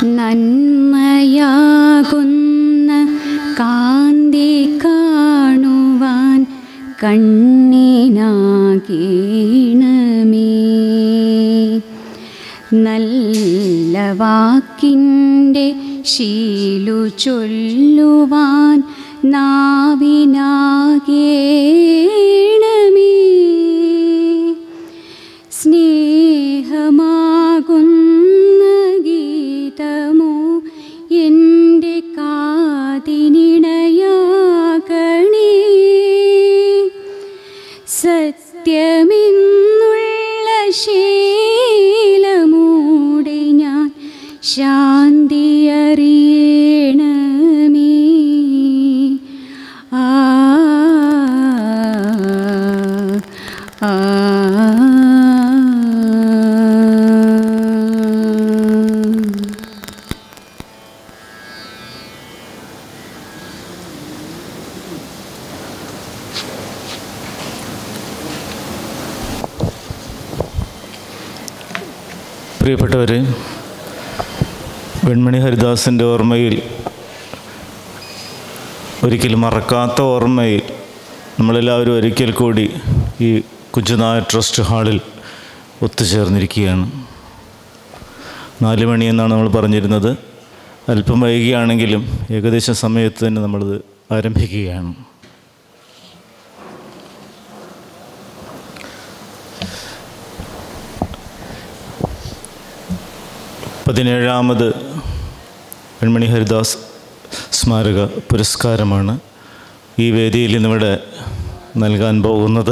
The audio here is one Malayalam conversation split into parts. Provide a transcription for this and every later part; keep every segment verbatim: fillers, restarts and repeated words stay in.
നന്മയാകുന്ന കാന്തി കാണുവാൻ കണ്ണിനാകീണമേ. നല്ല വാക്കിൻ്റെ ശീലു ചൊല്ലുവാൻ നാവിനാകേണമേ. സ്നേഹമാകുന്ന ഗീതമോ എൻ്റെ കാതിനിണയാകണേ. സത്യമെന്നുള്ള ശീലമൂടെ ഞാൻ ശാന്തി അറിയണമേ. ആ ആ പ്രിയപ്പെട്ടവരെ, വെൺമണി ഹരിദാസിൻ്റെ ഓർമ്മയിൽ, ഒരിക്കലും മറക്കാത്ത ഓർമ്മയിൽ നമ്മളെല്ലാവരും ഒരിക്കൽ കൂടി ഈ കുഞ്ചനായ ട്രസ്റ്റ് ഹാളിൽ ഒത്തുചേർന്നിരിക്കുകയാണ്. നാല് മണി എന്നാണ് നമ്മൾ പറഞ്ഞിരുന്നത്. അല്പം വൈകിയാണെങ്കിലും ഏകദേശം സമയത്ത് തന്നെ നമ്മളത് ആരംഭിക്കുകയാണ്. പതിനേഴാമത് വെൺമണി ഹരിദാസ് സ്മാരക പുരസ്കാരമാണ് ഈ വേദിയിൽ ഇന്നിവിടെ നൽകാൻ പോകുന്നത്.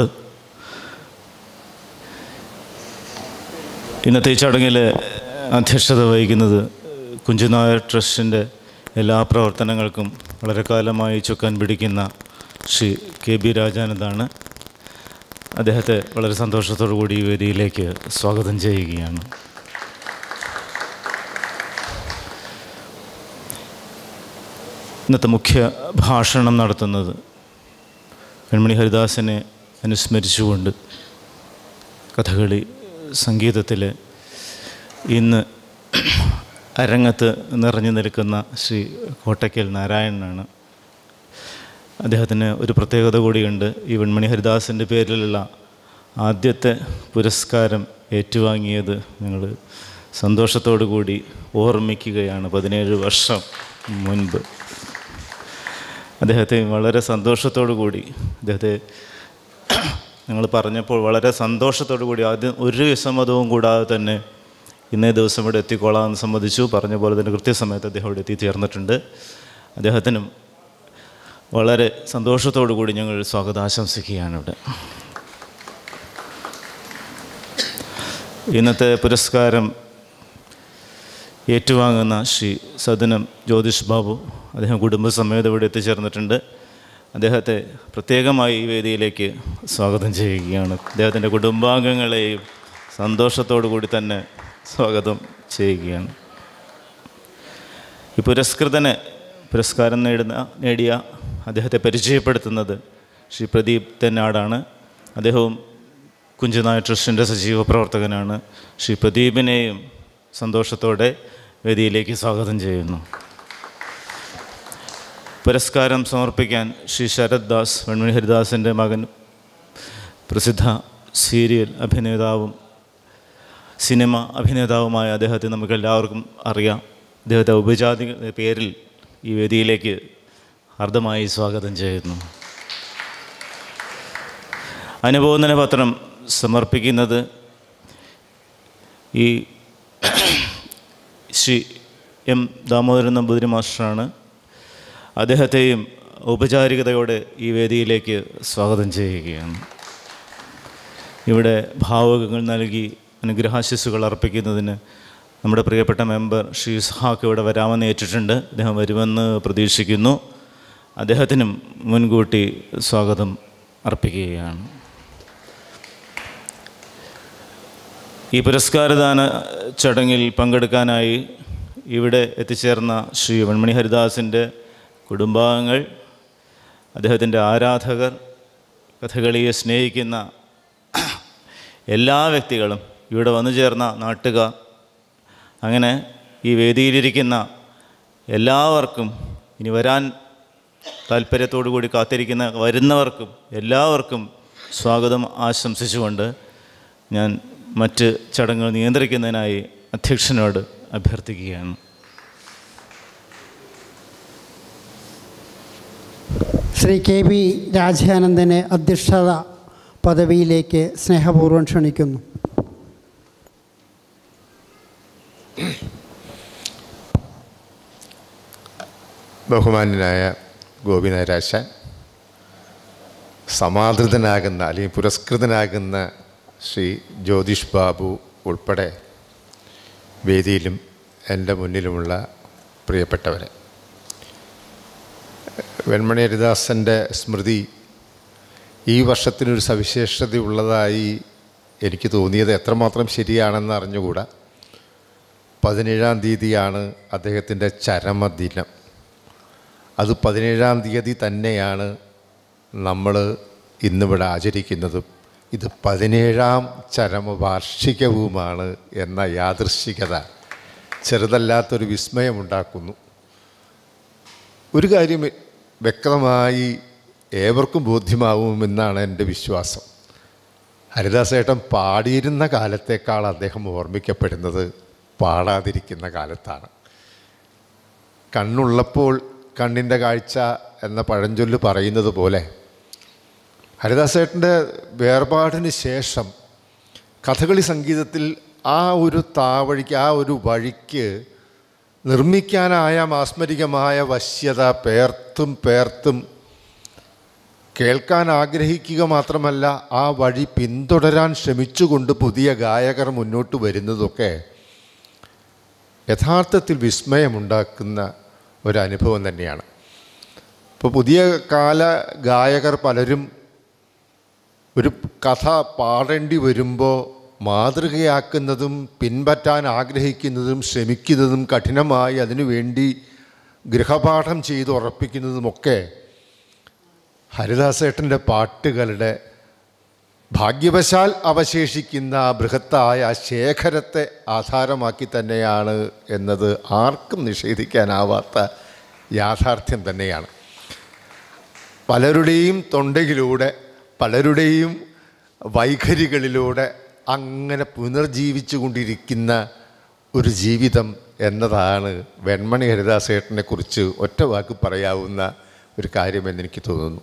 ഇന്നത്തെ ഈ ചടങ്ങിൽ അധ്യക്ഷത വഹിക്കുന്നത് കുഞ്ചനായ ട്രസ്റ്റിൻ്റെ എല്ലാ പ്രവർത്തനങ്ങൾക്കും വളരെ കാലമായി ചുക്കാൻ പിടിക്കുന്ന ശ്രീ കെ ബി രാജാനന്ദാണ്. അദ്ദേഹത്തെ വളരെ സന്തോഷത്തോടു കൂടി ഈ വേദിയിലേക്ക് സ്വാഗതം ചെയ്യുകയാണ്. ഇന്നത്തെ മുഖ്യ ഭാഷണം നടത്തുന്നത് വെൺമണി ഹരിദാസിനെ അനുസ്മരിച്ചുകൊണ്ട് കഥകളി സംഗീതത്തിലെ ഇന്ന് അരങ്ങത്ത് നിറഞ്ഞു നിൽക്കുന്ന ശ്രീ കോട്ടയ്ക്കൽ നാരായണനാണ്. അദ്ദേഹത്തിന് ഒരു പ്രത്യേകത കൂടിയുണ്ട്. ഈ വെൺമണി ഹരിദാസിൻ്റെ പേരിലുള്ള ആദ്യത്തെ പുരസ്കാരം ഏറ്റുവാങ്ങിയത് ഞങ്ങൾ സന്തോഷത്തോടു കൂടി ഓർമ്മിക്കുകയാണ്. പതിനേഴ് വർഷം മുൻപ് അദ്ദേഹത്തെ വളരെ സന്തോഷത്തോടു കൂടി അദ്ദേഹത്തെ ഞങ്ങൾ പറഞ്ഞപ്പോൾ വളരെ സന്തോഷത്തോടു കൂടി ആദ്യം ഒരു വിസമ്മതവും കൂടാതെ തന്നെ ഇന്നേ ദിവസം ഇവിടെ എത്തിക്കൊള്ളാമെന്ന് സമ്മതിച്ചു. പറഞ്ഞ പോലെ തന്നെ കൃത്യസമയത്ത് അദ്ദേഹം ഇവിടെ എത്തിച്ചേർന്നിട്ടുണ്ട്. അദ്ദേഹത്തിനും വളരെ സന്തോഷത്തോടു കൂടി ഞങ്ങൾ സ്വാഗതം ആശംസിക്കുകയാണ്. ഇവിടെ ഇന്നത്തെ പുരസ്കാരം ഏറ്റുവാങ്ങുന്ന ശ്രീ സദനം ജ്യോതിഷ് ബാബു, അദ്ദേഹം കുടുംബസമേതം ഇവിടെ എത്തിച്ചേർന്നിട്ടുണ്ട്. അദ്ദേഹത്തെ പ്രത്യേകമായി ഈ വേദിയിലേക്ക് സ്വാഗതം ചെയ്യുകയാണ്. അദ്ദേഹത്തിൻ്റെ കുടുംബാംഗങ്ങളെയും സന്തോഷത്തോടു കൂടി തന്നെ സ്വാഗതം ചെയ്യുകയാണ്. ഈ പുരസ്കൃതനെ പുരസ്കാരം നേടുന്ന നേടിയ അദ്ദേഹത്തെ പരിചയപ്പെടുത്തുന്നത് ശ്രീ പ്രദീപ് തെന്നാടാണ്. അദ്ദേഹവും കുഞ്ചനായ ട്രസ്റ്റിൻ്റെ സജീവ പ്രവർത്തകനാണ്. ശ്രീ പ്രദീപിനെയും സന്തോഷത്തോടെ വേദിയിലേക്ക് സ്വാഗതം ചെയ്യുന്നു. പുരസ്കാരം സമർപ്പിക്കാൻ ശ്രീ ശരത് ദാസ്, വെൺമണി ഹരിദാസിൻ്റെ മകൻ, പ്രസിദ്ധ സീരിയൽ അഭിനേതാവും സിനിമ അഭിനേതാവുമായ അദ്ദേഹത്തെ നമുക്കെല്ലാവർക്കും അറിയാം. അദ്ദേഹത്തെ ഔപചാരിക പേരിൽ ഈ വേദിയിലേക്ക് ഹാർദമായി സ്വാഗതം ചെയ്യുന്നു. അനുമോദന പത്രം സമർപ്പിക്കുന്നത് ഈ ശ്രീ എം ദാമോദരൻ നമ്പൂതിരി മാസ്റ്ററാണ്. അദ്ദേഹത്തെയും ഔപചാരികതയോടെ ഈ വേദിയിലേക്ക് സ്വാഗതം ചെയ്യുകയാണ്. ഇവിടെ ഭാവുകങ്ങൾ നൽകി അനുഗ്രഹാശിസ്സുകൾ അർപ്പിക്കുന്നതിന് നമ്മുടെ പ്രിയപ്പെട്ട മെമ്പർ ശ്രീ ഇസ്ഹാക്ക് ഇവിടെ വരാമെന്ന് ഏറ്റിട്ടുണ്ട്. അദ്ദേഹം വരുമെന്ന് പ്രതീക്ഷിക്കുന്നു. അദ്ദേഹത്തിനും മുൻകൂട്ടി സ്വാഗതം അർപ്പിക്കുകയാണ്. ഈ പുരസ്കാരദാന ചടങ്ങിൽ പങ്കെടുക്കാനായി ഇവിടെ എത്തിച്ചേർന്ന ശ്രീ വെൺമണി ഹരിദാസിൻ്റെ കുടുംബാംഗങ്ങൾ, അദ്ദേഹത്തിൻ്റെ ആരാധകർ, കഥകളിയെ സ്നേഹിക്കുന്ന എല്ലാ വ്യക്തികളും, ഇവിടെ വന്നു ചേർന്ന നാട്ടുകാർ, അങ്ങനെ ഈ വേദിയിലിരിക്കുന്ന എല്ലാവർക്കും, ഇനി വരാൻ താല്പര്യത്തോടു കൂടി കാത്തിരിക്കുന്ന വരുന്നവർക്കും എല്ലാവർക്കും സ്വാഗതം ആശംസിച്ചുകൊണ്ട് ഞാൻ മറ്റ് ചടങ്ങുകൾ നിയന്ത്രിക്കുന്നതിനായി അധ്യക്ഷനോട് അഭ്യർത്ഥിക്കുകയാണ്. ശ്രീ കെ വി രാജാനന്ദനെ അധ്യക്ഷത പദവിയിലേക്ക് സ്നേഹപൂർവ്വം ക്ഷണിക്കുന്നു. ബഹുമാന്യനായ ഗോപിനാരാശാൻ, സമാദൃതനാകുന്ന അല്ലെങ്കിൽ പുരസ്കൃതനാകുന്ന ശ്രീ ജ്യോതിഷ് ബാബു ഉൾപ്പെടെ വേദിയിലും എൻ്റെ മുന്നിലുമുള്ള പ്രിയപ്പെട്ടവരെ, വെൺമണി ഹരിദാസൻ്റെ സ്മൃതി ഈ വർഷത്തിനൊരു സവിശേഷതയുള്ളതായി എനിക്ക് തോന്നിയത് എത്രമാത്രം ശരിയാണെന്ന് അറിഞ്ഞുകൂടാ. പതിനേഴാം തീയതിയാണ് അദ്ദേഹത്തിൻ്റെ ചരമദിനം. അത് പതിനേഴാം തീയതി തന്നെയാണ് നമ്മൾ ഇന്നിവിടെ ആചരിക്കുന്നതും. ഇത് പതിനേഴാം ചരമവാർഷികവുമാണ് എന്ന യാദൃശ്ചികത ചെറുതല്ലാത്തൊരു വിസ്മയമുണ്ടാക്കുന്നു. ഒരു കാര്യം വ്യക്തമായി ഏവർക്കും ബോധ്യമാവുമെന്നാണ് എൻ്റെ വിശ്വാസം. ഹരിദാസേട്ടൻ പാടിയിരുന്ന കാലത്തേക്കാൾ അദ്ദേഹം ഓർമ്മിക്കപ്പെടുന്നത് പാടാതിരിക്കുന്ന കാലത്താണ്. കണ്ണുള്ളപ്പോൾ കണ്ണിൻ്റെ കാഴ്ച എന്ന പഴഞ്ചൊല്ല് പറയുന്നത് പോലെ ഹരിദാസേട്ടൻ്റെ വേർപാടിന് ശേഷം കഥകളി സംഗീതത്തിൽ ആ ഒരു താവഴിക്ക്, ആ ഒരു വഴിക്ക് നിർമ്മിക്കാനായ മാസ്മരികമായ വശ്യത പേർത്തും പേർത്തും കേൾക്കാൻ ആഗ്രഹിക്കുക മാത്രമല്ല, ആ വഴി പിന്തുടരാൻ ശ്രമിച്ചുകൊണ്ട് പുതിയ ഗായകർ മുന്നോട്ട് വരുന്നതൊക്കെ യഥാർത്ഥത്തിൽ വിസ്മയമുണ്ടാക്കുന്ന ഒരനുഭവം തന്നെയാണ്. ഇപ്പോൾ പുതിയ കാല ഗായകർ പലരും ഒരു കഥ പാടേണ്ടി വരുമ്പോൾ മാതൃകയാക്കുന്നതും പിൻപറ്റാൻ ആഗ്രഹിക്കുന്നതും ശ്രമിക്കുന്നതും കഠിനമായി അതിനുവേണ്ടി ഗൃഹപാഠം ചെയ്ത് ഉറപ്പിക്കുന്നതുമൊക്കെ ഹരിദാസേട്ടൻ്റെ പാട്ടുകളുടെ ഭാഗ്യവശാൽ അവശേഷിക്കുന്ന ബൃഹത്തായ ശേഖരത്തെ ആധാരമാക്കി തന്നെയാണ് എന്നത് ആർക്കും നിഷേധിക്കാനാവാത്ത യാഥാർത്ഥ്യം തന്നെയാണ്. പലരുടെയും തൊണ്ടയിലൂടെ, പലരുടെയും വൈഖരികളിലൂടെ അങ്ങനെ പുനർജീവിച്ചു കൊണ്ടിരിക്കുന്ന ഒരു ജീവിതം എന്നതാണ് വെൺമണി ഹരിദാസേട്ടനെ കുറിച്ച് ഒറ്റ വാക്ക് പറയാവുന്ന ഒരു കാര്യമെന്ന് എനിക്ക് തോന്നുന്നു.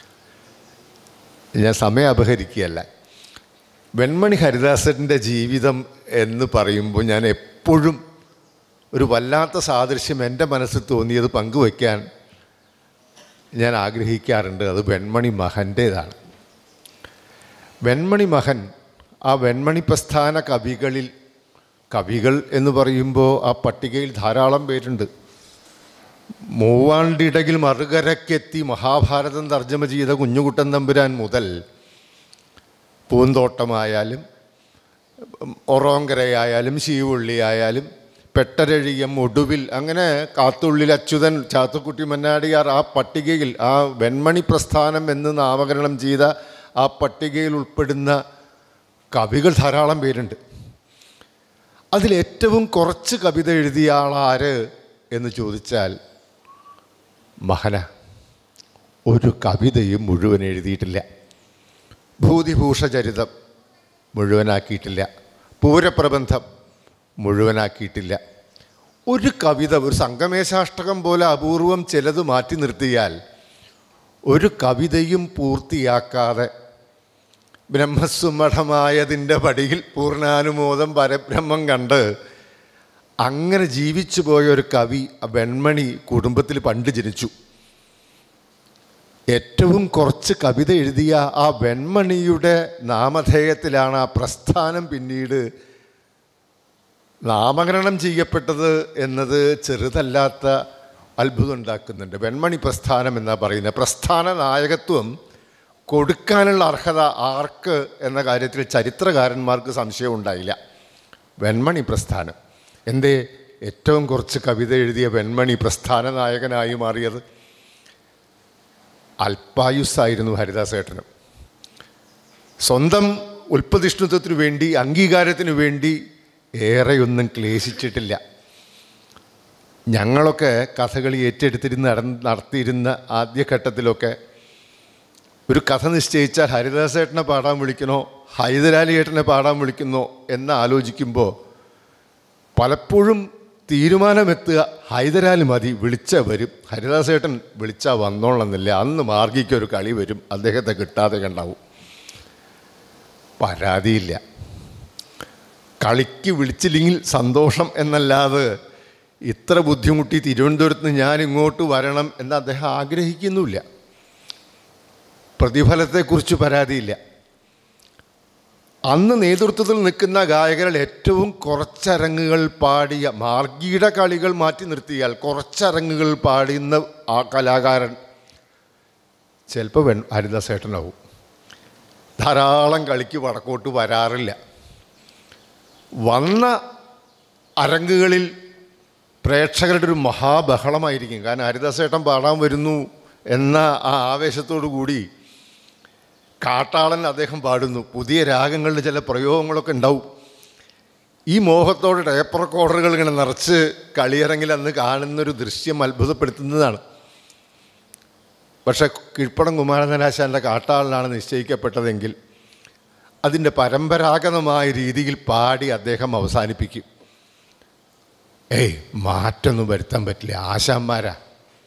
ഞാൻ സമയം അപഹരിക്കുകയല്ല. വെൺമണി ഹരിദാസൻ്റെ ജീവിതം എന്ന് പറയുമ്പോൾ ഞാൻ എപ്പോഴും ഒരു വല്ലാത്ത സാദൃശ്യം എൻ്റെ മനസ്സിൽ തോന്നിയത് പങ്കുവയ്ക്കാൻ ഞാൻ ആഗ്രഹിക്കാറുണ്ട്. അത് വെൺമണി മഹൻ്റേതാണ്. വെൺമണി മഹൻ ആ വെൺമണി പ്രസ്ഥാന കവികളിൽ, കവികൾ എന്ന് പറയുമ്പോൾ ആ പട്ടികയിൽ ധാരാളം പേരുണ്ട്. മൂവാണ്ടിടകിൽ മറുകരക്കെത്തി മഹാഭാരതം തർജ്ജമ ചെയ്ത കുഞ്ഞുകുട്ടൻ തമ്പുരാൻ മുതൽ പൂന്തോട്ടമായാലും ഒറോങ്കരയായാലും ശീവുള്ളിയായാലും പെട്ടരഴിയം ഒടുവിൽ, അങ്ങനെ കാത്തുള്ളിൽ അച്യുതൻ, ചാത്തുക്കുട്ടി മന്നാടിയാർ, ആ പട്ടികയിൽ ആ വെൺമണി പ്രസ്ഥാനം എന്ന് നാമകരണം ചെയ്ത ആ പട്ടികയിൽ ഉൾപ്പെടുന്ന കവികൾ ധാരാളം പേരുണ്ട്. അതിലേറ്റവും കുറച്ച് കവിത എഴുതിയ ആളാര് എന്ന് ചോദിച്ചാൽ മഹന. ഒരു കവിതയും മുഴുവൻ എഴുതിയിട്ടില്ല. ഭൂതിഭൂഷചരിതം മുഴുവനാക്കിയിട്ടില്ല. പൂരപ്രബന്ധം മുഴുവനാക്കിയിട്ടില്ല. ഒരു കവിത, ഒരു സംഗമേശാഷ്ടകം പോലെ അപൂർവം ചിലത് മാറ്റി നിർത്തിയാൽ ഒരു കവിതയും പൂർത്തിയാക്കാതെ ബ്രഹ്മസുമഠമായതിൻ്റെ പടിയിൽ പൂർണ്ണാനുമോദം പരബ്രഹ്മം കണ്ട് അങ്ങനെ ജീവിച്ചു പോയ ഒരു കവി വെൺമണി കുടുംബത്തിൽ പണ്ട് ജനിച്ചു. ഏറ്റവും കുറച്ച് കവിത എഴുതിയ ആ വെൺമണിയുടെ നാമധേയത്തിലാണ് ആ പ്രസ്ഥാനം പിന്നീട് നാമകരണം ചെയ്യപ്പെട്ടത് എന്നത് ചെറുതല്ലാത്ത അത്ഭുതം ഉണ്ടാക്കുന്നുണ്ട്. വെൺമണി പ്രസ്ഥാനം എന്നാ പറയുന്നത്. പ്രസ്ഥാന നായകത്വം കൊടുക്കാനുള്ള അർഹത ആർക്ക് എന്ന കാര്യത്തിൽ ചരിത്രകാരന്മാർക്ക് സംശയം ഉണ്ടായില്ല. വെൺമണി പ്രസ്ഥാനം എന്തേ ഏറ്റവും കുറച്ച് കവിത എഴുതിയ വെൺമണി പ്രസ്ഥാന നായകനായി മാറിയത്? അല്പായുസ്സായിരുന്നു ഹരിദാസേട്ടനും. സ്വന്തം ഉൽപ്പതിഷ്ണുത്വത്തിനു വേണ്ടി, അംഗീകാരത്തിനു വേണ്ടി ഏറെയൊന്നും ക്ലേശിച്ചിട്ടില്ല. ഞങ്ങളൊക്കെ കഥകളി ഏറ്റെടുത്തിരുന്ന് നട നടത്തിയിരുന്ന ആദ്യഘട്ടത്തിലൊക്കെ ഒരു കഥ നിശ്ചയിച്ചാൽ ഹരിദാസേട്ടനെ പാടാൻ വിളിക്കണോ ഹൈദരാലി ഏട്ടനെ പാടാൻ വിളിക്കുന്നോ എന്ന് ആലോചിക്കുമ്പോൾ പലപ്പോഴും തീരുമാനമെത്തുക ഹൈദരാലി മതി, വിളിച്ചാൽ വരും, ഹരിദാസേട്ടൻ വിളിച്ചാൽ വന്നോളന്നില്ല, അന്ന് മാർഗിക്കൊരു കളി വരും, അദ്ദേഹത്തെ കിട്ടാതെ കണ്ടാവും. പരാതിയില്ല. കളിക്ക് വിളിച്ചില്ലെങ്കിൽ സന്തോഷം എന്നല്ലാതെ ഇത്ര ബുദ്ധിമുട്ടി തിരുവനന്തപുരത്ത് നിന്ന് ഞാൻ ഇങ്ങോട്ട് വരണം എന്ന് അദ്ദേഹം ആഗ്രഹിക്കുന്നുമില്ല. പ്രതിഫലത്തെക്കുറിച്ച് പരാതിയില്ല. അന്ന് നേതൃത്വത്തിൽ നിൽക്കുന്ന ഗായകരിൽ ഏറ്റവും കുറച്ചരങ്ങുകൾ പാടിയ, മാർഗിയുടെ കളികൾ മാറ്റി നിർത്തിയാൽ കുറച്ചരങ്ങുകൾ പാടുന്ന ആ കലാകാരൻ ചിലപ്പോൾ വെൺ ഹരിദാസേട്ടനാവും. ധാരാളം കളിക്ക് വടക്കോട്ട് വരാറില്ല. വന്ന അരങ്ങുകളിൽ പ്രേക്ഷകരുടെ ഒരു മഹാബഹളമായിരിക്കും. കാരണം ഹരിദാസേട്ടൻ പാടാൻ വരുന്നു എന്ന ആ ആവേശത്തോടു കൂടി കാട്ടാളൻ അദ്ദേഹം പാടുന്നു. പുതിയ രാഗങ്ങളുടെ ചില പ്രയോഗങ്ങളൊക്കെ ഉണ്ടാവും. ഈ മോഹത്തോടെ ടേപ്പ് റെക്കോർഡറുകൾ ഇങ്ങനെ നിറച്ച് കളിയിറങ്ങിൽ അന്ന് കാണുന്നൊരു ദൃശ്യം അത്ഭുതപ്പെടുത്തുന്നതാണ്. പക്ഷേ കീഴ്പ്പടം കുമാരനാശാൻ്റെ കാട്ടാളനാണ് നിശ്ചയിക്കപ്പെട്ടതെങ്കിൽ അതിൻ്റെ പരമ്പരാഗതമായ രീതിയിൽ പാടി അദ്ദേഹം അവസാനിപ്പിക്കും. ഏയ് മാറ്റൊന്നും വരുത്താൻ പറ്റില്ല, ആശാന്മാരാ.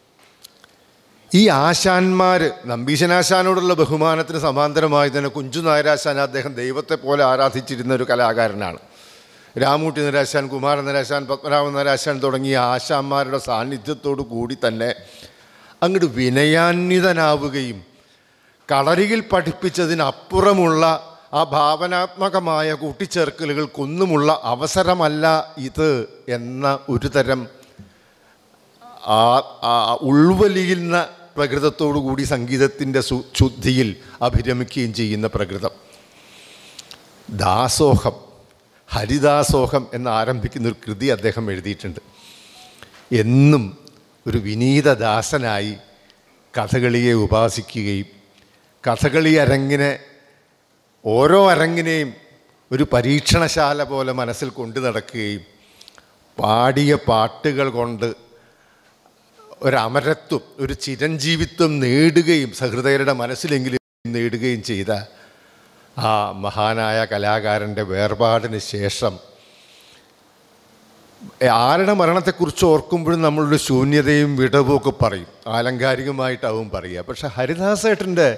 ഈ ആശാന്മാർ നമ്പീശനാശാനോടുള്ള ബഹുമാനത്തിന് സമാന്തരമായി തന്നെ കുഞ്ചു നായരാശാൻ അദ്ദേഹം ദൈവത്തെ പോലെ ആരാധിച്ചിരുന്ന ഒരു കലാകാരനാണ്. രാമൂട്ടി നരാശാൻ, കുമാരൻ നരാശാൻ, പത്മനാഭൻ നരാശാൻ തുടങ്ങിയ ആശാന്മാരുടെ സാന്നിധ്യത്തോടു കൂടി തന്നെ അങ്ങോട്ട് വിനയാന്വിതനാവുകയും കളരിയിൽ പഠിപ്പിച്ചതിനപ്പുറമുള്ള ആ ഭാവനാത്മകമായ കൂട്ടിച്ചേർക്കലുകൾക്കൊന്നുമുള്ള അവസരമല്ല ഇത് എന്ന ഒരു തരം ആ ഉൾവലിയുന്ന പ്രകൃതത്തോടു കൂടി സംഗീതത്തിൻ്റെ സു ശുദ്ധിയിൽ അഭിരമിക്കുകയും ചെയ്യുന്ന പ്രകൃതം. ദാസോഹം, ഹരിദാസോഹം എന്നാരംഭിക്കുന്നൊരു കൃതി അദ്ദേഹം എഴുതിയിട്ടുണ്ട്. എന്നും ഒരു വിനീതദാസനായി കഥകളിയെ ഉപാസിക്കുകയും കഥകളി അരങ്ങിനെ, ഓരോ അരങ്ങിനെയും ഒരു പരീക്ഷണശാല പോലെ മനസ്സിൽ കൊണ്ടു നടക്കുകയും പാടിയ പാട്ടുകൾ കൊണ്ട് ഒരമരത്വം, ഒരു ചിരഞ്ജീവിത്വം നേടുകയും സഹൃദയരുടെ മനസ്സിലെങ്കിലും നേടുകയും ചെയ്ത ആ മഹാനായ കലാകാരൻ്റെ വേർപാടിന് ശേഷം ആരുടെ മരണത്തെക്കുറിച്ച് ഓർക്കുമ്പോഴും നമ്മളൊരു ശൂന്യതയും വിടവും ഒക്കെ പറയും, ആലങ്കാരികമായിട്ടാവും പറയുക. പക്ഷെ ഹരിദാസേട്ടൻ്റെ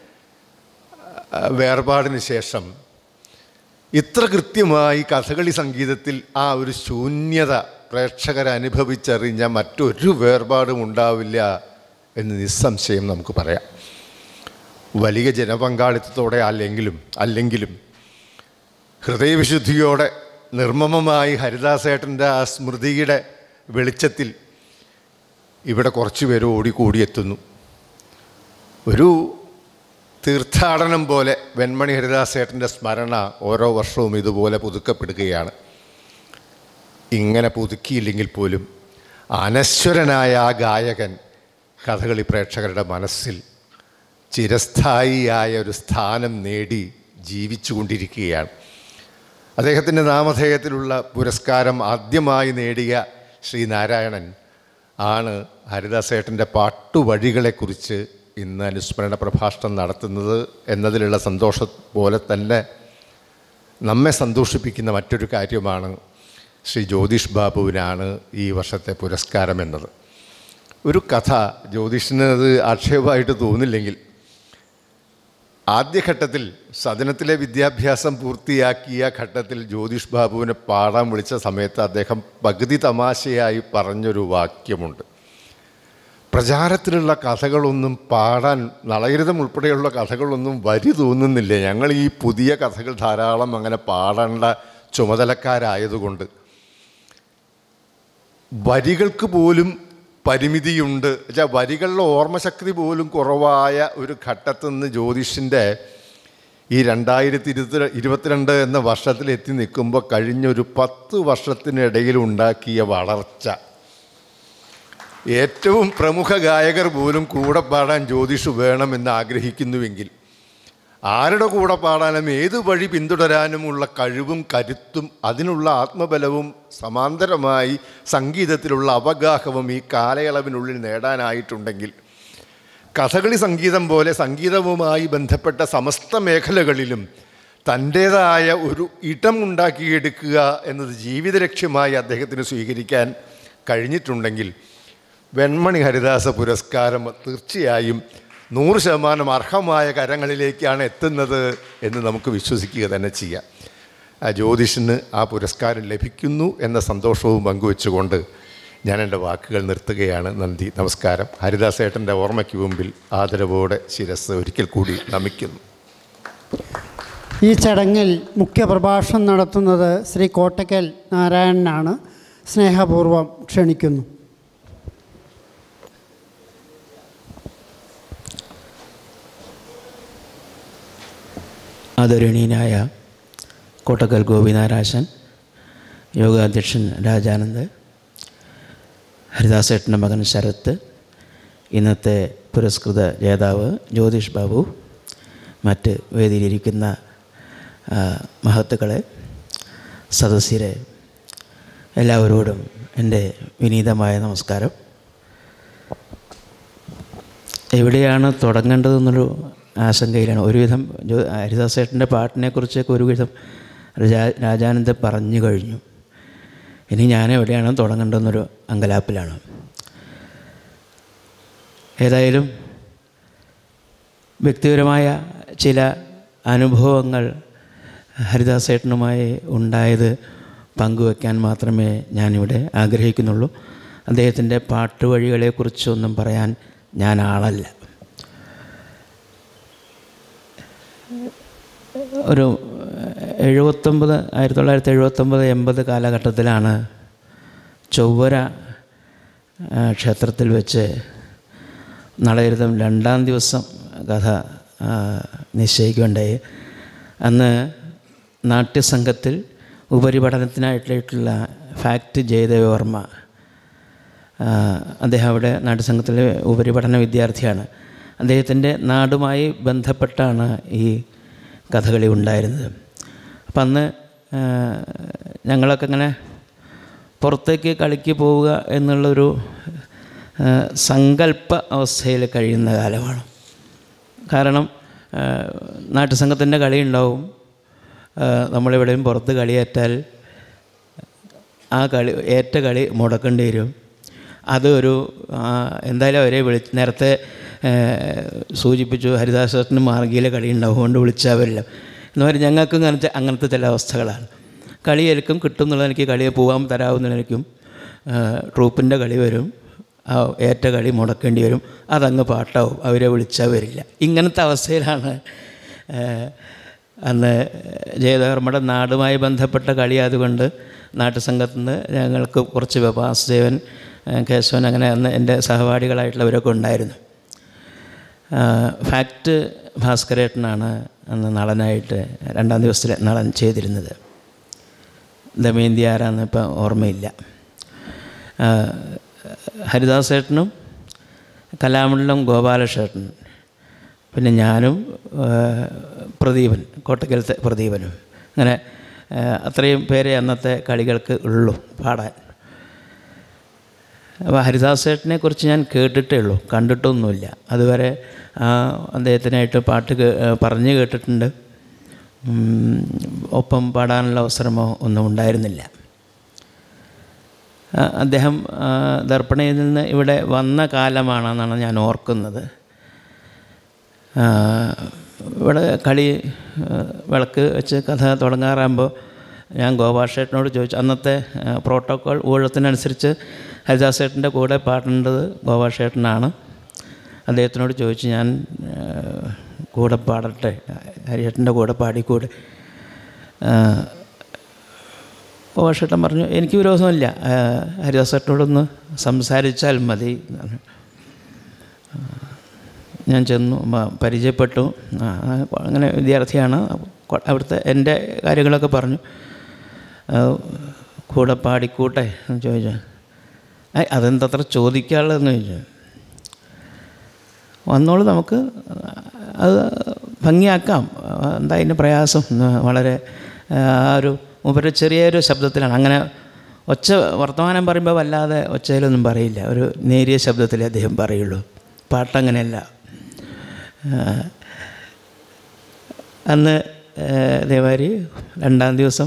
വേർപാടിന് ശേഷം ഇത്ര കൃത്യമായി കഥകളി സംഗീതത്തിൽ ആ ഒരു ശൂന്യത പ്രേക്ഷകരനുഭവിച്ചറിഞ്ഞ മറ്റൊരു വേർപാടും ഉണ്ടാവില്ല എന്ന് നിസ്സംശയം നമുക്ക് പറയാം. വലിയ ജനപങ്കാളിത്തത്തോടെ അല്ലെങ്കിലും അല്ലെങ്കിലും ഹൃദയവിശുദ്ധിയോടെ നിർമ്മമമായി ഹരിദാസേട്ടൻ്റെ ആ സ്മൃതിയുടെ വെളിച്ചത്തിൽ ഇവിടെ കുറച്ച് പേര് ഓടിക്കൂടിയെത്തുന്നു. ഒരു തീർത്ഥാടനം പോലെ വെൺമണി ഹരിദാസേട്ടൻ്റെ സ്മരണ ഓരോ വർഷവും ഇതുപോലെ പുതുക്കപ്പെടുകയാണ്. ഇങ്ങനെ പുതുക്കിയില്ലെങ്കിൽ പോലും അനശ്വരനായ ആ ഗായകൻ കഥകളി പ്രേക്ഷകരുടെ മനസ്സിൽ ചിരസ്ഥായിയായ ഒരു സ്ഥാനം നേടി ജീവിച്ചു കൊണ്ടിരിക്കുകയാണ്. അദ്ദേഹത്തിൻ്റെ നാമധേയത്തിലുള്ള പുരസ്കാരം ആദ്യമായി നേടിയ ശ്രീനാരായണൻ ആണ് ഹരിദാസേട്ടൻ്റെ പാട്ടുവഴികളെക്കുറിച്ച് ഇന്ന് അനുസ്മരണ പ്രഭാഷണം നടത്തുന്നത് എന്നതിലുള്ള സന്തോഷം പോലെ തന്നെ നമ്മെ സന്തോഷിപ്പിക്കുന്ന മറ്റൊരു കാര്യമാണ് ശ്രീ ജ്യോതിഷ് ബാബുവിനാണ് ഈ വർഷത്തെ പുരസ്കാരം എന്നത്. ഒരു കഥ, ജ്യോതിഷിന് അത് ആക്ഷേപമായിട്ട് തോന്നില്ലെങ്കിൽ, ആദ്യഘട്ടത്തിൽ സദനത്തിലെ വിദ്യാഭ്യാസം പൂർത്തിയാക്കിയ ഘട്ടത്തിൽ ജ്യോതിഷ് ബാബുവിനെ പാടാൻ വിളിച്ച സമയത്ത് അദ്ദേഹം പകുതി തമാശയായി പറഞ്ഞൊരു വാക്യമുണ്ട്. പ്രചാരത്തിലുള്ള കഥകളൊന്നും പാടാൻ, നളചരിതം ഉൾപ്പെടെയുള്ള കഥകളൊന്നും വരി തോന്നുന്നില്ല, ഞങ്ങൾ ഈ പുതിയ കഥകൾ ധാരാളം അങ്ങനെ പാടേണ്ട ചുമതലക്കാരായതുകൊണ്ട്. വരികൾക്ക് പോലും പരിമിതിയുണ്ട്. വെച്ചാൽ വരികളുടെ ഓർമ്മശക്തി പോലും കുറവായ ഒരു ഘട്ടത്തിൽ നിന്ന് ജ്യോതിഷിൻ്റെ ഈ രണ്ടായിരത്തി ഇരുപത്തി ഇരുപത്തിരണ്ട് എന്ന വർഷത്തിൽ എത്തി നിൽക്കുമ്പോൾ കഴിഞ്ഞൊരു പത്ത് വർഷത്തിനിടയിൽ ഉണ്ടാക്കിയ വളർച്ച, ഏറ്റവും പ്രമുഖ ഗായകർ പോലും കൂടെ പാടാൻ ജ്യോതിഷ് വേണമെന്ന് ആഗ്രഹിക്കുന്നുവെങ്കിൽ ആരുടെ കൂടെ പാടാനും ഏതു വഴി പിന്തുടരാനുമുള്ള കഴിവും കരുത്തും അതിനുള്ള ആത്മബലവും സമാന്തരമായി സംഗീതത്തിലുള്ള അവഗാഹവും ഈ കാലയളവിനുള്ളിൽ നേടാനായിട്ടുണ്ടെങ്കിൽ കഥകളി സംഗീതം പോലെ സംഗീതവുമായി ബന്ധപ്പെട്ട സമസ്ത മേഖലകളിലും തൻ്റേതായ ഒരു ഇടം ഉണ്ടാക്കിയെടുക്കുക എന്നത് ജീവിത ലക്ഷ്യമായി അദ്ദേഹത്തിന് സ്വീകരിക്കാൻ കഴിഞ്ഞിട്ടുണ്ടെങ്കിൽ വെൺമണി ഹരിദാസ പുരസ്കാരം തീർച്ചയായും നൂറ് ശതമാനം അർഹമായ കരങ്ങളിലേക്കാണ് എത്തുന്നത് എന്ന് നമുക്ക് വിശ്വസിക്കുക തന്നെ ചെയ്യാം. ആ ജ്യോതിഷിന് ആ പുരസ്കാരം ലഭിക്കുന്നു എന്ന സന്തോഷവും പങ്കുവെച്ചുകൊണ്ട് ഞാൻ എൻ്റെ വാക്കുകൾ നിർത്തുകയാണ്. നന്ദി, നമസ്കാരം. ഹരിദാസേട്ടൻ്റെ ഓർമ്മയ്ക്ക് മുമ്പിൽ ആദരവോടെ ശിരസ് ഒരിക്കൽ കൂടി നമിക്കുന്നു. ഈ ചടങ്ങിൽ മുഖ്യപ്രഭാഷണം നടത്തുന്നത് ശ്രീ കോട്ടക്കൽ നാരായണനാണ്. സ്നേഹപൂർവ്വം ക്ഷണിക്കുന്നു. ആദരണീയനായ കോട്ടക്കൽ ഗോപിനാരാശൻ, യോഗാധ്യക്ഷൻ രാജാനന്ദ്, ഹരിദാസേട്ടൻ്റെ മകൻ ശരത്ത്, ഇന്നത്തെ പുരസ്കൃത ജേതാവ് ജ്യോതിഷ് ബാബു, മറ്റ് വേദിയിലിരിക്കുന്ന മഹത്തുക്കളെ, സദസ്യരെ, എല്ലാവരോടും എൻ്റെ വിനീതമായ നമസ്കാരം. എവിടെയാണ് തുടങ്ങേണ്ടതെന്നൊരു ആശങ്കയിലാണ്. ഒരുവിധം ഹരിദാസേട്ടൻ്റെ പാട്ടിനെക്കുറിച്ചൊക്കെ ഒരുവിധം രാജാ രാജാനന്ദ് പറഞ്ഞു കഴിഞ്ഞു. ഇനി ഞാൻ എവിടെയാണ് തുടങ്ങേണ്ടതെന്നൊരു അങ്കലാപ്പിലാണ്. ഏതായാലും വ്യക്തിപരമായ ചില അനുഭവങ്ങൾ ഹരിദാസേട്ടനുമായി ഉണ്ടായത് പങ്കുവയ്ക്കാൻ മാത്രമേ ഞാനിവിടെ ആഗ്രഹിക്കുന്നുള്ളൂ. അദ്ദേഹത്തിൻ്റെ പാട്ടുവഴികളെക്കുറിച്ചൊന്നും പറയാൻ ഞാൻ ആളല്ല. ഒരു എഴുപത്തൊമ്പത് ആയിരത്തി തൊള്ളായിരത്തി എഴുപത്തൊമ്പത് എൺപത് കാലഘട്ടത്തിലാണ് ചൊവ്വര ക്ഷേത്രത്തിൽ വെച്ച് നളചരിതം രണ്ടാം ദിവസം കഥ നിശ്ചയിക്കുകയുണ്ടായി. അന്ന് നാട്യസംഘത്തിൽ ഉപരിപഠനത്തിനായിട്ടുള്ള ഫാക്ട് ജയദേവവർമ്മ, അദ്ദേഹം അവിടെ നാട്യസംഘത്തിലെ ഉപരിപഠന വിദ്യാർത്ഥിയാണ്. അദ്ദേഹത്തിൻ്റെ നാടുമായി ബന്ധപ്പെട്ടാണ് ഈ കഥകളി ഉണ്ടായിരുന്നത്. അപ്പം അന്ന് ഞങ്ങളൊക്കെ ഇങ്ങനെ പുറത്തേക്ക് കളിക്ക് പോവുക എന്നുള്ളൊരു സങ്കല്പ അവസ്ഥയിൽ കഴിയുന്ന കാലമാണ്. കാരണം നാട്യസംഘത്തിൻ്റെ കളി ഉണ്ടാവും, നമ്മളെവിടെയും പുറത്ത് കളിയേറ്റാൽ ആ കളി ഏറ്റ കളി മുടക്കേണ്ടി വരും. അതൊരു എന്തായാലും അവരെ വിളി നേരത്തെ സൂചിപ്പിച്ചു, ഹരിദാസേട്ടന് മാർഗിയിലെ കളി ഉണ്ടാവും, കൊണ്ട് വിളിച്ചാൽ വരില്ല എന്ന് പറഞ്ഞാൽ ഞങ്ങൾക്ക് അങ്ങനത്തെ അങ്ങനത്തെ ചില അവസ്ഥകളാണ്. കളിയേൽക്കും കിട്ടും എന്നുള്ള എനിക്ക് കളിയെ പോകാൻ തരാവുന്നതിനും ട്രൂപ്പിൻ്റെ കളി വരും, ആ ഏറ്റ കളി മുടക്കേണ്ടി വരും, അതങ്ങ് പാട്ടാവും, അവരെ വിളിച്ചാൽ വരില്ല. ഇങ്ങനത്തെ അവസ്ഥയിലാണ് അന്ന് ജയദേവർമ്മയുടെ നാടുമായി ബന്ധപ്പെട്ട കളി. അതുകൊണ്ട് നാട്യസംഘത്തിൽ നിന്ന് ഞങ്ങൾക്ക് കുറച്ച് വാസുദേവൻ, കേശവൻ, അങ്ങനെ അന്ന് എൻ്റെ സഹപാഠികളായിട്ടുള്ളവരൊക്കെ ഉണ്ടായിരുന്നു. ഫാക്ട് ഭാസ്കരേട്ടനാണ് അന്ന് നടനായിട്ട് രണ്ടാം ദിവസത്തിൽ നടൻ ചെയ്തിരുന്നത്. ദമയന്തി ആരാന്ന് ഇപ്പം ഓർമ്മയില്ല. ഹരിദാസേട്ടനും കലാമണ്ഡലം ഗോപാലകൃഷ്ണൻ, പിന്നെ ഞാനും പ്രദീപൻ, കോട്ടക്കലത്തെ പ്രദീപനും, അങ്ങനെ അത്രയും പേരെ അന്നത്തെ കളികൾക്ക് ഉള്ളൂ പാടാൻ. അപ്പോൾ ഹരിദാസേട്ടനെ കുറിച്ച് ഞാൻ കേട്ടിട്ടേ ഉള്ളൂ, കണ്ടിട്ടൊന്നുമില്ല. അതുവരെ അദ്ദേഹത്തിനായിട്ട് പാട്ട് പറഞ്ഞു കേട്ടിട്ടുണ്ട്, ഒപ്പം പാടാനുള്ള അവസരമോ ഒന്നും ഉണ്ടായിരുന്നില്ല. അദ്ദേഹം ദർപ്പണയിൽ നിന്ന് ഇവിടെ വന്ന കാലമാണെന്നാണ് ഞാൻ ഓർക്കുന്നത്. ഇവിടെ കളി വിളക്ക് വെച്ച് കഥ തുടങ്ങാറാകുമ്പോൾ ഞാൻ ഗോപാലകൃഷ്ണനോട് ചോദിച്ചു. അന്നത്തെ പ്രോട്ടോക്കോൾ ഊഴത്തിനനുസരിച്ച് ഹരിദാസേട്ടൻ്റെ കൂടെ പാടേണ്ടത് ഗോപാലകൃഷ്ണനാണ്. അദ്ദേഹത്തിനോട് ചോദിച്ചു, ഞാൻ കൂടെ പാടട്ടെ, ഹരിയേട്ടൻ്റെ കൂടെ പാടിക്കൂടെ? ഗോപാലകൃഷ്ണൻ പറഞ്ഞു, എനിക്ക് വിരോധമില്ല, ഹരിദാസേട്ടനോടൊന്ന് സംസാരിച്ചാൽ മതി. ഞാൻ ചെന്നു, പരിചയപ്പെട്ടു. അങ്ങനെ വിദ്യാർത്ഥിയാണ്, അവിടുത്തെ എൻ്റെ കാര്യങ്ങളൊക്കെ പറഞ്ഞു. കൂടെ പാടിക്കൂട്ടെ എന്ന് ചോദിച്ചു. അതെന്തത്ര ചോദിക്കാനുള്ളതെന്ന് ചോദിച്ചു. വന്നോളൂ, നമുക്ക് അത് ഭംഗിയാക്കാം. എന്താ അതിൻ്റെ പ്രയാസം? വളരെ ആ ഒരു മൂപ്പര് ചെറിയൊരു ശബ്ദത്തിലാണ്, അങ്ങനെ ഒച്ച വർത്തമാനം പറയുമ്പോൾ വല്ലാതെ ഒച്ചയിലൊന്നും പറയില്ല, ഒരു നേരിയ ശബ്ദത്തിലേ അദ്ദേഹം പറയുള്ളൂ. പാട്ടങ്ങനെയല്ല. അന്ന് അതേമാതിരി രണ്ടാം ദിവസം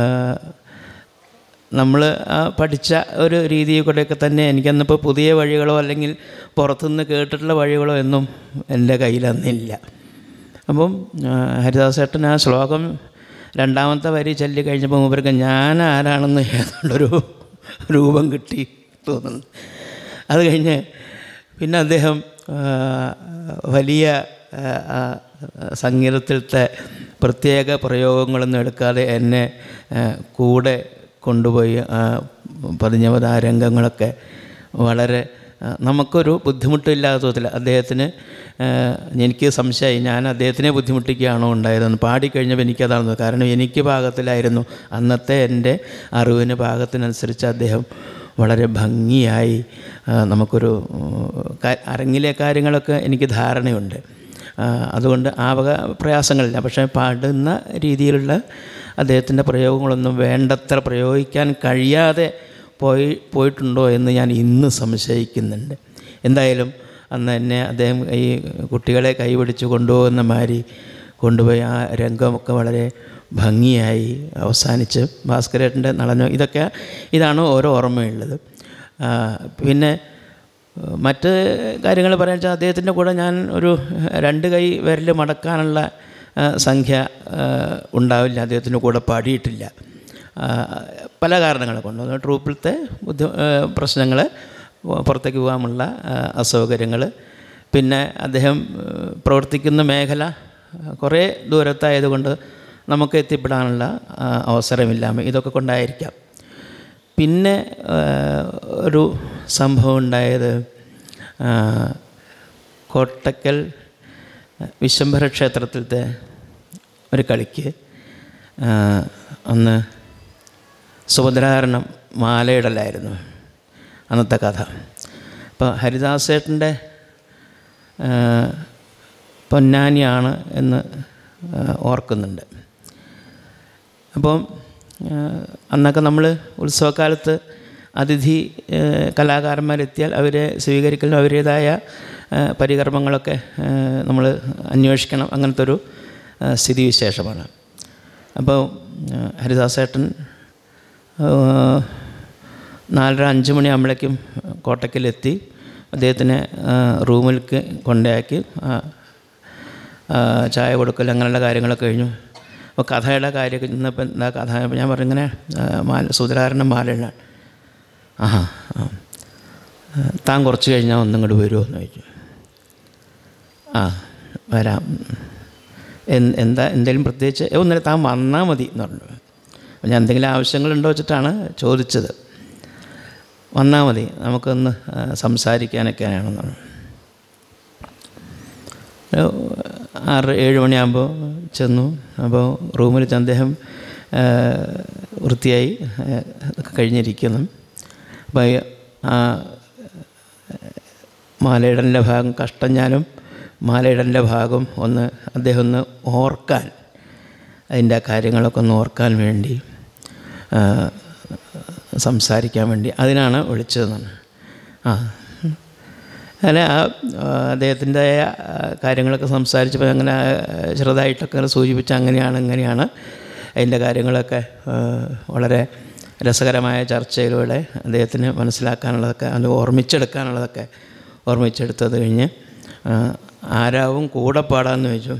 നമ്മൾ പഠിച്ച ഒരു രീതിയിൽ കൂടെയൊക്കെ തന്നെ എനിക്കന്നിപ്പോൾ പുതിയ വഴികളോ അല്ലെങ്കിൽ പുറത്തുനിന്ന് കേട്ടിട്ടുള്ള വഴികളോ ഒന്നും എൻ്റെ കയ്യിലന്നില്ല. അപ്പം ഹരിദാസേട്ടൻ ആ ശ്ലോകം രണ്ടാമത്തെ വരി ചൊല്ലി കഴിഞ്ഞപ്പോൾ മൂപ്പർക്ക് ഞാൻ ആരാണെന്ന് ഏതാണ്ടൊരു രൂപം കിട്ടി തോന്നുന്നു. അത് കഴിഞ്ഞ് പിന്നെ അദ്ദേഹം വലിയ സംഗീതത്തിലത്തെ പ്രത്യേക പ്രയോഗങ്ങളൊന്നും എടുക്കാതെ എന്നെ കൂടെ കൊണ്ടുപോയി പതിഞ്ഞവത് ആ രംഗങ്ങളൊക്കെ വളരെ നമുക്കൊരു ബുദ്ധിമുട്ടില്ലാത്ത തോതിൽ അദ്ദേഹത്തിന്, എനിക്ക് സംശയമായി ഞാൻ അദ്ദേഹത്തിനെ ബുദ്ധിമുട്ടിക്കുകയാണോ ഉണ്ടായതെന്ന്. പാടിക്കഴിഞ്ഞപ്പോൾ എനിക്കതാണ്, കാരണം എനിക്ക് പാകത്തിലായിരുന്നു, അന്നത്തെ എൻ്റെ അറിവിന് പാകത്തിനനുസരിച്ച് അദ്ദേഹം വളരെ ഭംഗിയായി നമുക്കൊരു അരങ്ങിലെ കാര്യങ്ങളൊക്കെ എനിക്ക് ധാരണയുണ്ട്, അതുകൊണ്ട് ആ വക പ്രയാസങ്ങളില്ല. പക്ഷേ പാടുന്ന രീതിയിലുള്ള അദ്ദേഹത്തിൻ്റെ പ്രയോഗങ്ങളൊന്നും വേണ്ടത്ര പ്രയോഗിക്കാൻ കഴിയാതെ പോയി പോയിട്ടുണ്ടോ എന്ന് ഞാൻ ഇന്ന് സംശയിക്കുന്നുണ്ട്. എന്തായാലും അന്ന് എന്നെ അദ്ദേഹം ഈ കുട്ടികളെ കൈപിടിച്ച് കൊണ്ടുപോകുന്ന മാതിരി കൊണ്ടുപോയി ആ രംഗമൊക്കെ വളരെ ഭംഗിയായി അവസാനിച്ച് ഭാസ്കരേട്ടൻ്റെ നടനോ ഇതൊക്കെ ഇതാണ് ഓരോ ഓർമ്മയുള്ളത്. പിന്നെ മറ്റ് കാര്യങ്ങൾ പറയാൻ വെച്ചാൽ അദ്ദേഹത്തിൻ്റെ കൂടെ ഞാൻ ഒരു രണ്ട് കൈ വിരൽ മടക്കാനുള്ള സംഖ്യ ഉണ്ടാവില്ല, അദ്ദേഹത്തിൻ്റെ കൂടെ പാടിയിട്ടില്ല. പല കാരണങ്ങളെ കൊണ്ട്, ട്രൂപ്പിലത്തെ ബുദ്ധി പ്രശ്നങ്ങൾ, പുറത്തേക്ക് പോകാനുള്ള അസൗകര്യങ്ങൾ, പിന്നെ അദ്ദേഹം പ്രവർത്തിക്കുന്ന മേഖല കുറേ ദൂരത്തായതുകൊണ്ട് നമുക്ക് എത്തിപ്പെടാനുള്ള അവസരമില്ലായ്മ, ഇതൊക്കെ കൊണ്ടായിരിക്കാം. പിന്നെ ഒരു സംഭവം ഉണ്ടായത് കോട്ടക്കൽ വിശ്വംഭര ക്ഷേത്രത്തിലത്തെ ഒരു കളിക്ക് അന്ന് സുഭദ്രാഹരണം മാലയിടലായിരുന്നു അന്നത്തെ കഥ. അപ്പോൾ ഹരിദാസേട്ടൻ്റെ പൊന്നാനിയാണ് എന്ന് ഓർക്കുന്നുണ്ട്. അപ്പം അന്നൊക്കെ നമ്മൾ ഉത്സവക്കാലത്ത് അതിഥി കലാകാരന്മാരെത്തിയാൽ അവരെ സ്വീകരിക്കലും അവരുടേതായ പരികർമ്മങ്ങളൊക്കെ നമ്മൾ അന്വേഷിക്കണം, അങ്ങനത്തെ ഒരു സ്ഥിതിവിശേഷമാണ്. അപ്പോൾ ഹരിദാസേട്ടൻ നാലര അഞ്ച് മണിയാകുമ്പോഴേക്കും കോട്ടക്കലെത്തി അദ്ദേഹത്തിനെ റൂമിലേക്ക് കൊണ്ടാക്കി ചായ കൊടുക്കൽ അങ്ങനെയുള്ള കാര്യങ്ങളൊക്കെ കഴിഞ്ഞു. അപ്പോൾ കഥയുടെ കാര്യമൊക്കെ ഇന്നിപ്പോൾ എന്താ കഥ, ഞാൻ പറഞ്ഞു ഇങ്ങനെ മാല സുധരാരൻ്റെ മാലയാണ്. ആഹാ ആ താൻ കുറച്ച് കഴിഞ്ഞാൽ ഒന്നും ഇങ്ങോട്ട് വരുമോ എന്ന് ചോദിച്ചു. ആ വരാം, എന്താ എന്തെങ്കിലും പ്രത്യേകിച്ച് ഒന്നില്ല, താൻ വന്നാൽ മതി എന്ന് പറഞ്ഞു. അപ്പോൾ ഞാൻ എന്തെങ്കിലും ആവശ്യങ്ങളുണ്ടോ വെച്ചിട്ടാണ് ചോദിച്ചത്. വന്നാൽ മതി, നമുക്കൊന്ന് സംസാരിക്കാനൊക്കെയാണെന്ന് പറഞ്ഞു. ആറ് ഏഴ് മണിയാകുമ്പോൾ ചെന്നു. അപ്പോൾ റൂമിൽ അദ്ദേഹം വൃത്തിയായി ഒക്കെ കഴിഞ്ഞിരിക്കുന്നു. അപ്പോൾ ആ മാലയിടലിൻ്റെ ഭാഗം കഷ്ടം ഞാനും മാലയിടലിൻ്റെ ഭാഗം ഒന്ന് അദ്ദേഹം ഒന്ന് ഓർക്കാൻ, അതിൻ്റെ കാര്യങ്ങളൊക്കെ ഒന്ന് ഓർക്കാൻ വേണ്ടി സംസാരിക്കാൻ വേണ്ടി അതിനാണ് വിളിച്ചതെന്നാണ്. ആ അങ്ങനെ ആ അദ്ദേഹത്തിൻ്റെ കാര്യങ്ങളൊക്കെ സംസാരിച്ചപ്പോൾ അങ്ങനെ ചെറുതായിട്ടൊക്കെ അങ്ങനെ സൂചിപ്പിച്ച് അങ്ങനെയാണ് ഇങ്ങനെയാണ് അതിൻ്റെ കാര്യങ്ങളൊക്കെ വളരെ രസകരമായ ചർച്ചയിലൂടെ അദ്ദേഹത്തിന് മനസ്സിലാക്കാനുള്ളതൊക്കെ അത് ഓർമ്മിച്ചെടുക്കാനുള്ളതൊക്കെ ഓർമ്മിച്ചെടുത്തത് കഴിഞ്ഞ് ആരാവും കൂടെ പാടാമെന്ന് ചോദിച്ചു.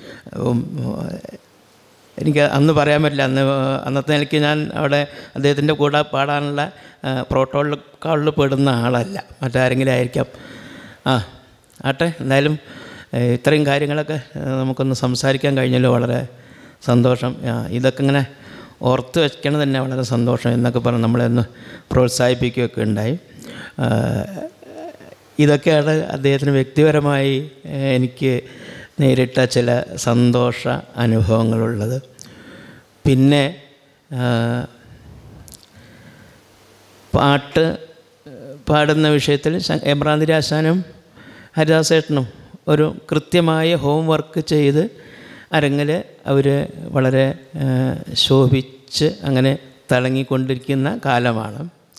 എനിക്ക് അന്ന് പറയാൻ പറ്റില്ല, അന്ന് അന്നത്തെ നിലയ്ക്ക് ഞാൻ അവിടെ അദ്ദേഹത്തിൻ്റെ കൂടെ പാടാനുള്ള പ്രോട്ടോക്കോളിൽ പെടുന്ന ആളല്ല, മറ്റാരെങ്കിലും ആയിരിക്കാം. ആ ആട്ടെ, എന്തായാലും ഇത്രയും കാര്യങ്ങളൊക്കെ നമുക്കൊന്ന് സംസാരിക്കാൻ കഴിഞ്ഞല്ലോ, വളരെ സന്തോഷം. ഇതൊക്കെ ഇങ്ങനെ ഓർത്ത് വയ്ക്കണം തന്നെ വളരെ സന്തോഷം എന്നൊക്കെ പറഞ്ഞ് നമ്മളെന്ന് പ്രോത്സാഹിപ്പിക്കുകയൊക്കെ ഉണ്ടായി. ഇതൊക്കെയാണ് അദ്ദേഹത്തിന് വ്യക്തിപരമായി എനിക്ക് നേരിട്ട ചില സന്തോഷ അനുഭവങ്ങളുള്ളത്. പിന്നെ പാട്ട് പാടുന്ന വിഷയത്തിൽ എബ്രാന്തിരി ആശാനും ഹരിദാസേട്ടനും ഒരു കൃത്യമായ ഹോം വർക്ക് ചെയ്ത് അരങ്ങിൽ അവർ വളരെ ശോഭിച്ച് അങ്ങനെ തിളങ്ങിക്കൊണ്ടിരിക്കുന്ന കാലമാണ്.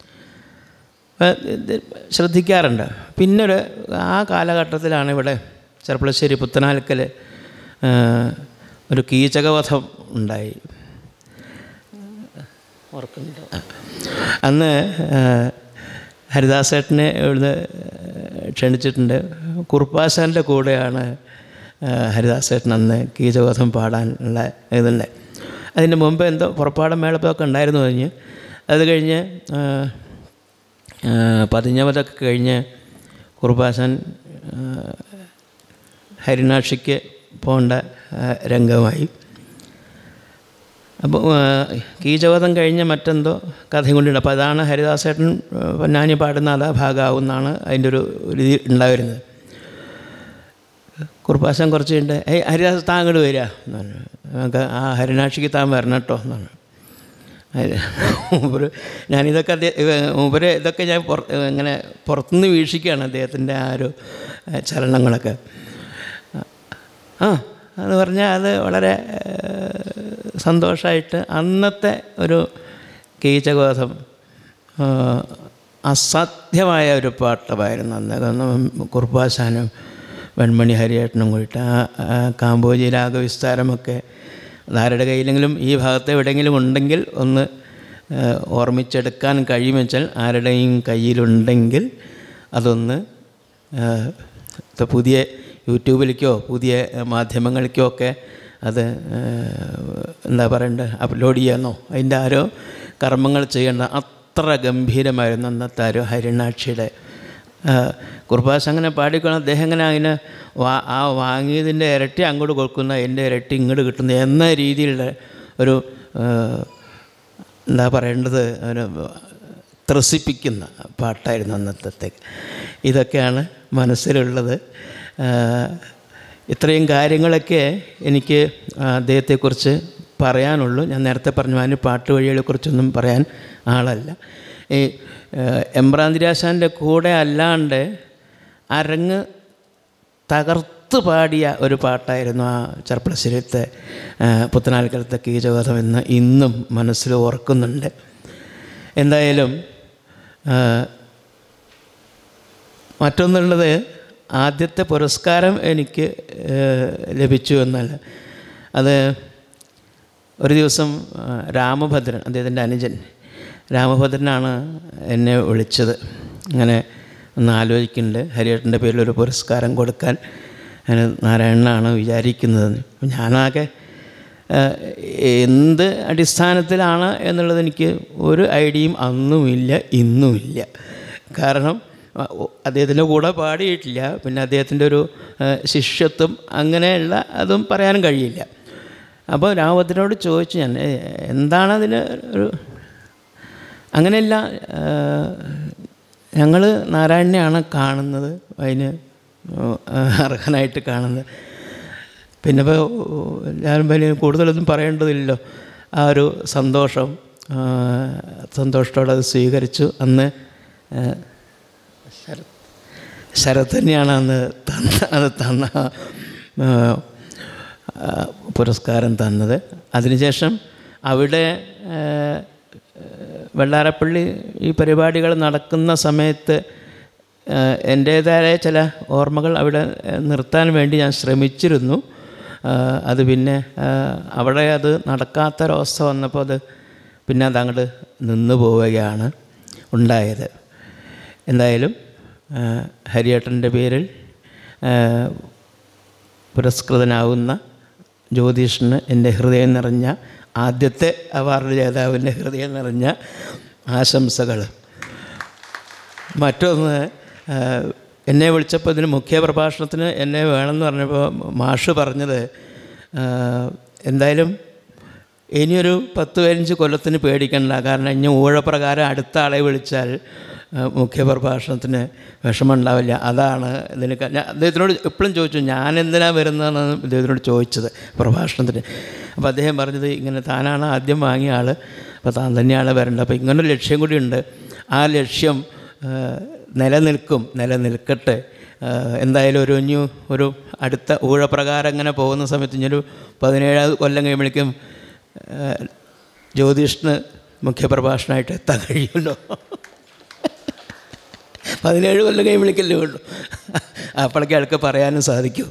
ശ്രദ്ധിക്കാറുണ്ട്. പിന്നൊരു ആ കാലഘട്ടത്തിലാണ് ഇവിടെ ചെർപ്പളശ്ശേരി പുത്തനാൽക്കൽ ഒരു കീചകവധം ഉണ്ടായി. ഓർക്കുന്നുണ്ടോ? അന്ന് ഹരിദാസേട്ടനെ ഇവിടുന്ന് ക്ഷണിച്ചിട്ടുണ്ട്. കുറുപ്പാശാൻ്റെ കൂടെയാണ് ഹരിദാസേട്ടൻ അന്ന് കീചകവധം പാടാനുള്ള ഇതുണ്ട്. അതിൻ്റെ മുമ്പ് എന്തോ പുറപ്പാടം മേളപ്പൊക്കെ ഉണ്ടായിരുന്നു കഴിഞ്ഞ്. അത് കഴിഞ്ഞ് പതിഞ്ഞവതൊക്കെ കഴിഞ്ഞ് കുറുപ്പാശാൻ ഹരിനാക്ഷിക്ക് പോകേണ്ട രംഗമായി. അപ്പോൾ കീചകവധം കഴിഞ്ഞ് മറ്റെന്തോ കഥയും കൊണ്ടുണ്ട്. അപ്പോൾ അതാണ് ഹരിദാസേട്ടൻ പൊന്നാനി പാടുന്ന അതാ ഭാഗമാവും എന്നാണ് അതിൻ്റെ ഒരു രീതി ഉണ്ടായിരുന്നത്. കുറുപ്പാശാൻ കുറച്ച് കഴിഞ്ഞിട്ട് ഏയ് ഹരിദാസ് താൻ അങ്ങോട്ട് വരിക എന്ന് പറഞ്ഞു. നമുക്ക് ആ ഹരിനാക്ഷിക്ക് താൻ വരണം കേട്ടോ എന്നാണ്. മൂപ്പര് ഞാനിതൊക്കെ അദ്ദേഹം മൂപ്പര് ഇതൊക്കെ ഞാൻ പുറ ഇങ്ങനെ പുറത്തുനിന്ന് വീക്ഷിക്കുകയാണ് അദ്ദേഹത്തിൻ്റെ ആ ഒരു ചലനങ്ങളൊക്കെ. ആ എന്ന് പറഞ്ഞാൽ അത് വളരെ സന്തോഷമായിട്ട് അന്നത്തെ ഒരു കീചകവധം അസാധ്യമായ ഒരു പാട്ടമായിരുന്നു അന്ന്. കാരണം കുറുപ്പാശാനും വെൺമണി ഹരിയേട്ടനും കൂടിയിട്ട് ആ കാമ്പോജി രാഗവിസ്താരമൊക്കെ ആരുടെ കയ്യിലെങ്കിലും ഈ ഭാഗത്ത് എവിടെയെങ്കിലും ഉണ്ടെങ്കിൽ ഒന്ന് ഓർമ്മിച്ചെടുക്കാൻ കഴിയുമെച്ചാൽ ആരുടെയും കയ്യിലുണ്ടെങ്കിൽ അതൊന്ന് പുതിയ യൂട്യൂബിലേക്കോ പുതിയ മാധ്യമങ്ങളിലേക്കോ ഒക്കെ അത് എന്താ പറയണ്ടത് അപ്ലോഡ് ചെയ്യാനോ അതിൻ്റെ ആരോ കർമ്മങ്ങൾ ചെയ്യേണ്ട അത്ര ഗംഭീരമായിരുന്നു അന്നത്തെ ആരോ ഹരിനാക്ഷിയുടെ കുറുപ്പാശാൻ അങ്ങനെ പാടിക്കണം. അദ്ദേഹം അങ്ങനെ അതിന് വാ ആ വാങ്ങിയതിൻ്റെ ഇരട്ടി അങ്ങോട്ട് കൊടുക്കുന്ന എൻ്റെ ഇരട്ടി ഇങ്ങോട്ട് കിട്ടുന്ന എന്ന രീതിയിലുള്ള ഒരു എന്താ പറയേണ്ടത് ഒരു ത്രസിപ്പിക്കുന്ന പാട്ടായിരുന്നു അന്നത്തേക്ക്. ഇതൊക്കെയാണ് മനസ്സിലുള്ളത്. ഇത്രയും കാര്യങ്ങളൊക്കെ എനിക്ക് അദ്ദേഹത്തെക്കുറിച്ച് പറയാനുള്ളൂ. ഞാൻ നേരത്തെ പറഞ്ഞു അതിന് പാട്ട് വഴികളെക്കുറിച്ചൊന്നും പറയാൻ ആളല്ല. ഈ എമ്പ്രാന്തിരാശാൻ്റെ കൂടെ അല്ലാണ്ട് അരങ്ങ് തകർത്ത് പാടിയ ഒരു പാട്ടായിരുന്നു ആ ചെർപ്പളശ്ശേരിത്തെ പുത്തനാൽക്കലത്തെ കീചകവധം എന്ന് ഇന്നും മനസ്സിൽ ഓർക്കുന്നുണ്ട്. എന്തായാലും മറ്റൊന്നുള്ളത് ആദ്യത്തെ പുരസ്കാരം എനിക്ക് ലഭിച്ചു എന്നല്ല, അത് ഒരു ദിവസം രാമഭദ്രൻ അദ്ദേഹത്തിൻ്റെ അനുജൻ രാമഭദ്രനാണ് എന്നെ വിളിച്ചത്. ഇങ്ങനെ ഒന്ന് ആലോചിക്കുന്നുണ്ട് ഹരിയേട്ടൻ്റെ പേരിലൊരു പുരസ്കാരം കൊടുക്കാൻ നാരായണനാണ് വിചാരിക്കുന്നത്. ഞാനാകെ എന്ത് അടിസ്ഥാനത്തിലാണ് എന്നുള്ളത് എനിക്ക് ഒരു ഐഡിയയും അന്നുമില്ല ഇന്നുമില്ല. കാരണം അദ്ദേഹത്തിൻ്റെ കൂടെ പാടിയിട്ടില്ല, പിന്നെ അദ്ദേഹത്തിൻ്റെ ഒരു ശിഷ്യത്വം അങ്ങനെയുള്ള അതും പറയാനും കഴിയില്ല. അപ്പോൾ രാമഭദ്രനോട് ചോദിച്ചു ഞാൻ എന്താണതിന് ഒരു അങ്ങനെയല്ല, ഞങ്ങൾ നാരായണനെയാണ് കാണുന്നത്, അതിന് അർഹനായിട്ട് കാണുന്നത്. പിന്നെ ഇപ്പോൾ ഞാൻ വലിയ കൂടുതലൊന്നും പറയേണ്ടതില്ലല്ലോ. ആ ഒരു സന്തോഷം സന്തോഷത്തോടെ അത് സ്വീകരിച്ചു. അന്ന് ശരത് ശരത് തന്നെയാണ് അന്ന് തന്ന അത് തന്ന പുരസ്കാരം തന്നത്. അതിനുശേഷം അവിടെ വെള്ളാരപ്പള്ളി ഈ പരിപാടികൾ നടക്കുന്ന സമയത്ത് എൻ്റേതായ ചില ഓർമ്മകൾ അവിടെ നിർത്താൻ വേണ്ടി ഞാൻ ശ്രമിച്ചിരുന്നു. അത് പിന്നെ അവിടെ അത് നടക്കാത്തൊരവസ്ഥ വന്നപ്പോൾ അത് പിന്നെ അതങ്ങോട്ട് നിന്നു പോവുകയാണ് ഉണ്ടായത്. എന്തായാലും ഹരിയേട്ടൻ്റെ പേരിൽ പുരസ്കൃതനാവുന്ന ജ്യോതിഷന് എൻ്റെ ഹൃദയം നിറഞ്ഞ ആദ്യത്തെ അവാർഡ് ജേതാവിൻ്റെ ഹൃദയം നിറഞ്ഞ ആശംസകൾ. മറ്റൊന്ന്, എന്നെ വിളിച്ചപ്പോൾ ഇതിന് മുഖ്യ പ്രഭാഷണത്തിന് എന്നെ വേണമെന്ന് പറഞ്ഞപ്പോൾ മാഷ് പറഞ്ഞത് എന്തായാലും ഇനിയൊരു പത്ത് പതിനഞ്ച് കൊല്ലത്തിന് പേടിക്കണ്ട, കാരണം ഇനി ഊഴപ്രകാരം അടുത്ത ആളെ വിളിച്ചാൽ മുഖ്യപ്രഭാഷണത്തിന് വിഷമമുണ്ടാവില്ല. അതാണ് ഇതിന് ഞാൻ അദ്ദേഹത്തിനോട് എപ്പോഴും ചോദിച്ചു ഞാൻ എന്തിനാണ് വരുന്നതെന്നാണ് അദ്ദേഹത്തിനോട് ചോദിച്ചത് പ്രഭാഷണത്തിന്. അപ്പോൾ അദ്ദേഹം പറഞ്ഞത് ഇങ്ങനെ താനാണ് ആദ്യം വാങ്ങിയ ആൾ, അപ്പോൾ താൻ തന്നെയാണ് വരേണ്ടത്. അപ്പോൾ ഇങ്ങനൊരു ലക്ഷ്യം കൂടിയുണ്ട്, ആ ലക്ഷ്യം നിലനിൽക്കും, നിലനിൽക്കട്ടെ. എന്തായാലും ഒരു ഇനി ഒരു അടുത്ത ഊഴപ്രകാരം ഇങ്ങനെ പോകുന്ന സമയത്ത് ഇനിയൊരു പതിനേഴാவது കൊല്ലം കഴിയുമ്പോഴേക്കും ജ്യോതിഷിന് മുഖ്യപ്രഭാഷണമായിട്ട് എത്താൻ കഴിയുമല്ലോ. പതിനേഴ് കൊല്ലം കഴിയുമ്പോഴേക്കല്ലേ ഉള്ളൂ. അപ്പോഴൊക്കെ ആൾക്ക് പറയാനും സാധിക്കും.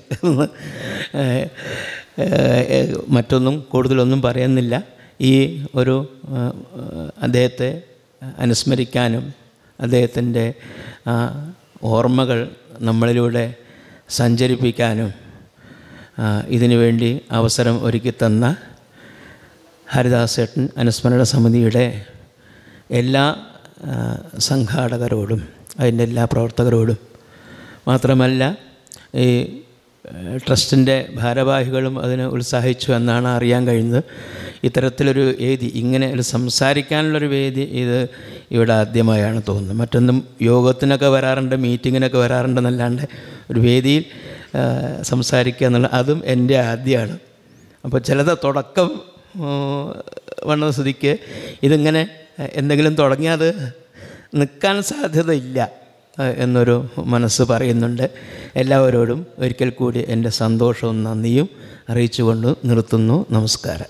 മറ്റൊന്നും കൂടുതലൊന്നും പറയുന്നില്ല. ഈ ഒരു അദ്ദേഹത്തെ അനുസ്മരിക്കാനും അദ്ദേഹത്തിൻ്റെ ഓർമ്മകൾ നമ്മളിലൂടെ സഞ്ചരിപ്പിക്കാനും ഇതിനു വേണ്ടി അവസരം ഒരുക്കി തന്ന ഹരിദാസേട്ടൻ അനുസ്മരണ സമിതിയുടെ എല്ലാ സംഘാടകരോടും അതിൻ്റെ എല്ലാ പ്രവർത്തകരോടും മാത്രമല്ല ഈ ട്രസ്റ്റിൻ്റെ ഭാരവാഹികളും അതിനെ ഉത്സാഹിച്ചു എന്നാണ് അറിയാൻ കഴിയുന്നത്. ഇത്തരത്തിലൊരു വേദി, ഇങ്ങനെ ഒരു സംസാരിക്കാനുള്ളൊരു വേദി ഇത് ഇവിടെ ആദ്യമായാണ് തോന്നുന്നത്. മറ്റൊന്നും യോഗത്തിനൊക്കെ വരാറുണ്ട്, മീറ്റിങ്ങിനൊക്കെ വരാറുണ്ടെന്നല്ലാണ്ട് ഒരു വേദിയിൽ സംസാരിക്കുക എന്നുള്ള അതും എൻ്റെ ആദ്യമാണ്. അപ്പോൾ ചിലത് തുടക്കം വന്ന സ്ഥിതിക്ക് ഇതിങ്ങനെ എന്തെങ്കിലും തുടങ്ങിയാൽ അത് നിൽക്കാൻ സാധ്യതയില്ല എന്നൊരു മനസ്സ് പറയുന്നുണ്ട്. എല്ലാവരോടും ഒരിക്കൽ കൂടി എൻ്റെ സന്തോഷവും നന്ദിയും അറിയിച്ചുകൊണ്ട് നിർത്തുന്നു. നമസ്കാരം.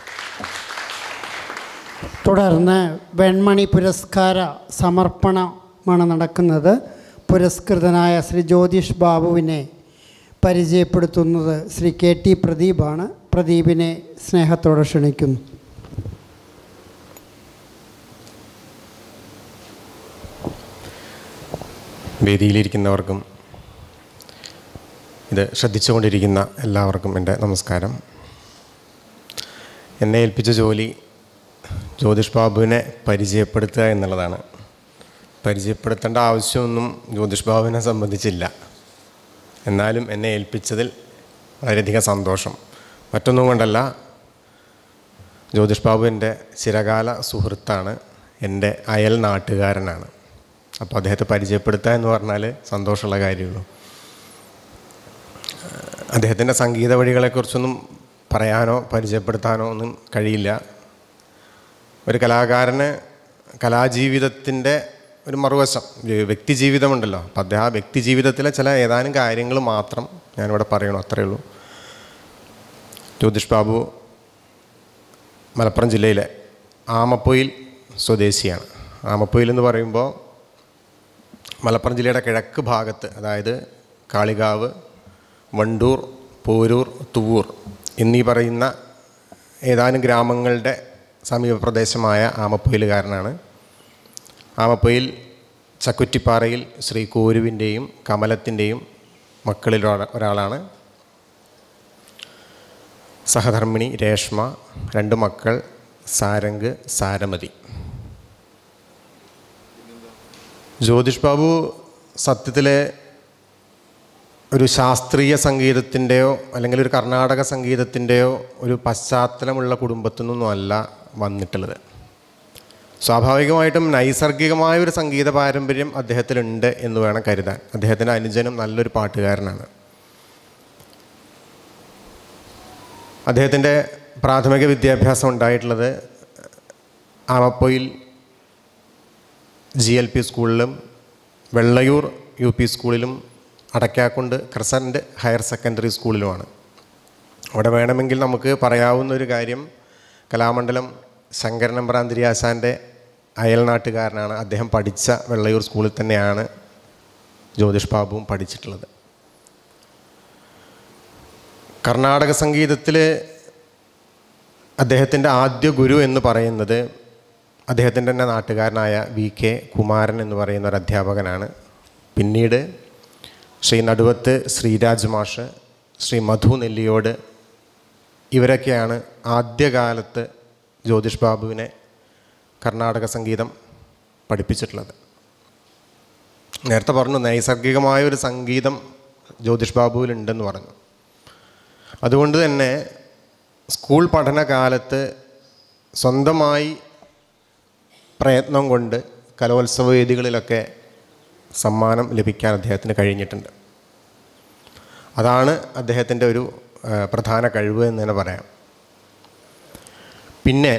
തുടർന്ന് വെൺമണി പുരസ്കാര സമർപ്പണമാണ് നടക്കുന്നത്. പുരസ്കൃതനായ ശ്രീ ജ്യോതിഷ് ബാബുവിനെ പരിചയപ്പെടുത്തുന്നത് ശ്രീ കെ ടി പ്രദീപാണ്. പ്രദീപിനെ സ്നേഹത്തോടെ ക്ഷണിക്കുന്നു. വേദിയിലിരിക്കുന്നവർക്കും ഇത് ശ്രദ്ധിച്ചുകൊണ്ടിരിക്കുന്ന എല്ലാവർക്കും എൻ്റെ നമസ്കാരം. എന്നെ ഏൽപ്പിച്ച ജോലി ജ്യോതിഷ് ബാബുവിനെ പരിചയപ്പെടുത്തുക എന്നുള്ളതാണ്. പരിചയപ്പെടുത്തേണ്ട ആവശ്യമൊന്നും ജ്യോതിഷ് ബാബുവിനെ സംബന്ധിച്ചില്ല. എന്നാലും എന്നെ ഏൽപ്പിച്ചതിൽ വളരെയധികം സന്തോഷം. മറ്റൊന്നും കൊണ്ടല്ല, ജ്യോതിഷ് ബാബു എൻ്റെ ചിരകാല സുഹൃത്താണ്, എൻ്റെ അയൽ നാട്ടുകാരനാണ്. അപ്പോൾ അദ്ദേഹത്തെ പരിചയപ്പെടുത്തുക എന്ന് പറഞ്ഞാൽ സന്തോഷമുള്ള കാര്യമുള്ളൂ. അദ്ദേഹത്തിൻ്റെ സംഗീത വഴികളെക്കുറിച്ചൊന്നും പറയാനോ പരിചയപ്പെടുത്താനോ ഒന്നും കഴിയില്ല. ഒരു കലാകാരന് കലാജീവിതത്തിൻ്റെ ഒരു മറുവശം വ്യക്തി ജീവിതമുണ്ടല്ലോ. അപ്പം അദ്ദേഹം ആ വ്യക്തി ജീവിതത്തിലെ ചില ഏതാനും കാര്യങ്ങൾ മാത്രം ഞാനിവിടെ പറയണു, അത്രയേ ഉള്ളൂ. ജ്യോതിഷ് ബാബു മലപ്പുറം ജില്ലയിലെ ആമപ്പൊയിൽ സ്വദേശിയാണ്. ആമപ്പൊയിൽ എന്ന് പറയുമ്പോൾ മലപ്പുറം ജില്ലയുടെ കിഴക്ക് ഭാഗത്ത്, അതായത് കാളികാവ്, വണ്ടൂർ, പോരൂർ, തുവൂർ എന്നീ പറയുന്ന ഏതാനും ഗ്രാമങ്ങളുടെ സമീപ പ്രദേശമായ ആമപ്പൊയിലുകാരനാണ്. ആമപ്പൊയിൽ ചക്കുറ്റിപ്പാറയിൽ ശ്രീ കോരുവിൻ്റെയും കമലത്തിൻ്റെയും മക്കളിൽ ഒരാളാണ്. സഹധർമ്മിണി രേഷ്മ, രണ്ട് മക്കൾ സാരംഗ്, സാരമതി. ജ്യോതിഷ് ബാബു സത്യത്തിലെ ഒരു ശാസ്ത്രീയ സംഗീതത്തിൻ്റെയോ അല്ലെങ്കിൽ ഒരു കർണാടക സംഗീതത്തിൻ്റെയോ ഒരു പശ്ചാത്തലമുള്ള കുടുംബത്തിൽ നിന്നൊന്നും അല്ല വന്നിട്ടുള്ളത്. സ്വാഭാവികമായിട്ടും നൈസർഗികമായ ഒരു സംഗീത പാരമ്പര്യം അദ്ദേഹത്തിലുണ്ട് എന്ന് വേണം കരുതാൻ. അദ്ദേഹത്തിൻ്റെ അനുജനും നല്ലൊരു പാട്ടുകാരനാണ്. അദ്ദേഹത്തിൻ്റെ പ്രാഥമിക വിദ്യാഭ്യാസം ഉണ്ടായിട്ടുള്ളത് ആമപ്പൊയിൽ ജി എൽ പി സ്കൂളിലും വെള്ളയൂർ യു പി സ്കൂളിലും അടക്കാക്കുണ്ട് ക്രസൻറ്റ് ഹയർ സെക്കൻഡറി സ്കൂളിലുമാണ്. അവിടെ വേണമെങ്കിൽ നമുക്ക് പറയാവുന്ന ഒരു കാര്യം, കലാമണ്ഡലം ശങ്കരനമ്പ്രാന്തിരി ആശാൻ്റെ അയൽനാട്ടുകാരനാണ്. അദ്ദേഹം പഠിച്ച വെള്ളയൂർ സ്കൂളിൽ തന്നെയാണ് ജ്യോതിഷ് ബാബുവും പഠിച്ചിട്ടുള്ളത്. കർണാടക സംഗീതത്തിൽ അദ്ദേഹത്തിൻ്റെ ആദ്യ ഗുരു എന്ന് പറയുന്നത് അദ്ദേഹത്തിൻ്റെ തന്നെ നാട്ടുകാരനായ വി കെ കുമാരൻ എന്ന് പറയുന്ന ഒരു അധ്യാപകനാണ്. പിന്നീട് ശ്രീ നടുവത്ത് ശ്രീരാജ് മാഷ്, ശ്രീ മധു നെല്ലിയോട്, ഇവരൊക്കെയാണ് ആദ്യകാലത്ത് ജ്യോതിഷ് ബാബുവിനെ കർണാടക സംഗീതം പഠിപ്പിച്ചിട്ടുള്ളത്. നേരത്തെ പറഞ്ഞു നൈസർഗികമായൊരു സംഗീതം ജ്യോതിഷ് ബാബുവിലുണ്ടെന്ന് പറഞ്ഞു. അതുകൊണ്ട് തന്നെ സ്കൂൾ പഠനകാലത്ത് സ്വന്തമായി പ്രയത്നം കൊണ്ട് കലോത്സവ വേദികളിലൊക്കെ സമ്മാനം ലഭിക്കാൻ അദ്ദേഹത്തിന് കഴിഞ്ഞിട്ടുണ്ട്. അതാണ് അദ്ദേഹത്തിൻ്റെ ഒരു പ്രധാന കഴിവ് എന്ന് തന്നെ പറയാം. പിന്നെ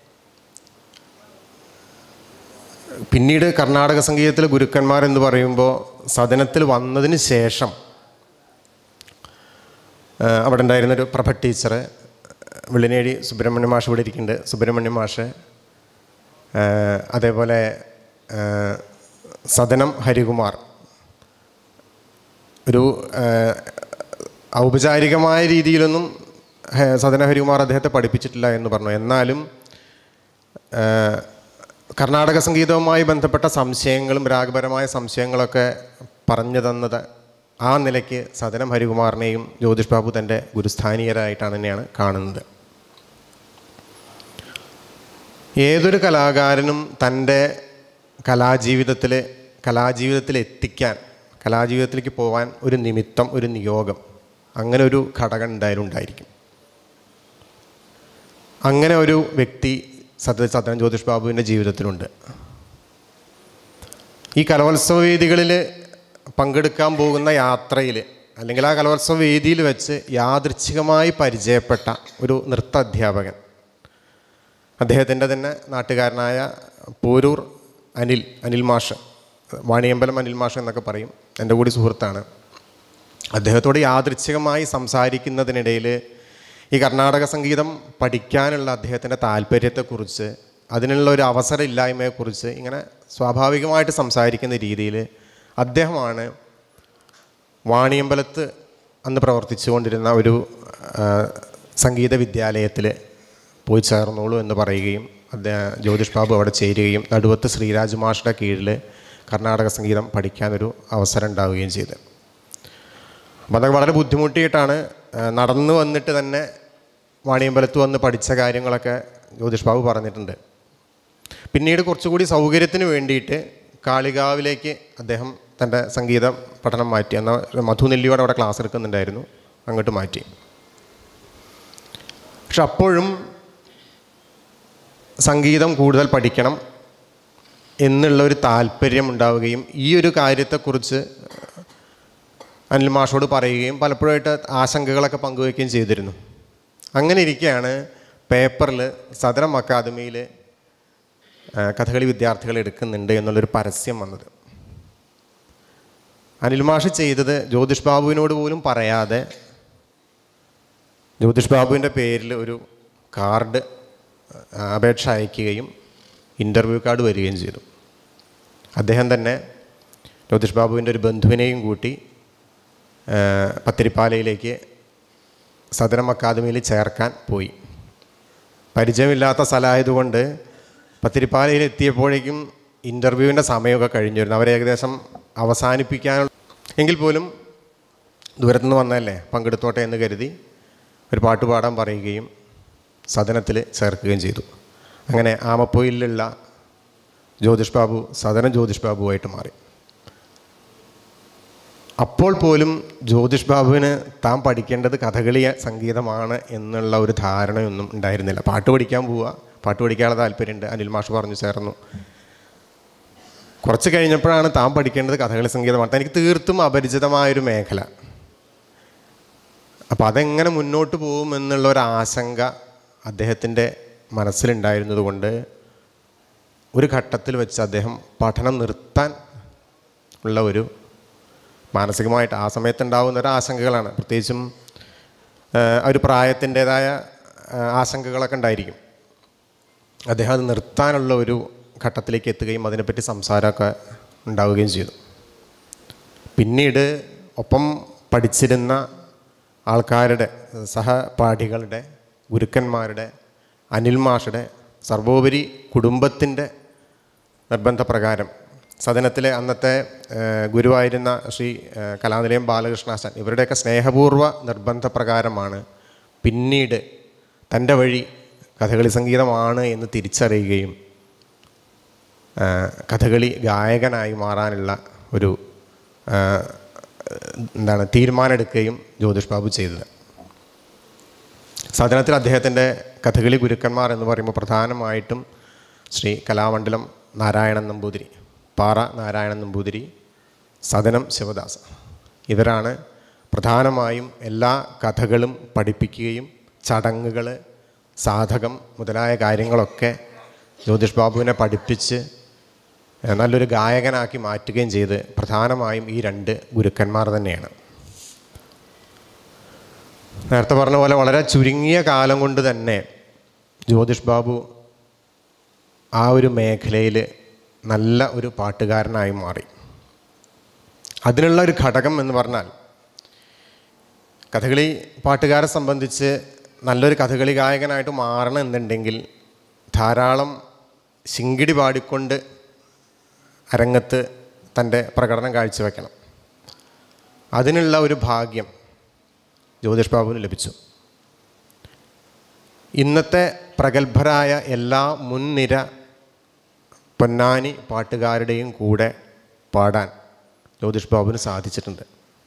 പിന്നീട് കർണാടക സംഗീതത്തിലെ ഗുരുക്കന്മാരെന്ന് പറയുമ്പോൾ സദനത്തിൽ വന്നതിന് ശേഷം അവിടെ ഉണ്ടായിരുന്നൊരു പ്രഭ ടീച്ചർ, വെള്ളിനേഴി സുബ്രഹ്മണ്യ മാഷ് ഇവിടെ ഇരിക്കുന്നുണ്ട്, സുബ്രഹ്മണ്യ മാഷ്, അതേപോലെ സദനം ഹരികുമാർ. ഒരു ഔപചാരികമായ രീതിയിലൊന്നും സദന ഹരികുമാർ അദ്ദേഹത്തെ പഠിപ്പിച്ചിട്ടില്ല എന്ന് പറഞ്ഞു. എന്നാലും കർണാടക സംഗീതവുമായി ബന്ധപ്പെട്ട സംശയങ്ങളും രാഗപരമായ സംശയങ്ങളൊക്കെ പറഞ്ഞു തന്നത് ആ നിലയ്ക്ക് സദനം ഹരികുമാറിനെയും ജ്യോതിഷ് ബാബു തൻ്റെ ഗുരുസ്ഥാനീയരായിട്ടാണ് തന്നെയാണ് കാണുന്നത്. ഏതൊരു കലാകാരനും തൻ്റെ കലാജീവിതത്തിൽ കലാജീവിതത്തിൽ എത്തിക്കാൻ, കലാജീവിതത്തിലേക്ക് പോകാൻ ഒരു നിമിത്തം, ഒരു നിയോഗം, അങ്ങനെ ഒരു ഘടകം എന്തായാലും ഉണ്ടായിരിക്കും. അങ്ങനെ ഒരു വ്യക്തി സത്യ സദനം ജ്യോതിഷ് ബാബുവിൻ്റെ ജീവിതത്തിലുണ്ട്. ഈ കലോത്സവ വേദികളിൽ പങ്കെടുക്കാൻ പോകുന്ന യാത്രയിൽ, അല്ലെങ്കിൽ ആ കലോത്സവ വേദിയിൽ വെച്ച് യാദൃച്ഛികമായി പരിചയപ്പെട്ട ഒരു നൃത്ത അധ്യാപകൻ, അദ്ദേഹത്തിൻ്റെ തന്നെ നാട്ടുകാരനായ പോരൂർ അനിൽ അനിൽ മാഷ്, വാണിയമ്പലം അനിൽ മാഷ് എന്നൊക്കെ പറയും, എൻ്റെ കൂടി സുഹൃത്താണ്. അദ്ദേഹത്തോട് യാദൃച്ഛികമായി സംസാരിക്കുന്നതിനിടയിൽ ഈ കർണാടക സംഗീതം പഠിക്കാനുള്ള അദ്ദേഹത്തിൻ്റെ താല്പര്യത്തെക്കുറിച്ച്, അതിനുള്ള ഒരു അവസരമില്ലായ്മയെക്കുറിച്ച് ഇങ്ങനെ സ്വാഭാവികമായിട്ട് സംസാരിക്കുന്ന രീതിയിൽ അദ്ദേഹമാണ് വാണിയമ്പലത്ത് അന്ന് പ്രവർത്തിച്ചുകൊണ്ടിരുന്ന ഒരു സംഗീത വിദ്യാലയത്തിൽ പോയി ചേർന്നോളൂ എന്ന് പറയുകയും അദ്ദേഹം ജ്യോതിഷ് ബാബു അവിടെ ചേരുകയും നടുവത്ത് ശ്രീരാജ് മാഷുടെ കീഴിൽ കർണാടക സംഗീതം പഠിക്കാനൊരു അവസരം ഉണ്ടാവുകയും ചെയ്തു. അപ്പം അതൊക്കെ വളരെ ബുദ്ധിമുട്ടിയിട്ടാണ് നടന്നു വന്നിട്ട് തന്നെ വാണിയമ്പലത്ത് വന്ന് പഠിച്ച കാര്യങ്ങളൊക്കെ ജ്യോതിഷ് ബാബു പറഞ്ഞിട്ടുണ്ട്. പിന്നീട് കുറച്ചുകൂടി സൗകര്യത്തിന് വേണ്ടിയിട്ട് കാളികാവിലേക്ക് അദ്ദേഹം തൻ്റെ സംഗീത പഠനം മാറ്റി. എന്നാൽ മധു നെല്ലിയോടെ അവിടെ ക്ലാസ് എടുക്കുന്നുണ്ടായിരുന്നു, അങ്ങോട്ട് മാറ്റി. പക്ഷെ അപ്പോഴും സംഗീതം കൂടുതൽ പഠിക്കണം എന്നുള്ള ഒരു താല്പര്യം ഉണ്ടാവുകയും ഈ ഒരു കാര്യത്തെക്കുറിച്ച് അനിൽ മാഷോട് പറയുകയും പലപ്പോഴായിട്ട് ആശങ്കകളൊക്കെ പങ്കുവയ്ക്കുകയും ചെയ്തിരുന്നു. അങ്ങനെ ഇരിക്കുകയാണ് പേപ്പറിൽ സദനം അക്കാദമിയിൽ കഥകളി വിദ്യാർത്ഥികൾ എടുക്കുന്നുണ്ട് എന്നുള്ളൊരു പരസ്യം വന്നത്. അനിൽ മാഷ് ചെയ്തത് ജ്യോതിഷ് ബാബുവിനോട് പോലും പറയാതെ ജ്യോതിഷ് ബാബുവിൻ്റെ പേരിൽ ഒരു കാർഡ് അപേക്ഷ അയക്കുകയും ഇൻ്റർവ്യൂ കാർഡ് വരികയും ചെയ്തു. അദ്ദേഹം തന്നെ ജ്യോതിഷ് ബാബുവിൻ്റെ ഒരു ബന്ധുവിനെയും കൂട്ടി പത്തിരിപ്പാലയിലേക്ക് സദനം അക്കാദമിയിൽ ചേർക്കാൻ പോയി. പരിചയമില്ലാത്ത സ്ഥലമായതുകൊണ്ട് പത്തിരിപ്പാലയിൽ എത്തിയപ്പോഴേക്കും ഇൻ്റർവ്യൂവിൻ്റെ സമയമൊക്കെ കഴിഞ്ഞിരുന്നു. അവരെ ഏകദേശം അവസാനിപ്പിക്കാനുള്ള എങ്കിൽ പോലും ദൂരത്തുനിന്ന് വന്നതല്ലേ പങ്കെടുത്തോട്ടെ എന്ന് കരുതി ഒരു പാട്ട് പാടാൻ പറയുകയും സദനത്തിൽ ചേർക്കുകയും ചെയ്തു. അങ്ങനെ ആമപ്പൊയിലുള്ള ജ്യോതിഷ് ബാബു സദനം ജ്യോതിഷ് ബാബുവായിട്ട് മാറി. അപ്പോൾ പോലും ജ്യോതിഷ് ബാബുവിന് താൻ പഠിക്കേണ്ടത് കഥകളി സംഗീതമാണ് എന്നുള്ള ഒരു ധാരണയൊന്നും ഉണ്ടായിരുന്നില്ല. പാട്ട് പഠിക്കാൻ പോവുക, പാട്ട് പഠിക്കാനുള്ള താല്പര്യമുണ്ട്, അനിൽ മാഷ് പറഞ്ഞു ചേർന്നു. കുറച്ച് കഴിഞ്ഞപ്പോഴാണ് താൻ പഠിക്കേണ്ടത് കഥകളി സംഗീതമാണ്. തനിക്ക് തീർത്തും അപരിചിതമായൊരു മേഖല. അപ്പോൾ അതെങ്ങനെ മുന്നോട്ട് പോകും എന്നുള്ള ഒരു ആശങ്ക അദ്ദേഹത്തിൻ്റെ മനസ്സിലുണ്ടായിരുന്നത് കൊണ്ട് ഒരു ഘട്ടത്തിൽ വെച്ച് അദ്ദേഹം പഠനം നിർത്താൻ ഉള്ള ഒരു മാനസികമായിട്ട് ആ സമയത്തുണ്ടാകുന്ന ഒരു ആശങ്കകളാണ്. പ്രത്യേകിച്ചും ഒരു പ്രായത്തിൻ്റേതായ ആശങ്കകളൊക്കെ ഉണ്ടായിരിക്കും. അദ്ദേഹം അത് നിർത്താനുള്ള ഒരു ഘട്ടത്തിലേക്ക് എത്തുകയും അതിനെപ്പറ്റി സംസാരമൊക്കെ ഉണ്ടാവുകയും ചെയ്തു. പിന്നീട് ഒപ്പം പഠിച്ചിരുന്ന ആൾക്കാരുടെ, സഹപാഠികളുടെ, ഗുരുക്കന്മാരുടെ, അനിൽ മാഷുടെ, സർവോപരി കുടുംബത്തിൻ്റെ നിർബന്ധപ്രകാരം സദനത്തിലെ അന്നത്തെ ഗുരുവായിരുന്ന ശ്രീ കലാനിലയം ബാലകൃഷ്ണാശാൻ ഇവരുടെയൊക്കെ സ്നേഹപൂർവ്വ നിർബന്ധപ്രകാരമാണ് പിന്നീട് തൻ്റെ വഴി കഥകളി സംഗീതമാണ് എന്ന് തിരിച്ചറിയുകയും കഥകളി ഗായകനായി മാറാനുള്ള ഒരു എന്താണ് തീരുമാനമെടുക്കുകയും ജ്യോതിഷ് ബാബു ചെയ്തത്. സദനത്തിൽ അദ്ദേഹത്തിൻ്റെ കഥകളി ഗുരുക്കന്മാർ എന്ന് പറയുമ്പോൾ പ്രധാനമായിട്ടും ശ്രീ കലാമണ്ഡലം നാരായണൻ നമ്പൂതിരി, പാറ നാരായണൻ നമ്പൂതിരി, സദനം ശിവദാസ്, ഇവരാണ് പ്രധാനമായും എല്ലാ കഥകളും പഠിപ്പിക്കുകയും ചടങ്ങുകൾ, സാധകം മുതലായ കാര്യങ്ങളൊക്കെ ജ്യോതിഷ് ബാബുവിനെ പഠിപ്പിച്ച് നല്ലൊരു ഗായകനാക്കി മാറ്റുകയും ചെയ്ത് പ്രധാനമായും ഈ രണ്ട് ഗുരുക്കന്മാർ തന്നെയാണ്. നേരത്തെ പറഞ്ഞ പോലെ വളരെ ചുരുങ്ങിയ കാലം കൊണ്ട് തന്നെ ജ്യോതിഷ് ബാബു ആ ഒരു മേഖലയിൽ നല്ല ഒരു പാട്ടുകാരനായി മാറി. അതിനുള്ള ഒരു ഘടകം എന്ന് പറഞ്ഞാൽ, കഥകളി പാട്ടുകാരെ സംബന്ധിച്ച് നല്ലൊരു കഥകളി ഗായകനായിട്ട് മാറണം എന്നുണ്ടെങ്കിൽ ധാരാളം ശിങ്കിടി പാടിക്കൊണ്ട് അരങ്ങത്ത് തൻ്റെ പ്രകടനം കാഴ്ചവെക്കണം. അതിനുള്ള ഒരു ഭാഗ്യം ജ്യോതിഷ് ബാബുവിന് ലഭിച്ചു. ഇന്നത്തെ പ്രഗത്ഭരായ എല്ലാ മുൻനിര പൊന്നാനി പാട്ടുകാരുടെയും കൂടെ പാടാൻ ജ്യോതിഷ് ബാബുവിന് സാധിച്ചിട്ടുണ്ട്.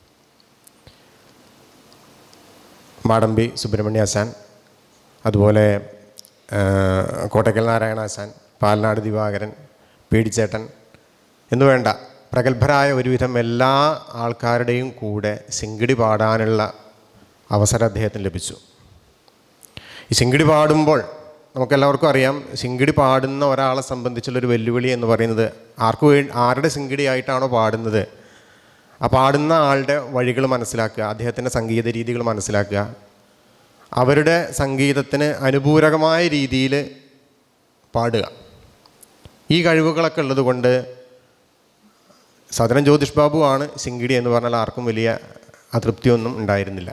മാടമ്പി സുബ്രഹ്മണ്യ ആശാൻ, അതുപോലെ കോട്ടക്കൽ നാരായണ ആശാൻ, പാലനാട് ദിവാകരൻ, പീഡിച്ചേട്ടൻ എന്നു വേണ്ട പ്രഗത്ഭരായ ഒരുവിധം എല്ലാ ആൾക്കാരുടെയും കൂടെ ശിങ്കിടി പാടാനുള്ള അവസരം അദ്ദേഹത്തിന് ലഭിച്ചു. ഈ ശിങ്കിടി പാടുമ്പോൾ നമുക്കെല്ലാവർക്കും അറിയാം, ശിങ്കിടി പാടുന്ന ഒരാളെ സംബന്ധിച്ചുള്ളൊരു വെല്ലുവിളി എന്ന് പറയുന്നത് ആർക്ക് വേ ആരുടെ ശിങ്കിടി ആയിട്ടാണോ പാടുന്നത് ആ പാടുന്ന ആളുടെ വഴികൾ മനസ്സിലാക്കുക, അദ്ദേഹത്തിൻ്റെ സംഗീത രീതികൾ മനസ്സിലാക്കുക, അവരുടെ സംഗീതത്തിന് അനുപൂരകമായ രീതിയിൽ പാടുക. ഈ കഴിവുകളൊക്കെ ഉള്ളത് കൊണ്ട് സദനം ജ്യോതിഷ് ബാബു ആണ് ശിങ്കിടി എന്ന് പറഞ്ഞാൽ ആർക്കും വലിയ അതൃപ്തിയൊന്നും ഉണ്ടായിരുന്നില്ല.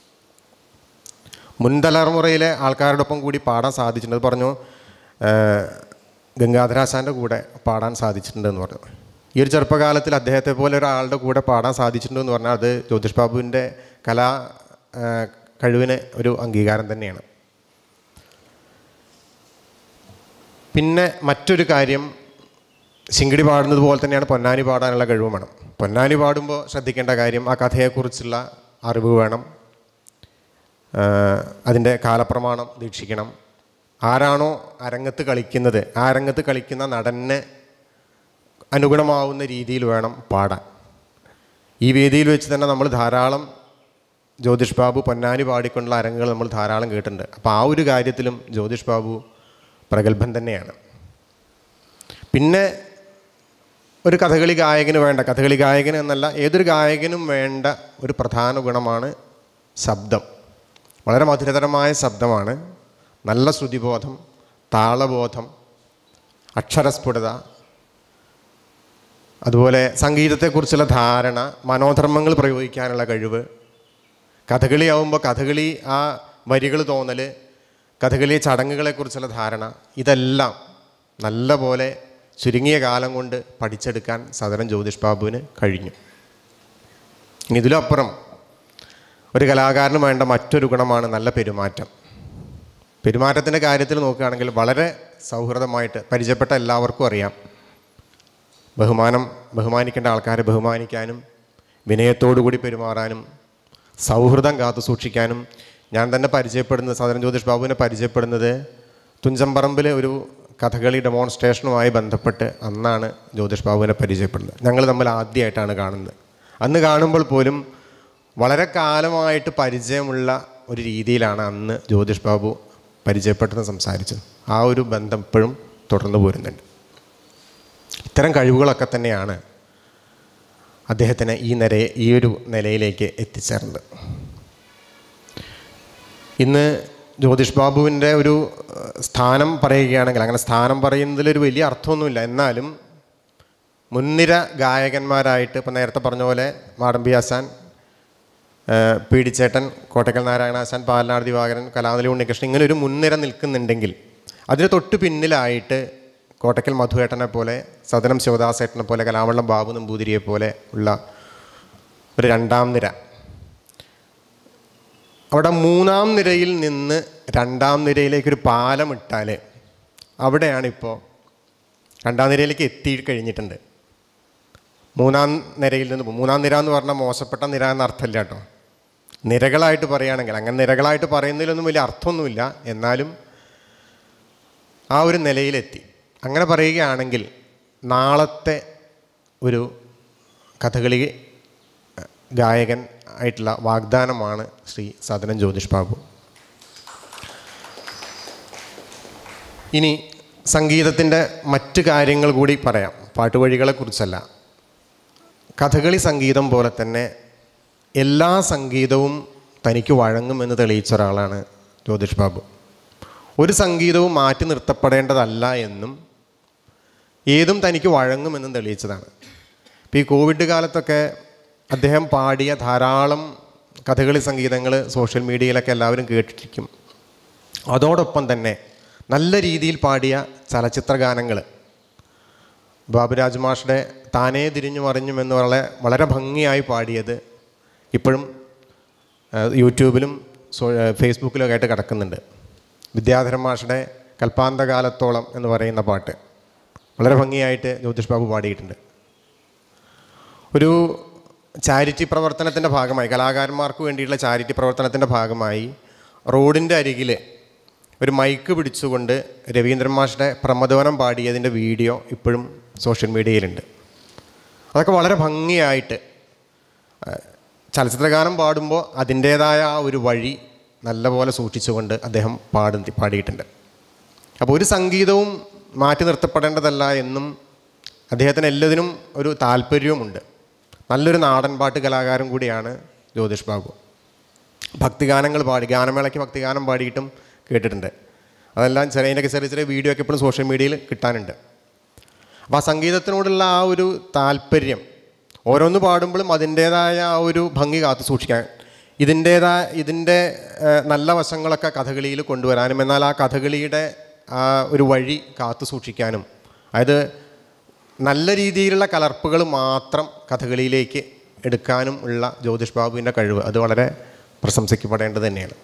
മുൻതലമുറയിലെ ആൾക്കാരോടൊപ്പം കൂടി പാടാൻ സാധിച്ചിട്ടുണ്ട്. പറഞ്ഞു ഗംഗാധരാശാൻ്റെ കൂടെ പാടാൻ സാധിച്ചിട്ടുണ്ടെന്ന് പറഞ്ഞു. ഈ ഒരു ചെറുപ്പകാലത്തിൽ അദ്ദേഹത്തെ പോലെ ഒരാളുടെ കൂടെ പാടാൻ സാധിച്ചിട്ടുണ്ടെന്ന് പറഞ്ഞാൽ അത് ജ്യോതിഷ് ബാബുവിൻ്റെ കലാ കഴിവിന് ഒരു അംഗീകാരം തന്നെയാണ്. പിന്നെ മറ്റൊരു കാര്യം, ശിങ്കിടി പാടുന്നത് പോലെ തന്നെയാണ് പൊന്നാനി പാടാനുള്ള കഴിവ് വേണം. പൊന്നാനി പാടുമ്പോൾ ശ്രദ്ധിക്കേണ്ട കാര്യം ആ കഥയെക്കുറിച്ചുള്ള അറിവ് വേണം, അതിൻ്റെ കാലപ്രമാണം ദീക്ഷിക്കണം. ആരാണോ അരങ്ങത്ത് കളിക്കുന്നത് ആ അരങ്ങത്ത് കളിക്കുന്ന നടന് അനുഗുണമാവുന്ന രീതിയിൽ വേണം പാടാൻ. ഈ വേദിയിൽ വെച്ച് തന്നെ നമ്മൾ ധാരാളം ജ്യോതിഷ് ബാബു പൊന്നാനി പാടിക്കൊണ്ടുള്ള അരങ്ങുകൾ നമ്മൾ ധാരാളം കേട്ടിട്ടുണ്ട്. അപ്പോൾ ആ ഒരു കാര്യത്തിലും ജ്യോതിഷ് ബാബു പ്രഗത്ഭൻ തന്നെയാണ്. പിന്നെ ഒരു കഥകളി ഗായകന് വേണ്ട, കഥകളി ഗായകൻ എന്നല്ല ഏതൊരു ഗായകനും വേണ്ട ഒരു പ്രധാന ഗുണമാണ് ശബ്ദം. വളരെ മധുരതരമായ ശബ്ദമാണ്. നല്ല ശ്രുതിബോധം, താളബോധം, അക്ഷരസ്ഫുടത, അതുപോലെ സംഗീതത്തെക്കുറിച്ചുള്ള ധാരണ, മനോധർമ്മങ്ങൾ പ്രയോഗിക്കാനുള്ള കഴിവ്. കഥകളി ആവുമ്പോൾ കഥകളി ആ വരികൾ തോന്നൽ, കഥകളി ചടങ്ങുകളെക്കുറിച്ചുള്ള ധാരണ, ഇതെല്ലാം നല്ല പോലെ ചുരുങ്ങിയ കാലം കൊണ്ട് പഠിച്ചെടുക്കാൻ സദനം ജ്യോതിഷ് ബാബുവിന് കഴിഞ്ഞു. ഇനി ഇതിലപ്പുറം ഒരു കലാകാരന് വേണ്ട മറ്റൊരു ഗുണമാണ് നല്ല പെരുമാറ്റം. പെരുമാറ്റത്തിൻ്റെ കാര്യത്തിൽ നോക്കുകയാണെങ്കിൽ വളരെ സൗഹൃദമായിട്ട് പരിചയപ്പെട്ട എല്ലാവർക്കും അറിയാം, ബഹുമാനം ബഹുമാനിക്കേണ്ട ആൾക്കാരെ ബഹുമാനിക്കാനും വിനയത്തോടു കൂടി പെരുമാറാനും സൗഹൃദം കാത്തു സൂക്ഷിക്കാനും. ഞാൻ തന്നെ പരിചയപ്പെടുന്നത് സദനം ജ്യോതിഷ് ബാബുവിനെ പരിചയപ്പെടുന്നത് തുഞ്ചമ്പറമ്പിലെ ഒരു കഥകളി ഡെമോൺസ്ട്രേഷനുമായി ബന്ധപ്പെട്ട് അന്നാണ് ജ്യോതിഷ് ബാബുവിനെ പരിചയപ്പെടുന്നത്. ഞങ്ങൾ തമ്മിൽ ആദ്യമായിട്ടാണ് കാണുന്നത്. അന്ന് കാണുമ്പോൾ പോലും വളരെ കാലമായിട്ട് പരിചയമുള്ള ഒരു രീതിയിലാണ് അന്ന് ജ്യോതിഷ് ബാബു പരിചയപ്പെട്ടെന്ന് സംസാരിച്ചത്. ആ ഒരു ബന്ധം ഇപ്പോഴും തുടർന്നു പോരുന്നുണ്ട്. ഇത്തരം കഴിവുകളൊക്കെ തന്നെയാണ് അദ്ദേഹത്തിന് ഈ നിലയെ ഈ ഒരു നിലയിലേക്ക് എത്തിച്ചേർന്നത്. ഇന്ന് ജ്യോതിഷ് ബാബുവിൻ്റെ ഒരു സ്ഥാനം പറയുകയാണെങ്കിൽ, അങ്ങനെ സ്ഥാനം പറയുന്നതിലൊരു വലിയ അർത്ഥമൊന്നുമില്ല, എന്നാലും മുൻനിര ഗായകന്മാരായിട്ട് ഇപ്പം നേരത്തെ പറഞ്ഞ പോലെ മാടമ്പി ആശാൻ, പീഡിച്ചേട്ടൻ, കോട്ടക്കൽ നാരായണ ആശാൻ, പാലനാട് ദിവാകരൻ, കലാനിലി ഉണ്ണികൃഷ്ണൻ, ഇങ്ങനെ ഒരു മുൻനിര നിൽക്കുന്നുണ്ടെങ്കിൽ അതിന് തൊട്ട് പിന്നിലായിട്ട് കോട്ടക്കൽ മധുവേട്ടനെ പോലെ, സദനം ശിവദാസേട്ടനെ പോലെ, കലാമണ്ഡലം ബാബു നമ്പൂതിരിയെ പോലെ ഉള്ള ഒരു രണ്ടാം നിര. അവിടെ മൂന്നാം നിരയിൽ നിന്ന് രണ്ടാം നിരയിലേക്കൊരു പാലം ഇട്ടാൽ അവിടെയാണിപ്പോൾ രണ്ടാം നിരയിലേക്ക് എത്തി കഴിഞ്ഞിട്ടുണ്ട്. മൂന്നാം നിരയിൽ നിന്ന് മൂന്നാം നിര എന്ന് പറഞ്ഞാൽ മോശപ്പെട്ട നിര എന്ന അർത്ഥമില്ല കേട്ടോ. നിരകളായിട്ട് പറയുകയാണെങ്കിൽ, അങ്ങനെ നിരകളായിട്ട് പറയുന്നതിലൊന്നും വലിയ അർത്ഥമൊന്നുമില്ല, എന്നാലും ആ ഒരു നിലയിലെത്തി. അങ്ങനെ പറയുകയാണെങ്കിൽ നാളത്തെ ഒരു കഥകളി ഗായകൻ ആയിട്ടുള്ള വാഗ്ദാനമാണ് ശ്രീ സദനം ജ്യോതിഷ് ബാബു. ഇനി സംഗീതത്തിൻ്റെ മറ്റ് കാര്യങ്ങൾ കൂടി പറയാം, പാട്ടുവഴികളെക്കുറിച്ചല്ല. കഥകളി സംഗീതം പോലെ തന്നെ എല്ലാ സംഗീതവും തനിക്ക് വഴങ്ങുമെന്ന് തെളിയിച്ച ഒരാളാണ് ജ്യോതിഷ് ബാബു. ഒരു സംഗീതവും മാറ്റി നിർത്തപ്പെടേണ്ടതല്ല എന്നും ഏതും തനിക്ക് വഴങ്ങുമെന്നും തെളിയിച്ചതാണ്. ഇപ്പോൾ ഈ കോവിഡ് കാലത്തൊക്കെ അദ്ദേഹം പാടിയ ധാരാളം കഥകളി സംഗീതങ്ങൾ സോഷ്യൽ മീഡിയയിലൊക്കെ എല്ലാവരും കേട്ടിരിക്കും. അതോടൊപ്പം തന്നെ നല്ല രീതിയിൽ പാടിയ ചലച്ചിത്ര ഗാനങ്ങൾ, ബാബുരാജ് മാഷുടെ താനേ തിരിഞ്ഞു മറിഞ്ഞും എന്ന് വളരെ വളരെ ഭംഗിയായി പാടിയത് ഇപ്പോഴും യൂട്യൂബിലും ഫേസ്ബുക്കിലും ഒക്കെ ആയിട്ട് കിടക്കുന്നുണ്ട്. വിദ്യാധരൻ മാഷുടെ കൽപ്പാന്തകാലത്തോളം എന്ന് പറയുന്ന പാട്ട് വളരെ ഭംഗിയായിട്ട് ജ്യോതിഷ് ബാബു പാടിയിട്ടുണ്ട്. ഒരു ചാരിറ്റി പ്രവർത്തനത്തിൻ്റെ ഭാഗമായി, കലാകാരന്മാർക്ക് വേണ്ടിയിട്ടുള്ള ചാരിറ്റി പ്രവർത്തനത്തിൻ്റെ ഭാഗമായി റോഡിൻ്റെ അരികിൽ ഒരു മൈക്ക് പിടിച്ചുകൊണ്ട് രവീന്ദ്രൻ മാഷുടെ പ്രമദവനം പാടിയതിൻ്റെ വീഡിയോ ഇപ്പോഴും സോഷ്യൽ മീഡിയയിലുണ്ട്. അതൊക്കെ വളരെ ഭംഗിയായിട്ട് ചലച്ചിത്രഗാനം പാടുമ്പോൾ അതിൻ്റേതായ ആ ഒരു വഴി നല്ലപോലെ സൂക്ഷിച്ചുകൊണ്ട് അദ്ദേഹം പാടി പാടിയിട്ടുണ്ട്. അപ്പോൾ ഒരു സംഗീതവും മാറ്റി നിർത്തപ്പെടേണ്ടതല്ല എന്നും അദ്ദേഹത്തിന് എല്ലാത്തിനും ഒരു താല്പര്യവുമുണ്ട്. നല്ലൊരു നാടൻ പാട്ട് കലാകാരൻ കൂടിയാണ് ജ്യോതിഷ് ബാബു. ഭക്തിഗാനങ്ങൾ പാടി, ഗാനമേളയ്ക്ക് ഭക്തിഗാനം പാടിയിട്ടും കേട്ടിട്ടുണ്ട്. അതെല്ലാം ചെറിയ അതിൻ്റെയൊക്കെ ചെറിയ ചെറിയ വീഡിയോ ഒക്കെ ഇപ്പോഴും സോഷ്യൽ മീഡിയയിൽ കിട്ടാനുണ്ട്. അപ്പോൾ ആ സംഗീതത്തിനോടുള്ള ആ ഒരു താല്പര്യം, ഓരോന്ന് പാടുമ്പോഴും അതിൻ്റേതായ ആ ഒരു ഭംഗി കാത്തു സൂക്ഷിക്കാൻ, ഇതിൻ്റേതായ ഇതിൻ്റെ നല്ല വശങ്ങളൊക്കെ കഥകളിയിൽ കൊണ്ടുവരാനും എന്നാൽ ആ കഥകളിയുടെ ആ ഒരു വഴി കാത്തു സൂക്ഷിക്കാനും, അതായത് നല്ല രീതിയിലുള്ള കലർപ്പുകൾ മാത്രം കഥകളിയിലേക്ക് എടുക്കാനും ഉള്ള ജ്യോതിഷ് ബാബുവിൻ്റെ കഴിവ് അത് വളരെ പ്രശംസിക്കപ്പെടേണ്ടത് തന്നെയാണ്.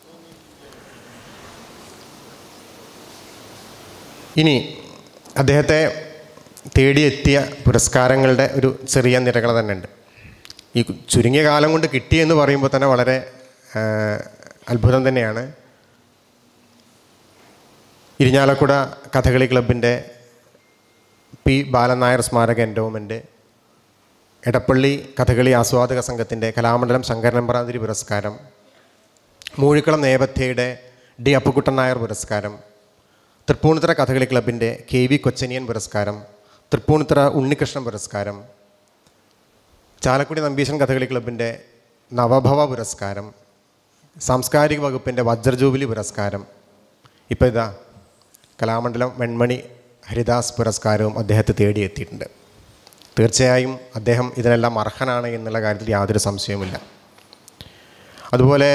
ഇനി അദ്ദേഹത്തെ തേടിയെത്തിയ പുരസ്കാരങ്ങളുടെ ഒരു ചെറിയ നിരകൾ തന്നെ ഉണ്ട്. ഈ ചുരുങ്ങിയ കാലം കൊണ്ട് കിട്ടിയെന്ന് പറയുമ്പോൾ തന്നെ വളരെ അത്ഭുതം തന്നെയാണ്. ഇരിഞ്ഞാലക്കുട കഥകളി ക്ലബിൻ്റെ പി ബാലൻ നായർ സ്മാരക എൻഡോമെൻ്റ്, എടപ്പള്ളി കഥകളി ആസ്വാദക സംഘത്തിൻ്റെ കലാമണ്ഡലം ശങ്കരനമ്പ്രാതിരി പുരസ്കാരം, മൂഴിക്കുളം നേപഥ്യയുടെ ഡി അപ്പുക്കുട്ടൻ നായർ പുരസ്കാരം, തൃപ്പൂണിത്തുറ കഥകളി ക്ലബിൻ്റെ കെ വി കൊച്ചനിയൻ പുരസ്കാരം, തൃപ്പൂണിത്തുറ ഉണ്ണികൃഷ്ണൻ പുരസ്കാരം, ചാലക്കുടി നമ്പീശൻ കഥകളി ക്ലബിൻ്റെ നവഭവ പുരസ്കാരം, സാംസ്കാരിക വകുപ്പിൻ്റെ വജ്രജൂബിലി പുരസ്കാരം, ഇപ്പോൾ ഇതാ കലാമണ്ഡലം വെൺമണി ഹരിദാസ് പുരസ്കാരവും അദ്ദേഹത്തെ തേടിയെത്തിയിട്ടുണ്ട്. തീർച്ചയായും അദ്ദേഹം ഇതിനെല്ലാം അർഹനാണ് എന്നുള്ള കാര്യത്തിൽ യാതൊരു സംശയവുമില്ല. അതുപോലെ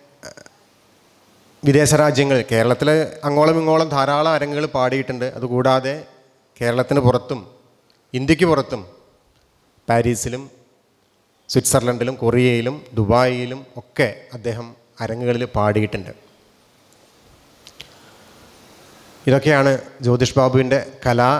വിദേശ രാജ്യങ്ങൾ, കേരളത്തിൽ അങ്ങോളം ഇങ്ങോളം ധാരാളം അരങ്ങുകൾ പാടിയിട്ടുണ്ട്. അതുകൂടാതെ കേരളത്തിന് പുറത്തും ഇന്ത്യക്ക് പുറത്തും പാരീസിലും സ്വിറ്റ്സർലൻഡിലും കൊറിയയിലും ദുബായിലും ഒക്കെ അദ്ദേഹം അരങ്ങുകളിൽ പാടിയിട്ടുണ്ട്. ഇതൊക്കെയാണ് ജ്യോതിഷ് ബാബുവിൻ്റെ കലാ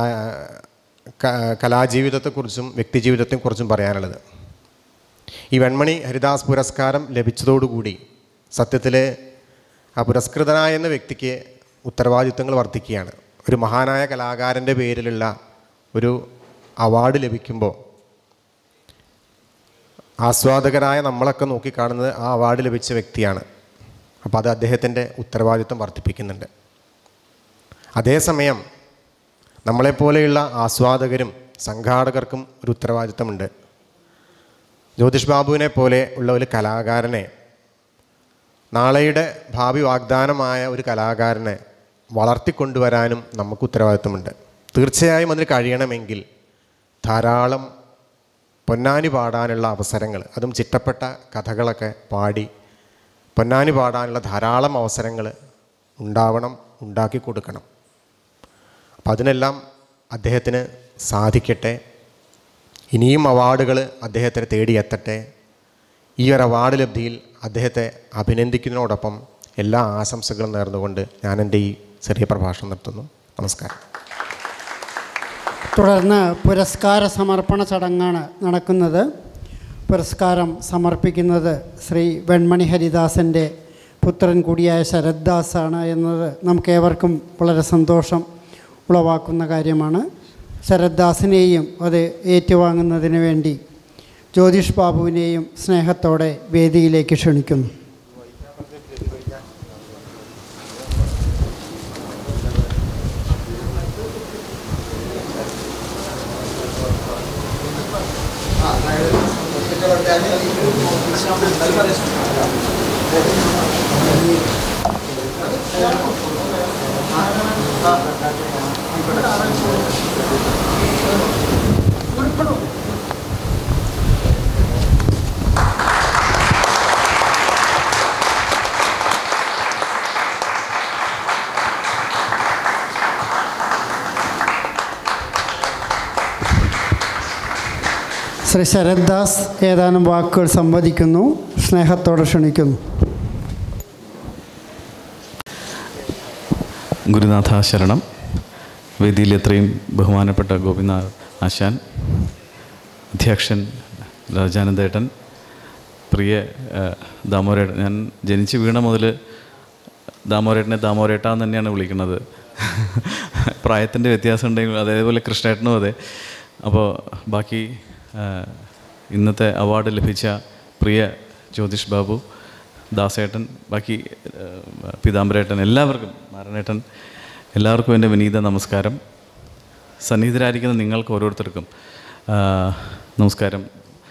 കലാജീവിതത്തെക്കുറിച്ചും വ്യക്തിജീവിതത്തെക്കുറിച്ചും പറയാനുള്ളത്. ഈ വെൺമണി ഹരിദാസ് പുരസ്കാരം ലഭിച്ചതോടുകൂടി സത്യത്തിൽ ആ പുരസ്കൃതനായ എന്ന വ്യക്തിക്ക് ഉത്തരവാദിത്വങ്ങൾ വർദ്ധിക്കുകയാണ്. ഒരു മഹാനായ കലാകാരൻ്റെ പേരിലുള്ള ഒരു അവാർഡ് ലഭിക്കുമ്പോൾ ആസ്വാദകരായ നമ്മളൊക്കെ നോക്കിക്കാണുന്നത് ആ അവാർഡ് ലഭിച്ച വ്യക്തിയാണ്. അപ്പോൾ അത് അദ്ദേഹത്തിൻ്റെ ഉത്തരവാദിത്വം വർദ്ധിപ്പിക്കുന്നുണ്ട്. അതേസമയം നമ്മളെപ്പോലെയുള്ള ആസ്വാദകരും സംഘാടകർക്കും ഒരു ഉത്തരവാദിത്വമുണ്ട്. ജ്യോതിഷ് ബാബുവിനെ പോലെ ഉള്ള ഒരു കലാകാരനെ, നാളെയുടെ ഭാവി വാഗ്ദാനമായ ഒരു കലാകാരനെ വളർത്തിക്കൊണ്ടുവരാനും നമുക്ക് ഉത്തരവാദിത്വമുണ്ട്. തീർച്ചയായും അതിന് കഴിയണമെങ്കിൽ ധാരാളം പൊന്നാനി പാടാനുള്ള അവസരങ്ങൾ, അതും ചിട്ടപ്പെട്ട കഥകളൊക്കെ പാടി പൊന്നാനി പാടാനുള്ള ധാരാളം അവസരങ്ങൾ ഉണ്ടാവണം, ഉണ്ടാക്കി കൊടുക്കണം. അപ്പം അതിനെല്ലാം അദ്ദേഹത്തിന് സാധിക്കട്ടെ. ഇനിയും അവാർഡുകൾ അദ്ദേഹത്തെ തേടിയെത്തട്ടെ. ഈ ഒരു അവാർഡ് ലബ്ധിയിൽ അദ്ദേഹത്തെ അഭിനന്ദിക്കുന്നതിനോടൊപ്പം എല്ലാ ആശംസകളും നേർന്നുകൊണ്ട് ഞാൻ എൻ്റെ ഈ ചെറിയ പ്രഭാഷണം നിർത്തുന്നു. നമസ്കാരം. തുടർന്ന് പുരസ്കാര സമർപ്പണ ചടങ്ങാണ് നടക്കുന്നത്. പുരസ്കാരം സമർപ്പിക്കുന്നത് ശ്രീ വെൺമണി ഹരിദാസൻ്റെ പുത്രൻ കൂടിയായ ശരത് ദാസാണ് എന്നത് നമുക്കേവർക്കും വളരെ സന്തോഷം ഉളവാക്കുന്ന കാര്യമാണ്. ശരത് ദാസിനെയും അത് ഏറ്റുവാങ്ങുന്നതിന് വേണ്ടി ജ്യോതിഷ് ബാബുവിനെയും സ്നേഹത്തോടെ വേദിയിലേക്ക് ക്ഷണിക്കുന്നു. ആ ശ്രീ ശരത് ദാസ് ഏതാനും വാക്കുകൾ സംവദിക്കുന്നു. സ്നേഹത്തോടെ ക്ഷണിക്കുന്നു. ഗുരുനാഥ ശരണം. വേദിയിൽ എത്രയും ബഹുമാനപ്പെട്ട ഗോപിനാഥ് ആശാൻ, അധ്യക്ഷൻ രാജാനന്ദേട്ടൻ, പ്രിയ ദാമോരേട്ടൻ. ഞാൻ ജനിച്ച് വീണ മുതൽ ദാമോരേട്ടനെ ദാമോരേട്ട എന്ന് തന്നെയാണ് വിളിക്കുന്നത്. പ്രായത്തിൻ്റെ വ്യത്യാസം ഉണ്ടെങ്കിൽ അതേപോലെ കൃഷ്ണേട്ടനും അതെ. അപ്പോൾ ബാക്കി ഇന്നത്തെ അവാർഡ് ലഭിച്ച പ്രിയ ജ്യോതിഷ് ബാബു, ദാസേട്ടൻ, ബാക്കി പീതാംബരേട്ടൻ, എല്ലാവർക്കും, നാരായണേട്ടൻ, എല്ലാവർക്കും എൻ്റെ വിനീത നമസ്കാരം. സന്നിഹിതരായിരിക്കുന്ന നിങ്ങൾക്ക് ഓരോരുത്തർക്കും നമസ്കാരം.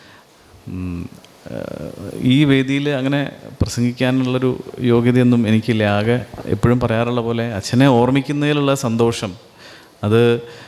ഈ വേദിയിൽ അങ്ങനെ പ്രസംഗിക്കാനുള്ളൊരു യോഗ്യതയൊന്നും എനിക്കില്ല. ആകെ എപ്പോഴും പറയാറുള്ള പോലെ അച്ഛനെ ഓർമ്മിക്കുന്നതിലുള്ള സന്തോഷം, അത്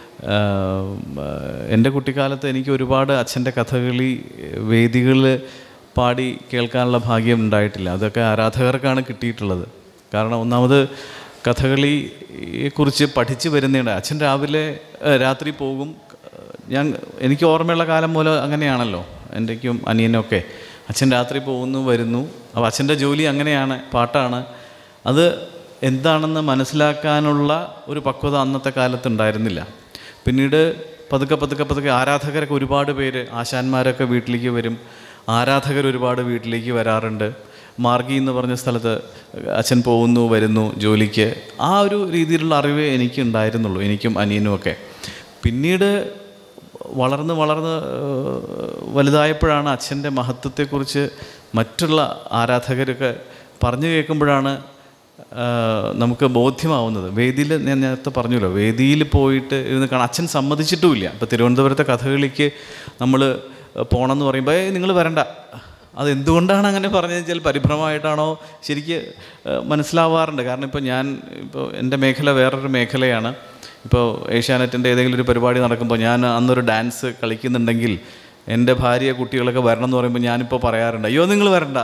എൻ്റെ കുട്ടിക്കാലത്ത് എനിക്ക് ഒരുപാട് അച്ഛൻ്റെ കഥകളി വേദികളിൽ പാടി കേൾക്കാനുള്ള ഭാഗ്യം ഉണ്ടായിട്ടില്ല. അതൊക്കെ ആരാധകർക്കാണ് കിട്ടിയിട്ടുള്ളത്. കാരണം ഒന്നാമത് കഥകളിയെക്കുറിച്ച് പഠിച്ച് വരുന്നതാണ്. അച്ഛൻ രാവിലെ രാത്രി പോകും. ഞാൻ എനിക്ക് ഓർമ്മയുള്ള കാലം പോലെ അങ്ങനെയാണല്ലോ, എൻ്റെക്കും അനിയനൊക്കെ. അച്ഛൻ രാത്രി പോകുന്നു, വരുന്നു. അപ്പോൾ അച്ഛൻ്റെ ജോലി അങ്ങനെയാണ്, പാട്ടാണ്. അത് എന്താണെന്ന് മനസ്സിലാക്കാനുള്ള ഒരു പക്വത അന്നത്തെ കാലത്ത് ഉണ്ടായിരുന്നില്ല. പിന്നീട് പതുക്കെ പതുക്കെ പതുക്കെ ആരാധകരൊക്കെ ഒരുപാട് പേര്, ആശാന്മാരൊക്കെ വീട്ടിലേക്ക് വരും. ആരാധകർ ഒരുപാട് വീട്ടിലേക്ക് വരാറുണ്ട്. മാർഗി എന്ന് പറഞ്ഞ സ്ഥലത്ത് അച്ഛൻ പോകുന്നു, വരുന്നു ജോലിക്ക്. ആ ഒരു രീതിയിലുള്ള അറിവേ എനിക്ക് ഉണ്ടായിരുന്നുള്ളൂ, എനിക്കും അനിയനുമൊക്കെ. പിന്നീട് വളർന്ന് വളർന്ന് വലുതായപ്പോഴാണ് അച്ഛൻ്റെ മഹത്വത്തെക്കുറിച്ച് മറ്റുള്ള ആരാധകരൊക്കെ പറഞ്ഞു കേൾക്കുമ്പോഴാണ് നമുക്ക് ബോധ്യമാവുന്നത്. വേദിയിൽ ഞാൻ നേരത്തെ പറഞ്ഞല്ലോ, വേദിയിൽ പോയിട്ട് ഇരുന്ന് കാണാൻ അച്ഛൻ സമ്മതിച്ചിട്ടുമില്ല. ഇപ്പോൾ തിരുവനന്തപുരത്തെ കഥകളിക്ക് നമ്മൾ പോകണമെന്ന് പറയുമ്പോൾ ഏ നിങ്ങൾ വരണ്ട. അതെന്തുകൊണ്ടാണ് അങ്ങനെ പറഞ്ഞത് വെച്ചാൽ പരിഭ്രമമായിട്ടാണോ ശരിക്ക് മനസ്സിലാവാറുണ്ട്. കാരണം ഇപ്പോൾ ഞാൻ ഇപ്പോൾ എൻ്റെ മേഖല വേറൊരു മേഖലയാണ്. ഇപ്പോൾ ഏഷ്യാനെറ്റിൻ്റെ ഏതെങ്കിലും ഒരു പരിപാടി നടക്കുമ്പോൾ ഞാൻ അന്നൊരു ഡാൻസ് കളിക്കുന്നുണ്ടെങ്കിൽ എൻ്റെ ഭാര്യ കുട്ടികളൊക്കെ വരണം എന്ന് പറയുമ്പോൾ ഞാനിപ്പോൾ പറയാറുണ്ട്, അയ്യോ നിങ്ങൾ വരണ്ട.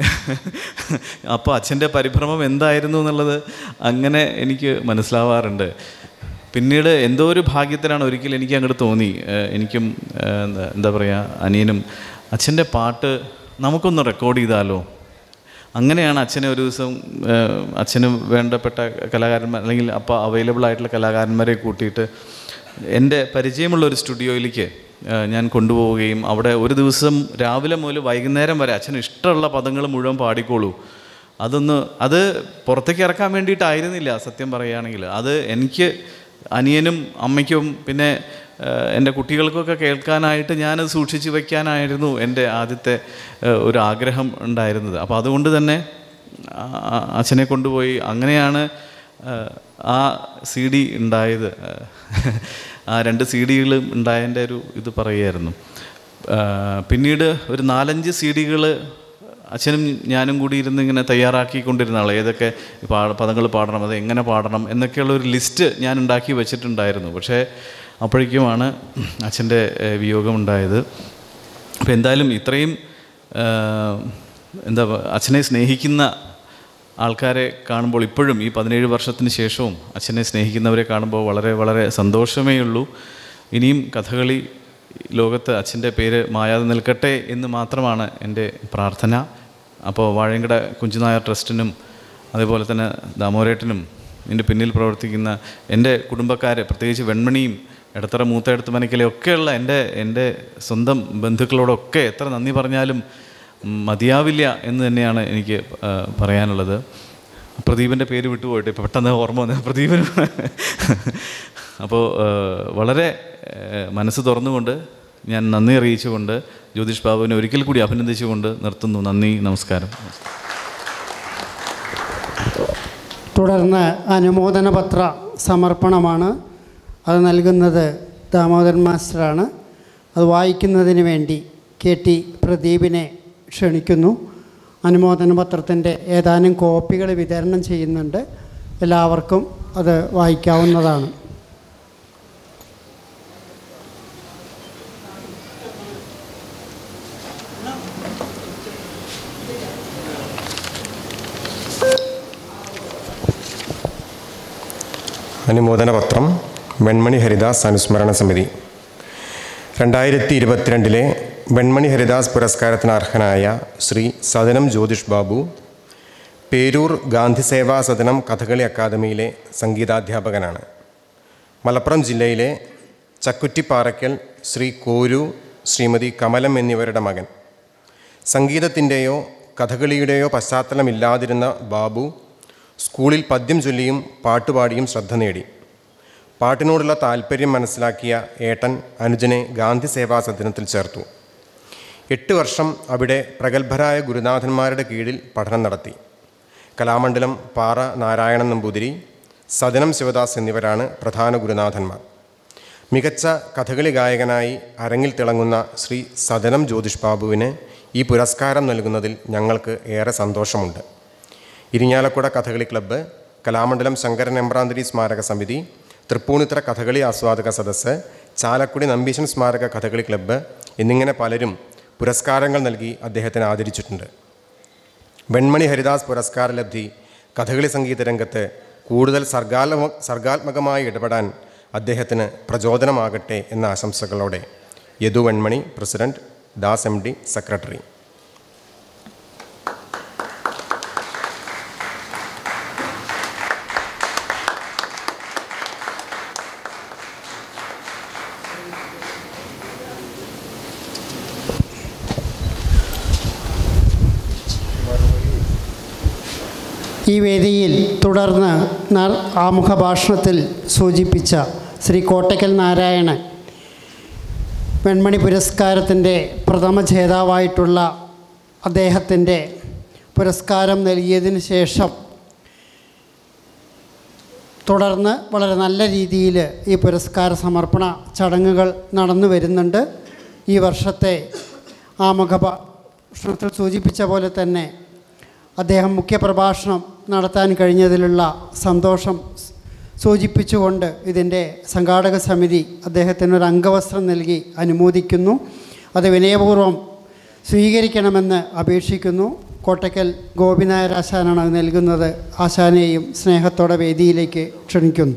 അപ്പോൾ അച്ഛൻ്റെ പരിഭ്രമം എന്തായിരുന്നു എന്നുള്ളത് അങ്ങനെ എനിക്ക് മനസ്സിലാവാറുണ്ട്. പിന്നീട് എന്തോ ഒരു ഭാഗ്യത്തിലാണ് ഒരിക്കലും എനിക്ക് അങ്ങോട്ട് തോന്നി, എനിക്കും എന്താ പറയുക അനിയനും, അച്ഛൻ്റെ പാട്ട് നമുക്കൊന്ന് റെക്കോർഡ് ചെയ്താലോ. അങ്ങനെയാണ് അച്ഛനെ ഒരു ദിവസം അച്ഛന് വേണ്ടപ്പെട്ട കലാകാരന്മാർ അല്ലെങ്കിൽ അപ്പോൾ അവൈലബിൾ ആയിട്ടുള്ള കലാകാരന്മാരെ കൂട്ടിയിട്ട് എൻ്റെ പരിചയമുള്ള ഒരു സ്റ്റുഡിയോയിലേക്ക് ഞാൻ കൊണ്ടുപോവുകയും അവിടെ ഒരു ദിവസം രാവിലെ മുതൽ വൈകുന്നേരം വരെ അച്ഛന് ഇഷ്ടമുള്ള പദങ്ങൾ മുഴുവൻ പാടിക്കോളൂ. അതൊന്ന് അത് പുറത്തേക്ക് ഇറക്കാൻ വേണ്ടിയിട്ടായിരുന്നില്ല സത്യം പറയുകയാണെങ്കിൽ. അത് എനിക്ക്, അനിയനും അമ്മയ്ക്കും പിന്നെ എൻ്റെ കുട്ടികൾക്കൊക്കെ കേൾക്കാനായിട്ട് ഞാനത് സൂക്ഷിച്ച് വയ്ക്കാനായിരുന്നു എൻ്റെ ആദ്യത്തെ ഒരു ആഗ്രഹം ഉണ്ടായിരുന്നത്. അപ്പോൾ അതുകൊണ്ട് തന്നെ അച്ഛനെ കൊണ്ടുപോയി അങ്ങനെയാണ് ആ സി ഡി ഉണ്ടായത്. ആ രണ്ട് സി ഡികളും ഉണ്ടായതിൻ്റെ ഒരു ഇത് പറയുമായിരുന്നു. പിന്നീട് ഒരു നാലഞ്ച് സി ഡികൾ അച്ഛനും ഞാനും കൂടി ഇരുന്ന് ഇങ്ങനെ തയ്യാറാക്കിക്കൊണ്ടിരുന്ന ആൾ, ഏതൊക്കെ പാ പദങ്ങൾ പാടണം, അത് എങ്ങനെ പാടണം എന്നൊക്കെയുള്ള ഒരു ലിസ്റ്റ് ഞാൻ ഉണ്ടാക്കി വെച്ചിട്ടുണ്ടായിരുന്നു. പക്ഷേ അപ്പോഴേക്കുമാണ് അച്ഛൻ്റെ വിയോഗമുണ്ടായത്. അപ്പോൾ എന്തായാലും ഇത്രയും എന്താ അച്ഛനെ സ്നേഹിക്കുന്ന ആൾക്കാരെ കാണുമ്പോൾ ഇപ്പോഴും ഈ പതിനേഴ് വർഷത്തിന് ശേഷവും അച്ഛനെ സ്നേഹിക്കുന്നവരെ കാണുമ്പോൾ വളരെ വളരെ സന്തോഷമേ ഉള്ളൂ. ഇനിയും കഥകളി ലോകത്ത് അച്ഛൻ്റെ പേര് മായാതെ നിൽക്കട്ടെ എന്ന് മാത്രമാണ് എൻ്റെ പ്രാർത്ഥന. അപ്പോൾ വാഴയങ്കട കുഞ്ചുനായർ ട്രസ്റ്റിനും അതേപോലെ തന്നെ ദാമോരേട്ടനും ഇതിൻ്റെ പിന്നിൽ പ്രവർത്തിക്കുന്ന എൻ്റെ കുടുംബക്കാർ, പ്രത്യേകിച്ച് വെൺമണിയും എടത്തറ മൂത്തയെടുത്ത് മനക്കലെ ഒക്കെയുള്ള എൻ്റെ എൻ്റെ സ്വന്തം ബന്ധുക്കളോടൊക്കെ എത്ര നന്ദി പറഞ്ഞാലും മതിയാവില്ല എന്ന് തന്നെയാണ് എനിക്ക് പറയാനുള്ളത്. പ്രദീപിൻ്റെ പേര് വിട്ടുപോയിട്ട് ഇപ്പോൾ പെട്ടെന്ന് ഓർമ്മ വന്നത് പ്രദീപിന്. അപ്പോൾ വളരെ മനസ്സ് തുറന്നുകൊണ്ട് ഞാൻ നന്ദി അറിയിച്ചുകൊണ്ട് ജ്യോതിഷ് ബാബുവിനെ ഒരിക്കൽ കൂടി അഭിനന്ദിച്ചുകൊണ്ട് നിർത്തുന്നു. നന്ദി, നമസ്കാരം. തുടർന്ന് അനുമോദന പത്ര സമർപ്പണമാണ്. അത് നൽകുന്നത് ദാമോദരൻ മാസ്റ്ററാണ്. അത് വായിക്കുന്നതിന് വേണ്ടി കെ ടി പ്രദീപിനെ ക്ഷണിക്കുന്നു. അനുമോദന പത്രത്തിൻ്റെ ഏതാനും കോപ്പികൾ വിതരണം ചെയ്യുന്നുണ്ട്. എല്ലാവർക്കും അത് വായിക്കാവുന്നതാണ്. അനുമോദന പത്രം വെൺമണി ഹരിദാസ് അനുസ്മരണ സമിതി. രണ്ടായിരത്തി ഇരുപത്തിരണ്ടിലെ വെൺമണി ഹരിദാസ് പുരസ്കാരത്തിന് അർഹനായ ശ്രീ സദനം ജ്യോതിഷ് ബാബു പേരൂർ ഗാന്ധി സേവാ സദനം കഥകളി അക്കാദമിയിലെ സംഗീതാധ്യാപകനാണ്. മലപ്പുറം ജില്ലയിലെ ചക്കുറ്റിപ്പാറയ്ക്കൽ ശ്രീ കോരു, ശ്രീമതി കമലം എന്നിവരുടെ മകൻ. സംഗീതത്തിൻ്റെയോ കഥകളിയുടെയോ പശ്ചാത്തലമില്ലാതിരുന്ന ബാബു സ്കൂളിൽ പദ്യം ചൊല്ലിയും പാട്ടുപാടിയും ശ്രദ്ധ നേടി. പാട്ടിനോടുള്ള താല്പര്യം മനസ്സിലാക്കിയ ഏട്ടൻ അനുജനെ ഗാന്ധി സേവാ സദനത്തിൽ ചേർത്തു. എട്ട് വർഷം അവിടെ പ്രഗത്ഭരായ ഗുരുനാഥന്മാരുടെ കീഴിൽ പഠനം നടത്തി. കലാമണ്ഡലം പാറ നാരായണൻ നമ്പൂതിരി, സദനം ശിവദാസ് എന്നിവരാണ് പ്രധാന ഗുരുനാഥന്മാർ. മികച്ച കഥകളി ഗായകനായി അരങ്ങിൽ തിളങ്ങുന്ന ശ്രീ സദനം ജ്യോതിഷ് ബാബുവിന് ഈ പുരസ്കാരം നൽകുന്നതിൽ ഞങ്ങൾക്ക് ഏറെ സന്തോഷമുണ്ട്. ഇരിങ്ങാലക്കുട കഥകളി ക്ലബ്ബ്, കലാമണ്ഡലം ശങ്കരൻ എമ്പ്രാന്തിരി സ്മാരക സമിതി, തൃപ്പൂണിത്തുറ കഥകളി ആസ്വാദക സദസ്സ്, ചാലക്കുടി നമ്പീശൻ സ്മാരക കഥകളി ക്ലബ്ബ് എന്നിങ്ങനെ പലരും പുരസ്കാരങ്ങൾ നൽകി അദ്ദേഹത്തിന് ആദരിച്ചിട്ടുണ്ട്. വെൺമണി ഹരിദാസ് പുരസ്കാര ലബ്ധി കഥകളി സംഗീത രംഗത്ത് കൂടുതൽ സർഗാത്മ സർഗാത്മകമായി ഇടപെടാൻ അദ്ദേഹത്തിന് പ്രചോദനമാകട്ടെ എന്ന ആശംസകളോടെ Yadu Venmani, president, Das M D, secretary. ഈ വേദിയിൽ തുടർന്ന് ആമുഖ ഭാഷണത്തിൽ സൂചിപ്പിച്ച ശ്രീ കോട്ടയ്ക്കൽ നാരായണൻ വെൺമണി പുരസ്കാരത്തിൻ്റെ പ്രഥമ ജേതാവായിട്ടുള്ള അദ്ദേഹത്തിൻ്റെ പുരസ്കാരം നൽകിയതിന് ശേഷം തുടർന്ന് വളരെ നല്ല രീതിയിൽ ഈ പുരസ്കാര സമർപ്പണ ചടങ്ങുകൾ നടന്നു വരുന്നുണ്ട്. ഈ വർഷത്തെ ആമുഖ ഭാഷണത്തിൽ സൂചിപ്പിച്ച പോലെ തന്നെ അദ്ദേഹം മുഖ്യപ്രഭാഷണം നടത്താൻ കഴിഞ്ഞതിലുള്ള സന്തോഷം സൂചിപ്പിച്ചുകൊണ്ട് ഇതിൻ്റെ സംഘാടക സമിതി അദ്ദേഹത്തിനൊരു അംഗവസ്ത്രം നൽകി അനുമോദിക്കുന്നു. അത് വിനയപൂർവ്വം സ്വീകരിക്കണമെന്ന് അപേക്ഷിക്കുന്നു. കോട്ടയ്ക്കൽ ഗോപിനായർ ആശാനാണ് അത് നൽകുന്നത്. ആശാനെയും സ്നേഹത്തോടെ വേദിയിലേക്ക് ക്ഷണിക്കുന്നു.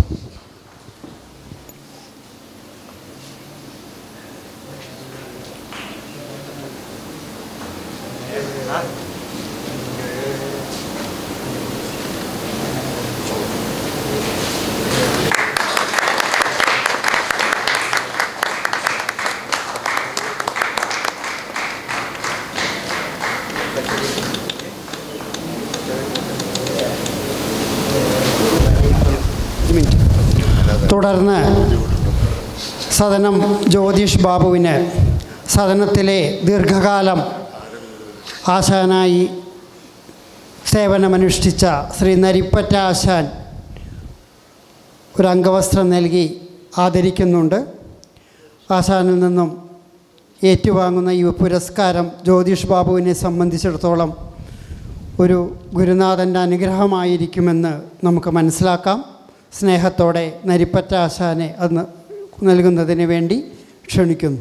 തുടർന്ന് സദനം ജ്യോതിഷ് ബാബുവിന് സദനത്തിലെ ദീർഘകാലം ആശാനായി സേവനമനുഷ്ഠിച്ച ശ്രീ നരിപ്പറ്റ ആശാൻ ഒരു അംഗവസ്ത്രം നൽകി ആദരിക്കുന്നുണ്ട്. ആശാനിൽ നിന്നും ഏറ്റുവാങ്ങുന്ന ഈ പുരസ്കാരം ജ്യോതിഷ് ബാബുവിനെ സംബന്ധിച്ചിടത്തോളം ഒരു ഗുരുനാഥൻ്റെ അനുഗ്രഹമായിരിക്കുമെന്ന് നമുക്ക് മനസ്സിലാക്കാം. സ്നേഹത്തോടെ നരിപ്പറ്റ ആശാനെ അത് നൽകുന്നതിന് വേണ്ടി ക്ഷണിക്കുന്നു.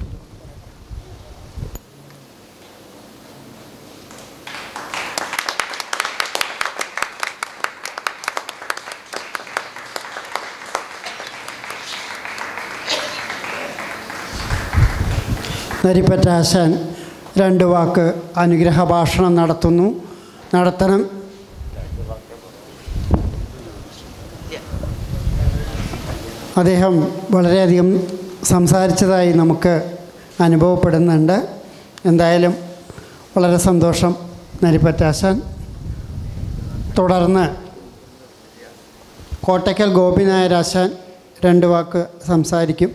നരിപ്പറ്റ ആശാൻ രണ്ട് വാക്ക് അനുഗ്രഹ ഭാഷണം നടത്തുന്നു നടത്തണം അദ്ദേഹം വളരെയധികം സംസാരിച്ചതായി നമുക്ക് അനുഭവപ്പെടുന്നുണ്ട്. എന്തായാലും വളരെ സന്തോഷം നരിപ്പറ്റ ആശാൻ. തുടർന്ന് കോട്ടയ്ക്കൽ ഗോപിനായർ ആശാൻ രണ്ട് വാക്ക് സംസാരിക്കും.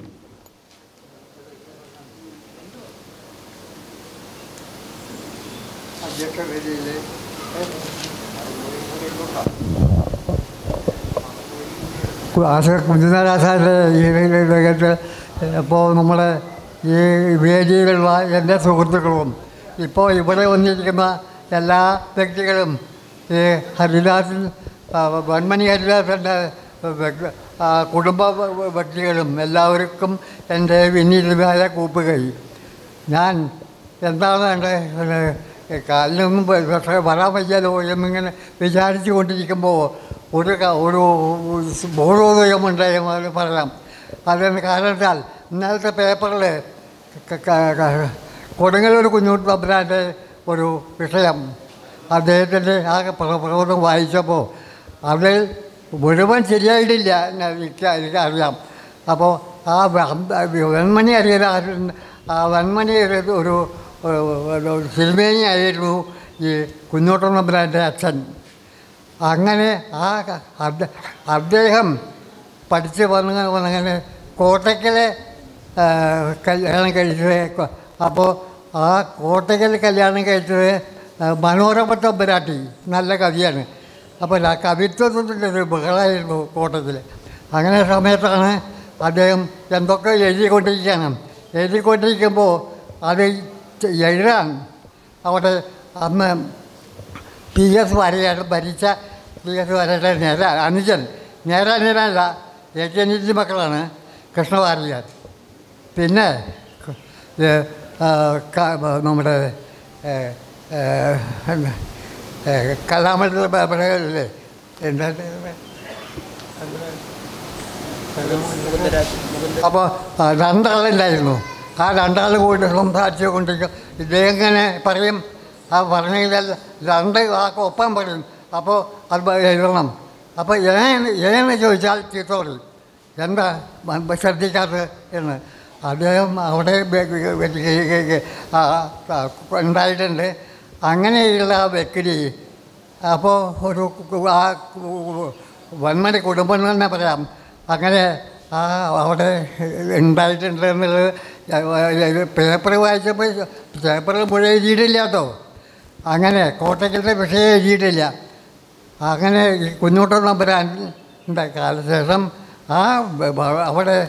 ആശ കുഞ്ഞുനാരാശാൻ്റെ ഈ രംഗത്ത് ഇപ്പോൾ നമ്മുടെ ഈ വേദിയിലുള്ള എൻ്റെ സുഹൃത്തുക്കളും ഇപ്പോൾ ഇവിടെ വന്നിരിക്കുന്ന എല്ലാ വ്യക്തികളും ഈ ഹരിദാസൻ വൺമണി ഹരിദാസൻ്റെ കുടുംബ വ്യക്തികളും എല്ലാവർക്കും എൻ്റെ വിനീതമായ കൂപ്പുകൈ. ഞാൻ എന്താണ് എൻ്റെ കാലിനൊന്നും പക്ഷേ വരാൻ വയ്യാലോ എന്നിങ്ങനെ വിചാരിച്ചു കൊണ്ടിരിക്കുമ്പോൾ ഒരു ഒരു ബോധോദയമുണ്ടായെന്ന് പറയാം. അതിന് കാരണത്താൽ ഇന്നലത്തെ പേപ്പറിൽ കൊടുങ്ങല്ലൂർ കുഞ്ഞുട്ടി തമ്പുരാൻ്റെ ഒരു വിഷയം അദ്ദേഹത്തിൻ്റെ ആ പ്രബോധം വായിച്ചപ്പോൾ അത് മുഴുവൻ ശരിയായിട്ടില്ല എനിക്ക് എനിക്കറിയാം. അപ്പോൾ ആ വെൺമണി അറിയാൻ ആ വെൺമണി ഒരു സിനിമേനിയായിരുന്നു ഈ കുഞ്ഞോട്ടൻ തമ്പുരാൻ്റെ അച്ഛൻ. അങ്ങനെ ആ അദ്ദേഹം പഠിച്ച് വന്ന് വന്നങ്ങനെ കോട്ടയ്ക്കലെ കല്യാണം കഴിച്ചത്. അപ്പോൾ ആ കോട്ടയ്ക്കൽ കല്യാണം കഴിച്ചത് മനോരമ തമ്പുരാട്ടി, നല്ല കവിയാണ്. അപ്പോൾ ആ കവിത്വത്തിൻ്റെ ഒരു ബഹളമായിരുന്നു കോട്ടത്തിൽ. അങ്ങനെ സമയത്താണ് അദ്ദേഹം എന്തൊക്കെ എഴുതിക്കൊണ്ടിരിക്കണം. എഴുതിക്കൊണ്ടിരിക്കുമ്പോൾ അത് എഴുതാൻ അവിടെ അന്ന് പി എസ് വരയാണ് ഭരിച്ച പി എസ് വരയുടെ നേര അനുജൻ നേരാനുജനല്ല ഏറ്റുനിധി മക്കളാണ് കൃഷ്ണവാര്യർ. പിന്നെ നമ്മുടെ കലാമണ്ഡലല്ലേ എന്താ അപ്പോൾ രണ്ടാളുണ്ടായിരുന്നു. ആ രണ്ടാൾ കൂടി സംസാരിച്ചു കൊണ്ടിരിക്കും. ഇദ്ദേഹം ഇങ്ങനെ പറയും, ആ പറഞ്ഞെങ്കിൽ രണ്ട് വാക്ക് ഒപ്പം പറയും. അപ്പോൾ അത് എഴുതണം. അപ്പോൾ ഏന്ന് ഏന്ന് ചോദിച്ചാൽ ചീത്ത പറയും, എന്താ ശ്രദ്ധിക്കാത്തത് എന്ന്. അദ്ദേഹം അവിടെ ഉണ്ടായിട്ടുണ്ട്. അങ്ങനെയുള്ള ആ വ്യക്തി അപ്പോൾ ഒരു ആ വന്മണി കുടുംബം തന്നെ പറയാം. അങ്ങനെ ആ അവിടെ ഉണ്ടായിട്ടുണ്ട് എന്നുള്ളത് പേപ്പർ വായിച്ചപ്പോൾ പേപ്പറിൽ മുഴുവൻ എഴുതിയിട്ടില്ല കേട്ടോ. അങ്ങനെ കോട്ടയ്ക്കത്തെ വിഷയം എഴുതിയിട്ടില്ല. അങ്ങനെ ഈ കുഞ്ഞോട്ടൻ തമ്പുരാൻ്റെ കാലശേഷം ആ അവിടെ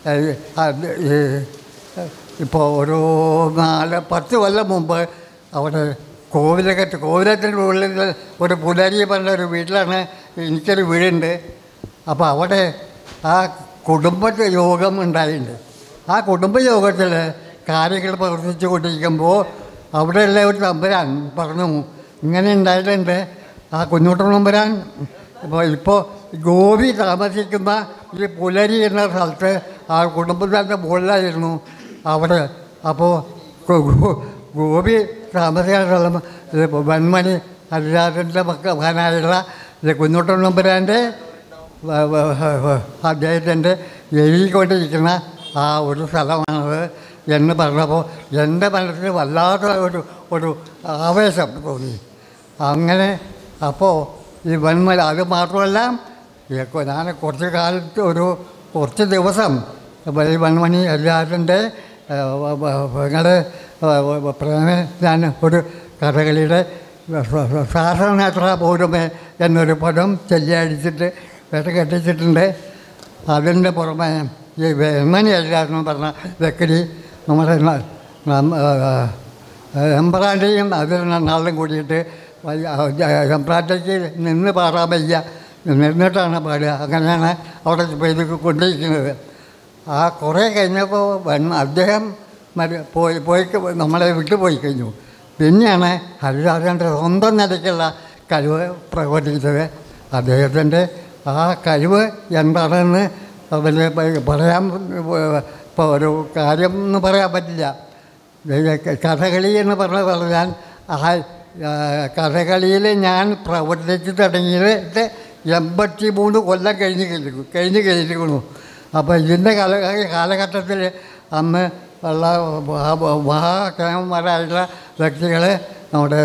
ഇപ്പോൾ ഒരു നാല് പത്ത് കൊല്ലം മുമ്പ് അവിടെ കോവിലകത്ത് കോവിലത്തിൻ്റെ ഉള്ളിൽ ഒരു പുലരി പറഞ്ഞ ഒരു വീട്ടിലാണ് എനിക്കൊരു വീടുണ്ട്. അപ്പോൾ അവിടെ ആ കുടുംബ യോഗം ഉണ്ടായിട്ടുണ്ട്. ആ കുടുംബയോഗത്തിൽ കാര്യങ്ങൾ പ്രവർത്തിച്ചു കൊണ്ടിരിക്കുമ്പോൾ അവിടെയുള്ള ഒരു തമ്പുരാൻ പറഞ്ഞു, ഇങ്ങനെ ഉണ്ടായിട്ടുണ്ട്. ആ കുഞ്ഞോട്ടൻ തമ്പുരാൻ ഇപ്പോൾ ഇപ്പോൾ ഗോപി താമസിക്കുന്ന ഈ പുലരി എന്ന സ്ഥലത്ത് ആ കുടുംബത്തിൻ്റെ മുകളിലായിരുന്നു അവിടെ. അപ്പോൾ ഗോപി താമസിക്കുന്ന സ്ഥലം വന്മണി ഹരിദാസൻ്റെ മകനായുള്ള കുഞ്ഞോട്ടൻ തമ്പുരാൻ്റെ അദ്ദേഹത്തിൻ്റെ എഴുതിക്കൊണ്ടിരിക്കുന്ന ആ ഒരു സ്ഥലമാണത് എന്ന് പറഞ്ഞപ്പോൾ എൻ്റെ മനസ്സിൽ വല്ലാത്ത ഒരു ഒരു ആവേശം തോന്നി. അങ്ങനെ അപ്പോൾ ഈ വന്മല അത് മാത്രമല്ല, ഞാൻ കുറച്ച് കാലത്ത് ഒരു കുറച്ച് ദിവസം ഈ വന്മണി എല്ലാത്തിൻ്റെ നിങ്ങളുടെ പ്രേമ ഞാൻ ഒരു കഥകളിയുടെ ശാസ്ത്രനേത്ര പോരുമേ എന്നൊരു പദം ചെല്ലിയടിച്ചിട്ട് വേട്ട കെട്ടിച്ചിട്ടുണ്ട്. അതിൻ്റെ പുറമെ ഈ വെൺമണി എല്ലാവരും പറഞ്ഞ വ്യക്തി നമ്മുടെ എംബ്രാൻ്റെയും അതിൽ നാളും കൂടിയിട്ട് എംബ്രാൻ്റയ്ക്ക് നിന്ന് പാടാൻ വയ്യ, നിന്നിട്ടാണ് പാടുക. അങ്ങനെയാണ് അവിടെ ഇത് കൊണ്ടിരിക്കുന്നത്. ആ കുറേ കഴിഞ്ഞപ്പോൾ അദ്ദേഹം പോയി പോയി നമ്മളെ വിട്ടുപോയി കഴിഞ്ഞു. പിന്നെയാണ് ഹരിദാസൻ്റെ സ്വന്തം നിലയ്ക്കുള്ള കഴിവ് പ്രകടിപ്പിച്ചത്. അദ്ദേഹത്തിൻ്റെ ആ കഴിവ് എന്താണെന്ന് അവന് പറയാൻ ഇപ്പോൾ ഒരു കാര്യം എന്ന് പറയാൻ പറ്റില്ല. കഥകളി എന്ന് പറഞ്ഞ പറഞ്ഞാൽ ആ കഥകളിയിൽ ഞാൻ പ്രവർത്തിച്ച് തുടങ്ങിയിട്ട് എൺപത്തി മൂന്ന് കൊല്ലം കഴിഞ്ഞ് കഴിഞ്ഞു കഴിഞ്ഞ് കഴിഞ്ഞിരിക്കുന്നു. അപ്പോൾ ഇതിൻ്റെ കാല കാലഘട്ടത്തിൽ അന്ന് ഉള്ള മഹാകേമന്മാരായിട്ടുള്ള വ്യക്തികൾ നമ്മുടെ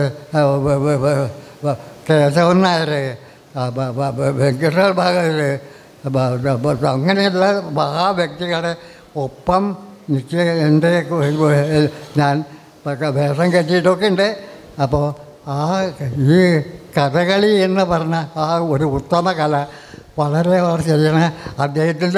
കേശവൻ നായർ, വെങ്കടേശ്വര ഭാഗവതർ, അങ്ങനെയുള്ള മഹാവ്യക്തികളുടെ ഒപ്പം എനിക്ക് എൻ്റെ ഞാൻ വേഷം കെട്ടിയിട്ടൊക്കെ ഉണ്ട്. അപ്പോൾ ആ ഈ കഥകളി എന്ന് പറഞ്ഞ ആ ഒരു ഉത്തമ കല വളരെ ശരിയാണ്. അദ്ദേഹത്തിൻ്റെ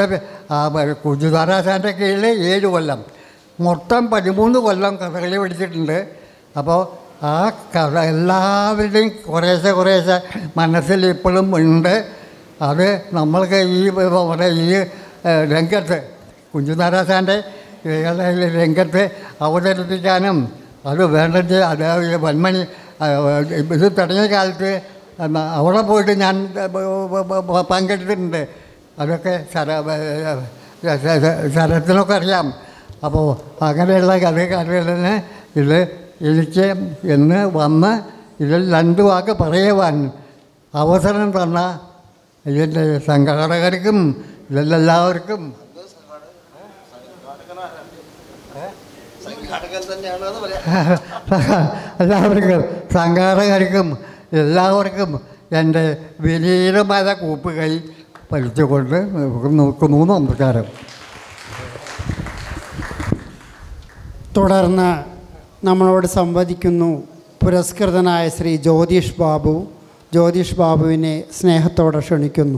കുഞ്ഞുതാരാശാൻ്റെ കീഴിൽ ഏഴ് കൊല്ലം, മൊത്തം പതിമൂന്ന് കൊല്ലം കഥകളി പഠിച്ചിട്ടുണ്ട്. അപ്പോൾ ആ കഥ എല്ലാവരുടെയും കുറേശ്ശെ കുറേശ്ശെ മനസ്സിൽ ഇപ്പോഴും ഉണ്ട്. അത് നമ്മൾക്ക് ഈ നമ്മുടെ ഈ രംഗത്ത് കുഞ്ചുനാരാശാൻ്റെ രംഗത്ത് അവതരിപ്പിക്കാനും അത് വേണ്ടത് അത് വന്മണി ഇത് തുടങ്ങിയ കാലത്ത് അവിടെ പോയിട്ട് ഞാൻ പങ്കെടുത്തിട്ടുണ്ട്. അതൊക്കെ ശര ശരത്തിനൊക്കെ അറിയാം. അപ്പോൾ അങ്ങനെയുള്ള കഥകളിന് ഇത് എനിക്ക് എന്ന് വന്ന് ഇതിൽ രണ്ട് വാക്ക് പറയുവാൻ അവസരം തന്ന ഇതിൻ്റെ സംഘാടകർക്കും ഇതിലെല്ലാവർക്കും എല്ലാവർക്കും സംഘാടകർക്കും എല്ലാവർക്കും എൻ്റെ വിനീതമായ കൂപ്പുകൈ പലിച്ചുകൊണ്ട് നോക്കുന്നു. നമസ്കാരം. തുടർന്ന് നമ്മളോട് സംവദിക്കുന്നു പുരസ്കൃതനായ ശ്രീ ജ്യോതിഷ് ബാബു. ജ്യോതിഷ് ബാബുവിനെ സ്നേഹത്തോടെ ക്ഷണിക്കുന്നു.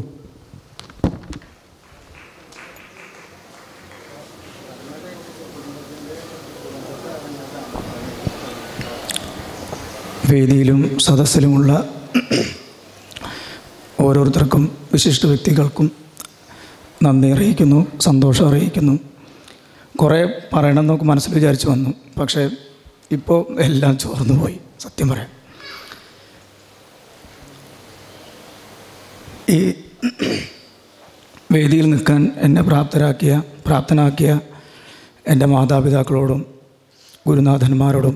വേദിയിലും സദസ്സിലുമുള്ള ഓരോരുത്തർക്കും വിശിഷ്ട വ്യക്തികൾക്കും നന്ദി അറിയിക്കുന്നു, സന്തോഷം അറിയിക്കുന്നു. കുറേ പറയണമെന്നൊക്കെ മനസ്സിൽ വിചാരിച്ചു വന്നു, പക്ഷേ ഇപ്പോൾ എല്ലാം ചോർന്നു പോയി. സത്യം പറയാം, ഈ വേദിയിൽ നിൽക്കാൻ എന്നെ പ്രാപ്തരാക്കിയ പ്രാപ്തനാക്കിയ എൻ്റെ മാതാപിതാക്കളോടും ഗുരുനാഥന്മാരോടും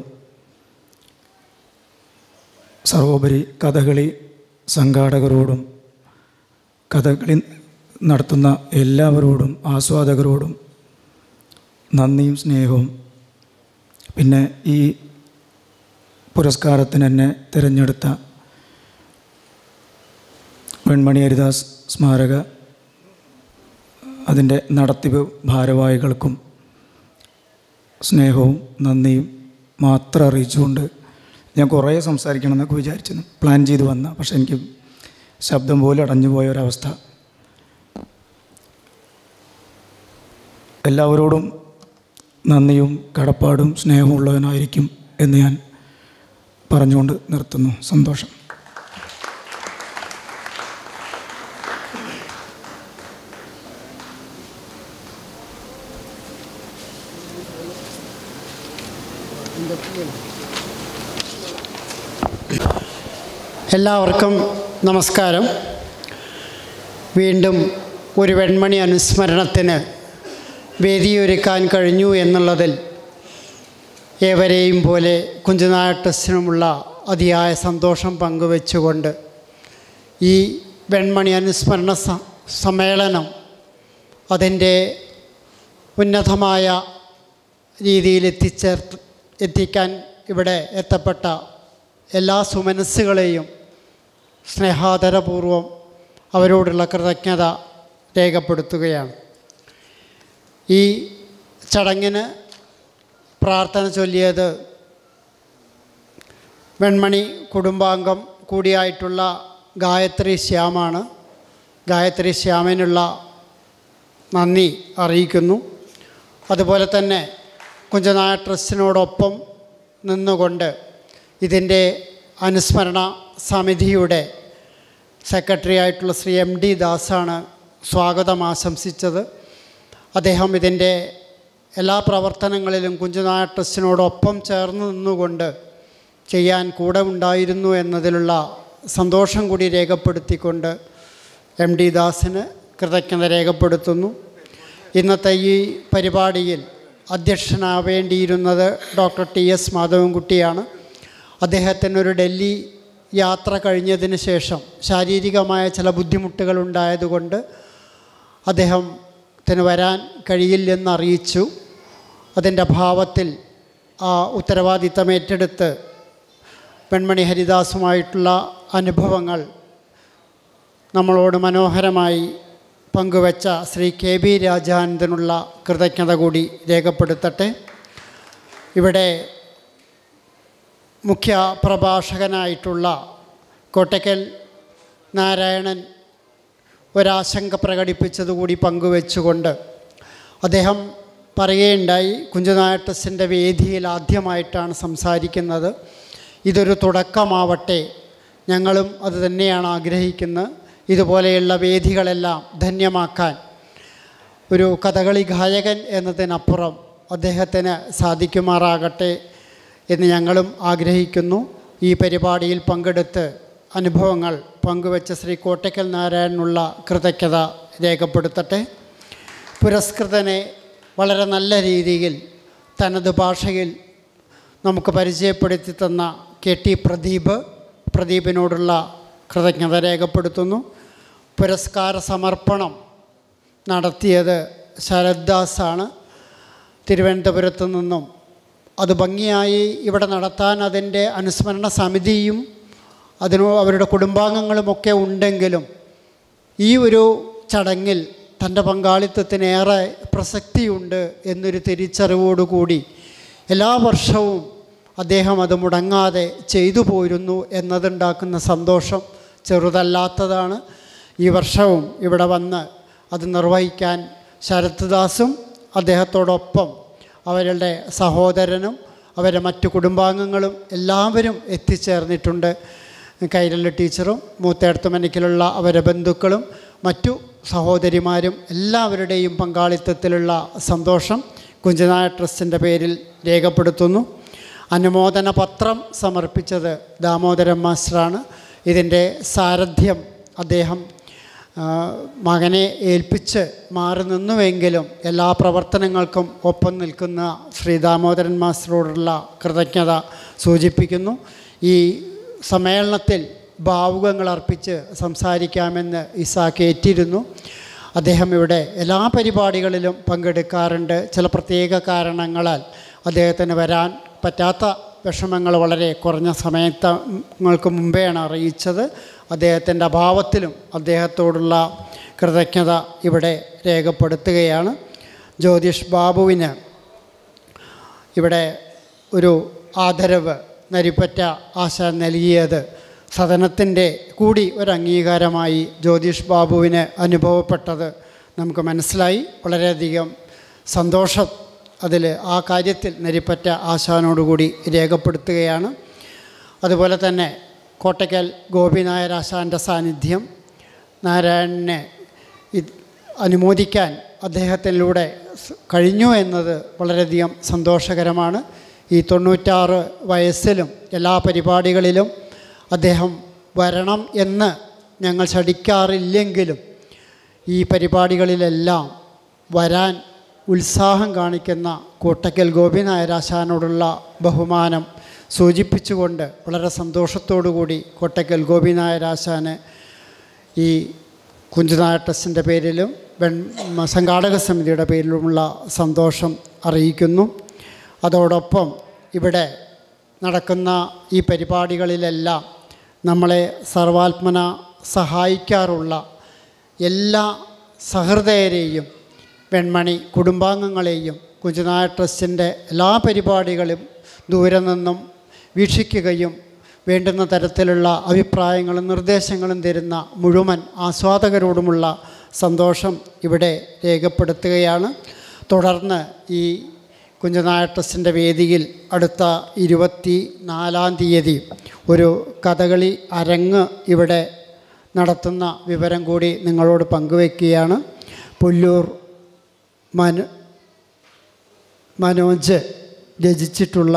സർവോപരി കഥകളി സംഘാടകരോടും കഥകളി നടത്തുന്ന എല്ലാവരോടും ആസ്വാദകരോടും നന്ദിയും സ്നേഹവും, പിന്നെ ഈ പുരസ്കാരത്തിന് എന്നെ തിരഞ്ഞെടുത്ത വെൺമണി ഹരിദാസ് സ്മാരക അതിൻ്റെ നടത്തിപ്പ് ഭാരവാഹികൾക്കും സ്നേഹവും നന്ദിയും മാത്രം അറിയിച്ചുകൊണ്ട് ഞാൻ കുറേ സംസാരിക്കണം എന്നൊക്കെ വിചാരിച്ചിരുന്നു, പ്ലാൻ ചെയ്ത് വന്ന, പക്ഷെ എനിക്ക് ശബ്ദം പോലും അടഞ്ഞു പോയ ഒരവസ്ഥ. എല്ലാവരോടും നന്ദിയും കടപ്പാടും സ്നേഹവും ഉള്ളവനായിരിക്കും എന്ന് ഞാൻ പറഞ്ഞുകൊണ്ട് നിർത്തുന്നു. സന്തോഷം. എല്ലാവർക്കും നമസ്കാരം. വീണ്ടും ഒരു വെൺമണി അനുസ്മരണത്തിന് വേദിയൊരുക്കാൻ കഴിഞ്ഞു എന്നുള്ളതിൽ ഏവരെയും പോലെ കുഞ്ചുനായ ട്രസ്റ്റിനുമുള്ള അതിയായ സന്തോഷം പങ്കുവെച്ചുകൊണ്ട് ഈ വെൺമണി അനുസ്മരണ സമ്മേളനം അതിൻ്റെ ഉന്നതമായ രീതിയിൽ എത്തിച്ചേർത്ത് എത്തിക്കാൻ ഇവിടെ എത്തപ്പെട്ട എല്ലാ സുമനസ്സുകളെയും സ്നേഹാദരപൂർവം അവരോടുള്ള കൃതജ്ഞത രേഖപ്പെടുത്തുകയാണ്. ഈ ചടങ്ങിന് പ്രാർത്ഥന ചൊല്ലിയത് വെൺമണി കുടുംബാംഗം കൂടിയായിട്ടുള്ള ഗായത്രി ശ്യാമാണ്. ഗായത്രി ശ്യാമിനുള്ള നന്ദി അറിയിക്കുന്നു. അതുപോലെ തന്നെ കുഞ്ചനായ ട്രസ്റ്റിനോടൊപ്പം നിന്നുകൊണ്ട് ഇതിൻ്റെ അനുസ്മരണ സമിതിയുടെ സെക്രട്ടറി ആയിട്ടുള്ള ശ്രീ എം ഡി ദാസാണ് സ്വാഗതം ആശംസിച്ചത്. അദ്ദേഹം ഇതിൻ്റെ എല്ലാ പ്രവർത്തനങ്ങളിലും കുഞ്ചനായ ട്രസ്റ്റിനോടൊപ്പം ചേർന്ന് നിന്നുകൊണ്ട് ചെയ്യാൻ കൂടെ ഉണ്ടായിരുന്നു എന്നതിലുള്ള സന്തോഷം കൂടി രേഖപ്പെടുത്തിക്കൊണ്ട് എം ഡി ദാസിന് കൃതജ്ഞത രേഖപ്പെടുത്തുന്നു. ഇന്നത്തെ ഈ പരിപാടിയിൽ അധ്യക്ഷനാവേണ്ടിയിരുന്നത് ഡോക്ടർ ടി എസ് മാധവൻകുട്ടിയാണ്. അദ്ദേഹത്തിനൊരു ഡൽഹി യാത്ര കഴിഞ്ഞതിന് ശേഷം ശാരീരികമായ ചില ബുദ്ധിമുട്ടുകളുണ്ടായതുകൊണ്ട് അദ്ദേഹത്തിന് വരാൻ കഴിയില്ലെന്ന് അറിയിച്ചു. അതിൻ്റെ അഭാവത്തിൽ ആ ഉത്തരവാദിത്തം ഏറ്റെടുത്ത് വെൺമണി ഹരിദാസുമായിട്ടുള്ള അനുഭവങ്ങൾ നമ്മളോട് മനോഹരമായി പങ്കുവച്ച ശ്രീ കെ ബി രാജാനന്ദനുള്ള കൃതജ്ഞത കൂടി രേഖപ്പെടുത്തട്ടെ. ഇവിടെ മുഖ്യ പ്രഭാഷകനായിട്ടുള്ള കോട്ടയ്ക്കൽ നാരായണൻ ഒരാശങ്ക പ്രകടിപ്പിച്ചതുകൂടി പങ്കുവെച്ചുകൊണ്ട് അദ്ദേഹം പറയുകയുണ്ടായി, കുഞ്ചനായ ട്രസ്റ്റിൻ്റെ വേദിയിൽ ആദ്യമായിട്ടാണ് സംസാരിക്കുന്നത്. ഇതൊരു തുടക്കമാവട്ടെ, ഞങ്ങളും അത് തന്നെയാണ് ആഗ്രഹിക്കുന്നത്. ഇതുപോലെയുള്ള വേദികളെല്ലാം ധന്യമാക്കാൻ ഒരു കഥകളി ഗായകൻ എന്നതിനപ്പുറം അദ്ദേഹത്തിന് സാധിക്കുമാറാകട്ടെ എന്ന് ഞങ്ങളും ആഗ്രഹിക്കുന്നു. ഈ പരിപാടിയിൽ പങ്കെടുത്ത് അനുഭവങ്ങൾ പങ്കുവച്ച ശ്രീ കോട്ടയ്ക്കൽ നാരായണനുള്ള കൃതജ്ഞത രേഖപ്പെടുത്തട്ടെ. പുരസ്കൃതനെ വളരെ നല്ല രീതിയിൽ തനത് ഭാഷയിൽ നമുക്ക് പരിചയപ്പെടുത്തി തന്ന കെ ടി പ്രദീപ് പ്രദീപിനോടുള്ള കൃതജ്ഞത രേഖപ്പെടുത്തുന്നു. പുരസ്കാര സമർപ്പണം നടത്തിയത് ശരദ്ദാസാണ് തിരുവനന്തപുരത്തു നിന്നും. അത് ഭംഗിയായി ഇവിടെ നടത്താൻ അതിൻ്റെ അനുസ്മരണ സമിതിയും അതിനോ അവരുടെ കുടുംബാംഗങ്ങളുമൊക്കെ ഉണ്ടെങ്കിലും ഈ ഒരു ചടങ്ങിൽ തൻ്റെ പങ്കാളിത്തത്തിനേറെ പ്രസക്തിയുണ്ട് എന്നൊരു തിരിച്ചറിവോടുകൂടി എല്ലാ വർഷവും അദ്ദേഹം അത് മുടങ്ങാതെ ചെയ്തു പോരുന്നു എന്നതുണ്ടാക്കുന്ന സന്തോഷം ചെറുതല്ലാത്തതാണ്. ഈ വർഷവും ഇവിടെ വന്ന് അത് നിർവഹിക്കാൻ ശരത്ദാസും അദ്ദേഹത്തോടൊപ്പം അവരുടെ സഹോദരനും അവരുടെ മറ്റു കുടുംബാംഗങ്ങളും എല്ലാവരും എത്തിച്ചേർന്നിട്ടുണ്ട്. കൈരളി ടീച്ചറും മൂത്തേടത്തുമനക്കിലുള്ള അവരുടെ ബന്ധുക്കളും മറ്റു സഹോദരിമാരും എല്ലാവരുടെയും പങ്കാളിത്തത്തിലുള്ള സന്തോഷം കുഞ്ചനായ ട്രസ്റ്റിൻ്റെ പേരിൽ രേഖപ്പെടുത്തുന്നു. അനുമോദന പത്രം സമർപ്പിച്ചത് ദാമോദരൻ മാസ്റ്ററാണ്. ഇതിൻ്റെ സാരഥ്യം അദ്ദേഹം മകനെ ഏൽപ്പിച്ച് മാറി നിന്നുവെങ്കിലും എല്ലാ പ്രവർത്തനങ്ങൾക്കും ഒപ്പം നിൽക്കുന്ന ശ്രീ ദാമോദരൻ മാസ്റ്ററോടുള്ള കൃതജ്ഞത സൂചിപ്പിക്കുന്നു. ഈ സമ്മേളനത്തിൽ ഭാവുകങ്ങൾ അർപ്പിച്ച് സംസാരിക്കാമെന്ന് ഇസാക്ക് ഏറ്റിരുന്നു. അദ്ദേഹം ഇവിടെ എല്ലാ പരിപാടികളിലും പങ്കെടുക്കാറുണ്ട്. ചില പ്രത്യേക കാരണങ്ങളാൽ അദ്ദേഹത്തിന് വരാൻ പറ്റാത്ത വിഷമങ്ങൾ വളരെ കുറഞ്ഞ സമയങ്ങൾക്ക് മുമ്പെയാണ് അറിയിച്ചത്. അദ്ദേഹത്തിൻ്റെ അഭാവത്തിലും അദ്ദേഹത്തോടുള്ള കൃതജ്ഞത ഇവിടെ രേഖപ്പെടുത്തുകയാണ്. ജ്യോതിഷ് ബാബുവിന് ഇവിടെ ഒരു ആദരവ് നരിപ്പറ്റ ആശാൻ നൽകിയത് സദനത്തിൻ്റെ കൂടി ഒരു അംഗീകാരമായി ജ്യോതിഷ് ബാബുവിന് അനുഭവപ്പെട്ടത് നമുക്ക് മനസ്സിലായി. വളരെയധികം സന്തോഷം അതിൽ ആ കാര്യത്തിൽ നരിപ്പറ്റ ആശാനോടുകൂടി രേഖപ്പെടുത്തുകയാണ്. അതുപോലെ തന്നെ കോട്ടയ്ക്കൽ ഗോപിനായർ ആശാൻ്റെ സാന്നിധ്യം നാരായണനെ അനുമോദിക്കാൻ അദ്ദേഹത്തിലൂടെ കഴിഞ്ഞു എന്നത് വളരെയധികം സന്തോഷകരമാണ്. ഈ തൊണ്ണൂറ്റാറ് വയസ്സിലും എല്ലാ പരിപാടികളിലും അദ്ദേഹം വരണം എന്ന് ഞങ്ങൾ ശഠിക്കാറില്ലെങ്കിലും ഈ പരിപാടികളിലെല്ലാം വരാൻ ഉത്സാഹം കാണിക്കുന്ന കോട്ടയ്ക്കൽ ഗോപിനായരാശാനോടുള്ള ബഹുമാനം സൂചിപ്പിച്ചുകൊണ്ട് വളരെ സന്തോഷത്തോടുകൂടി കോട്ടയ്ക്കൽ ഗോപിനായരാശാന് ഈ കുഞ്ചനായ ട്രസ്റ്റിൻ്റെ പേരിലും വെൺ സംഘാടക സമിതിയുടെ പേരിലുമുള്ള സന്തോഷം അറിയിക്കുന്നു. അതോടൊപ്പം ഇവിടെ നടക്കുന്ന ഈ പരിപാടികളിലെല്ലാം നമ്മളെ സർവാത്മന സഹായിക്കാറുള്ള എല്ലാ സഹൃദയരെയും വെൺമണി കുടുംബാംഗങ്ങളെയും കുഞ്ചനായ ട്രസ്റ്റിൻ്റെ എല്ലാ പരിപാടികളും ദൂരെ നിന്നും വീക്ഷിക്കുകയും വേണ്ടുന്ന തരത്തിലുള്ള അഭിപ്രായങ്ങളും നിർദ്ദേശങ്ങളും തരുന്ന മുഴുവൻ ആസ്വാദകരോടുമുള്ള സന്തോഷം ഇവിടെ രേഖപ്പെടുത്തുകയാണ്. തുടർന്ന് ഈ കുഞ്ചനായ ട്രസ്റ്റിൻ്റെ വേദിയിൽ അടുത്ത ഇരുപത്തി നാലാം തീയതി ഒരു കഥകളി അരങ്ങ് ഇവിടെ നടത്തുന്ന വിവരം കൂടി നിങ്ങളോട് പങ്കുവയ്ക്കുകയാണ്. പുല്ലൂർ മനു മനോജ് രചിച്ചിട്ടുള്ള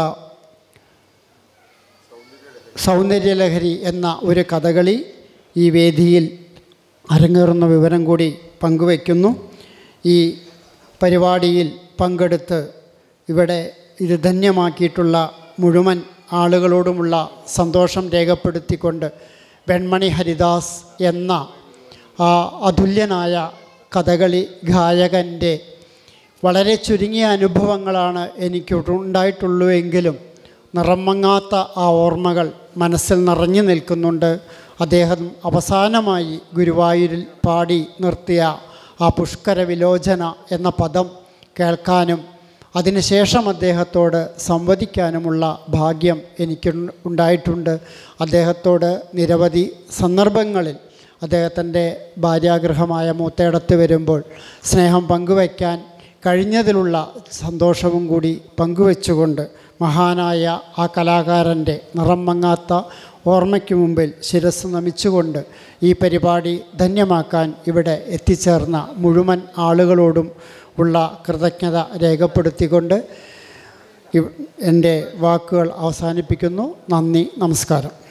സൗന്ദര്യലഹരി എന്ന ഒരു കഥകളി ഈ വേദിയിൽ അരങ്ങേറുന്ന വിവരം കൂടി പങ്കുവയ്ക്കുന്നു. ഈ പരിപാടിയിൽ പങ്കെടുത്ത് ഇവിടെ ഇത് ധന്യമാക്കിയിട്ടുള്ള മുഴുവൻ ആളുകളോടുമുള്ള സന്തോഷം രേഖപ്പെടുത്തിക്കൊണ്ട് വെൺമണി ഹരിദാസ് എന്ന ആ അതുല്യനായ കഥകളി ഗായകൻ്റെ വളരെ ചുരുങ്ങിയ അനുഭവങ്ങളാണ് എനിക്ക് ഉണ്ടായിട്ടുള്ളൂ എങ്കിലും നിറം മങ്ങാത്ത ആ ഓർമ്മകൾ മനസ്സിൽ നിറഞ്ഞു നിൽക്കുന്നുണ്ട്. അദ്ദേഹം അവസാനമായി ഗുരുവായൂരിൽ പാടി നിർത്തിയ ആ പുഷ്കര വിലോചന എന്ന പദം കേൾക്കാനും അതിനുശേഷം അദ്ദേഹത്തോട് സംവദിക്കാനുമുള്ള ഭാഗ്യം എനിക്ക് ഉണ്ടായിട്ടുണ്ട്. അദ്ദേഹത്തോട് നിരവധി സന്ദർഭങ്ങളിൽ അദ്ദേഹത്തിൻ്റെ ഭാര്യാഗൃഹമായ മൂത്തേടത്ത് വരുമ്പോൾ സ്നേഹം പങ്കുവയ്ക്കാൻ കഴിഞ്ഞതിലുള്ള സന്തോഷവും കൂടി പങ്കുവെച്ചുകൊണ്ട് മഹാനായ ആ കലാകാരൻ്റെ നിറം മങ്ങാത്ത ഓർമ്മയ്ക്ക് മുമ്പിൽ ശിരസ് നമിച്ചുകൊണ്ട് ഈ പരിപാടി ധന്യമാക്കാൻ ഇവിടെ എത്തിച്ചേർന്ന മുഴുവൻ ആളുകളോടും ഉള്ള കൃതജ്ഞത രേഖപ്പെടുത്തിക്കൊണ്ട് എൻ്റെ വാക്കുകൾ അവസാനിപ്പിക്കുന്നു. നന്ദി, നമസ്കാരം.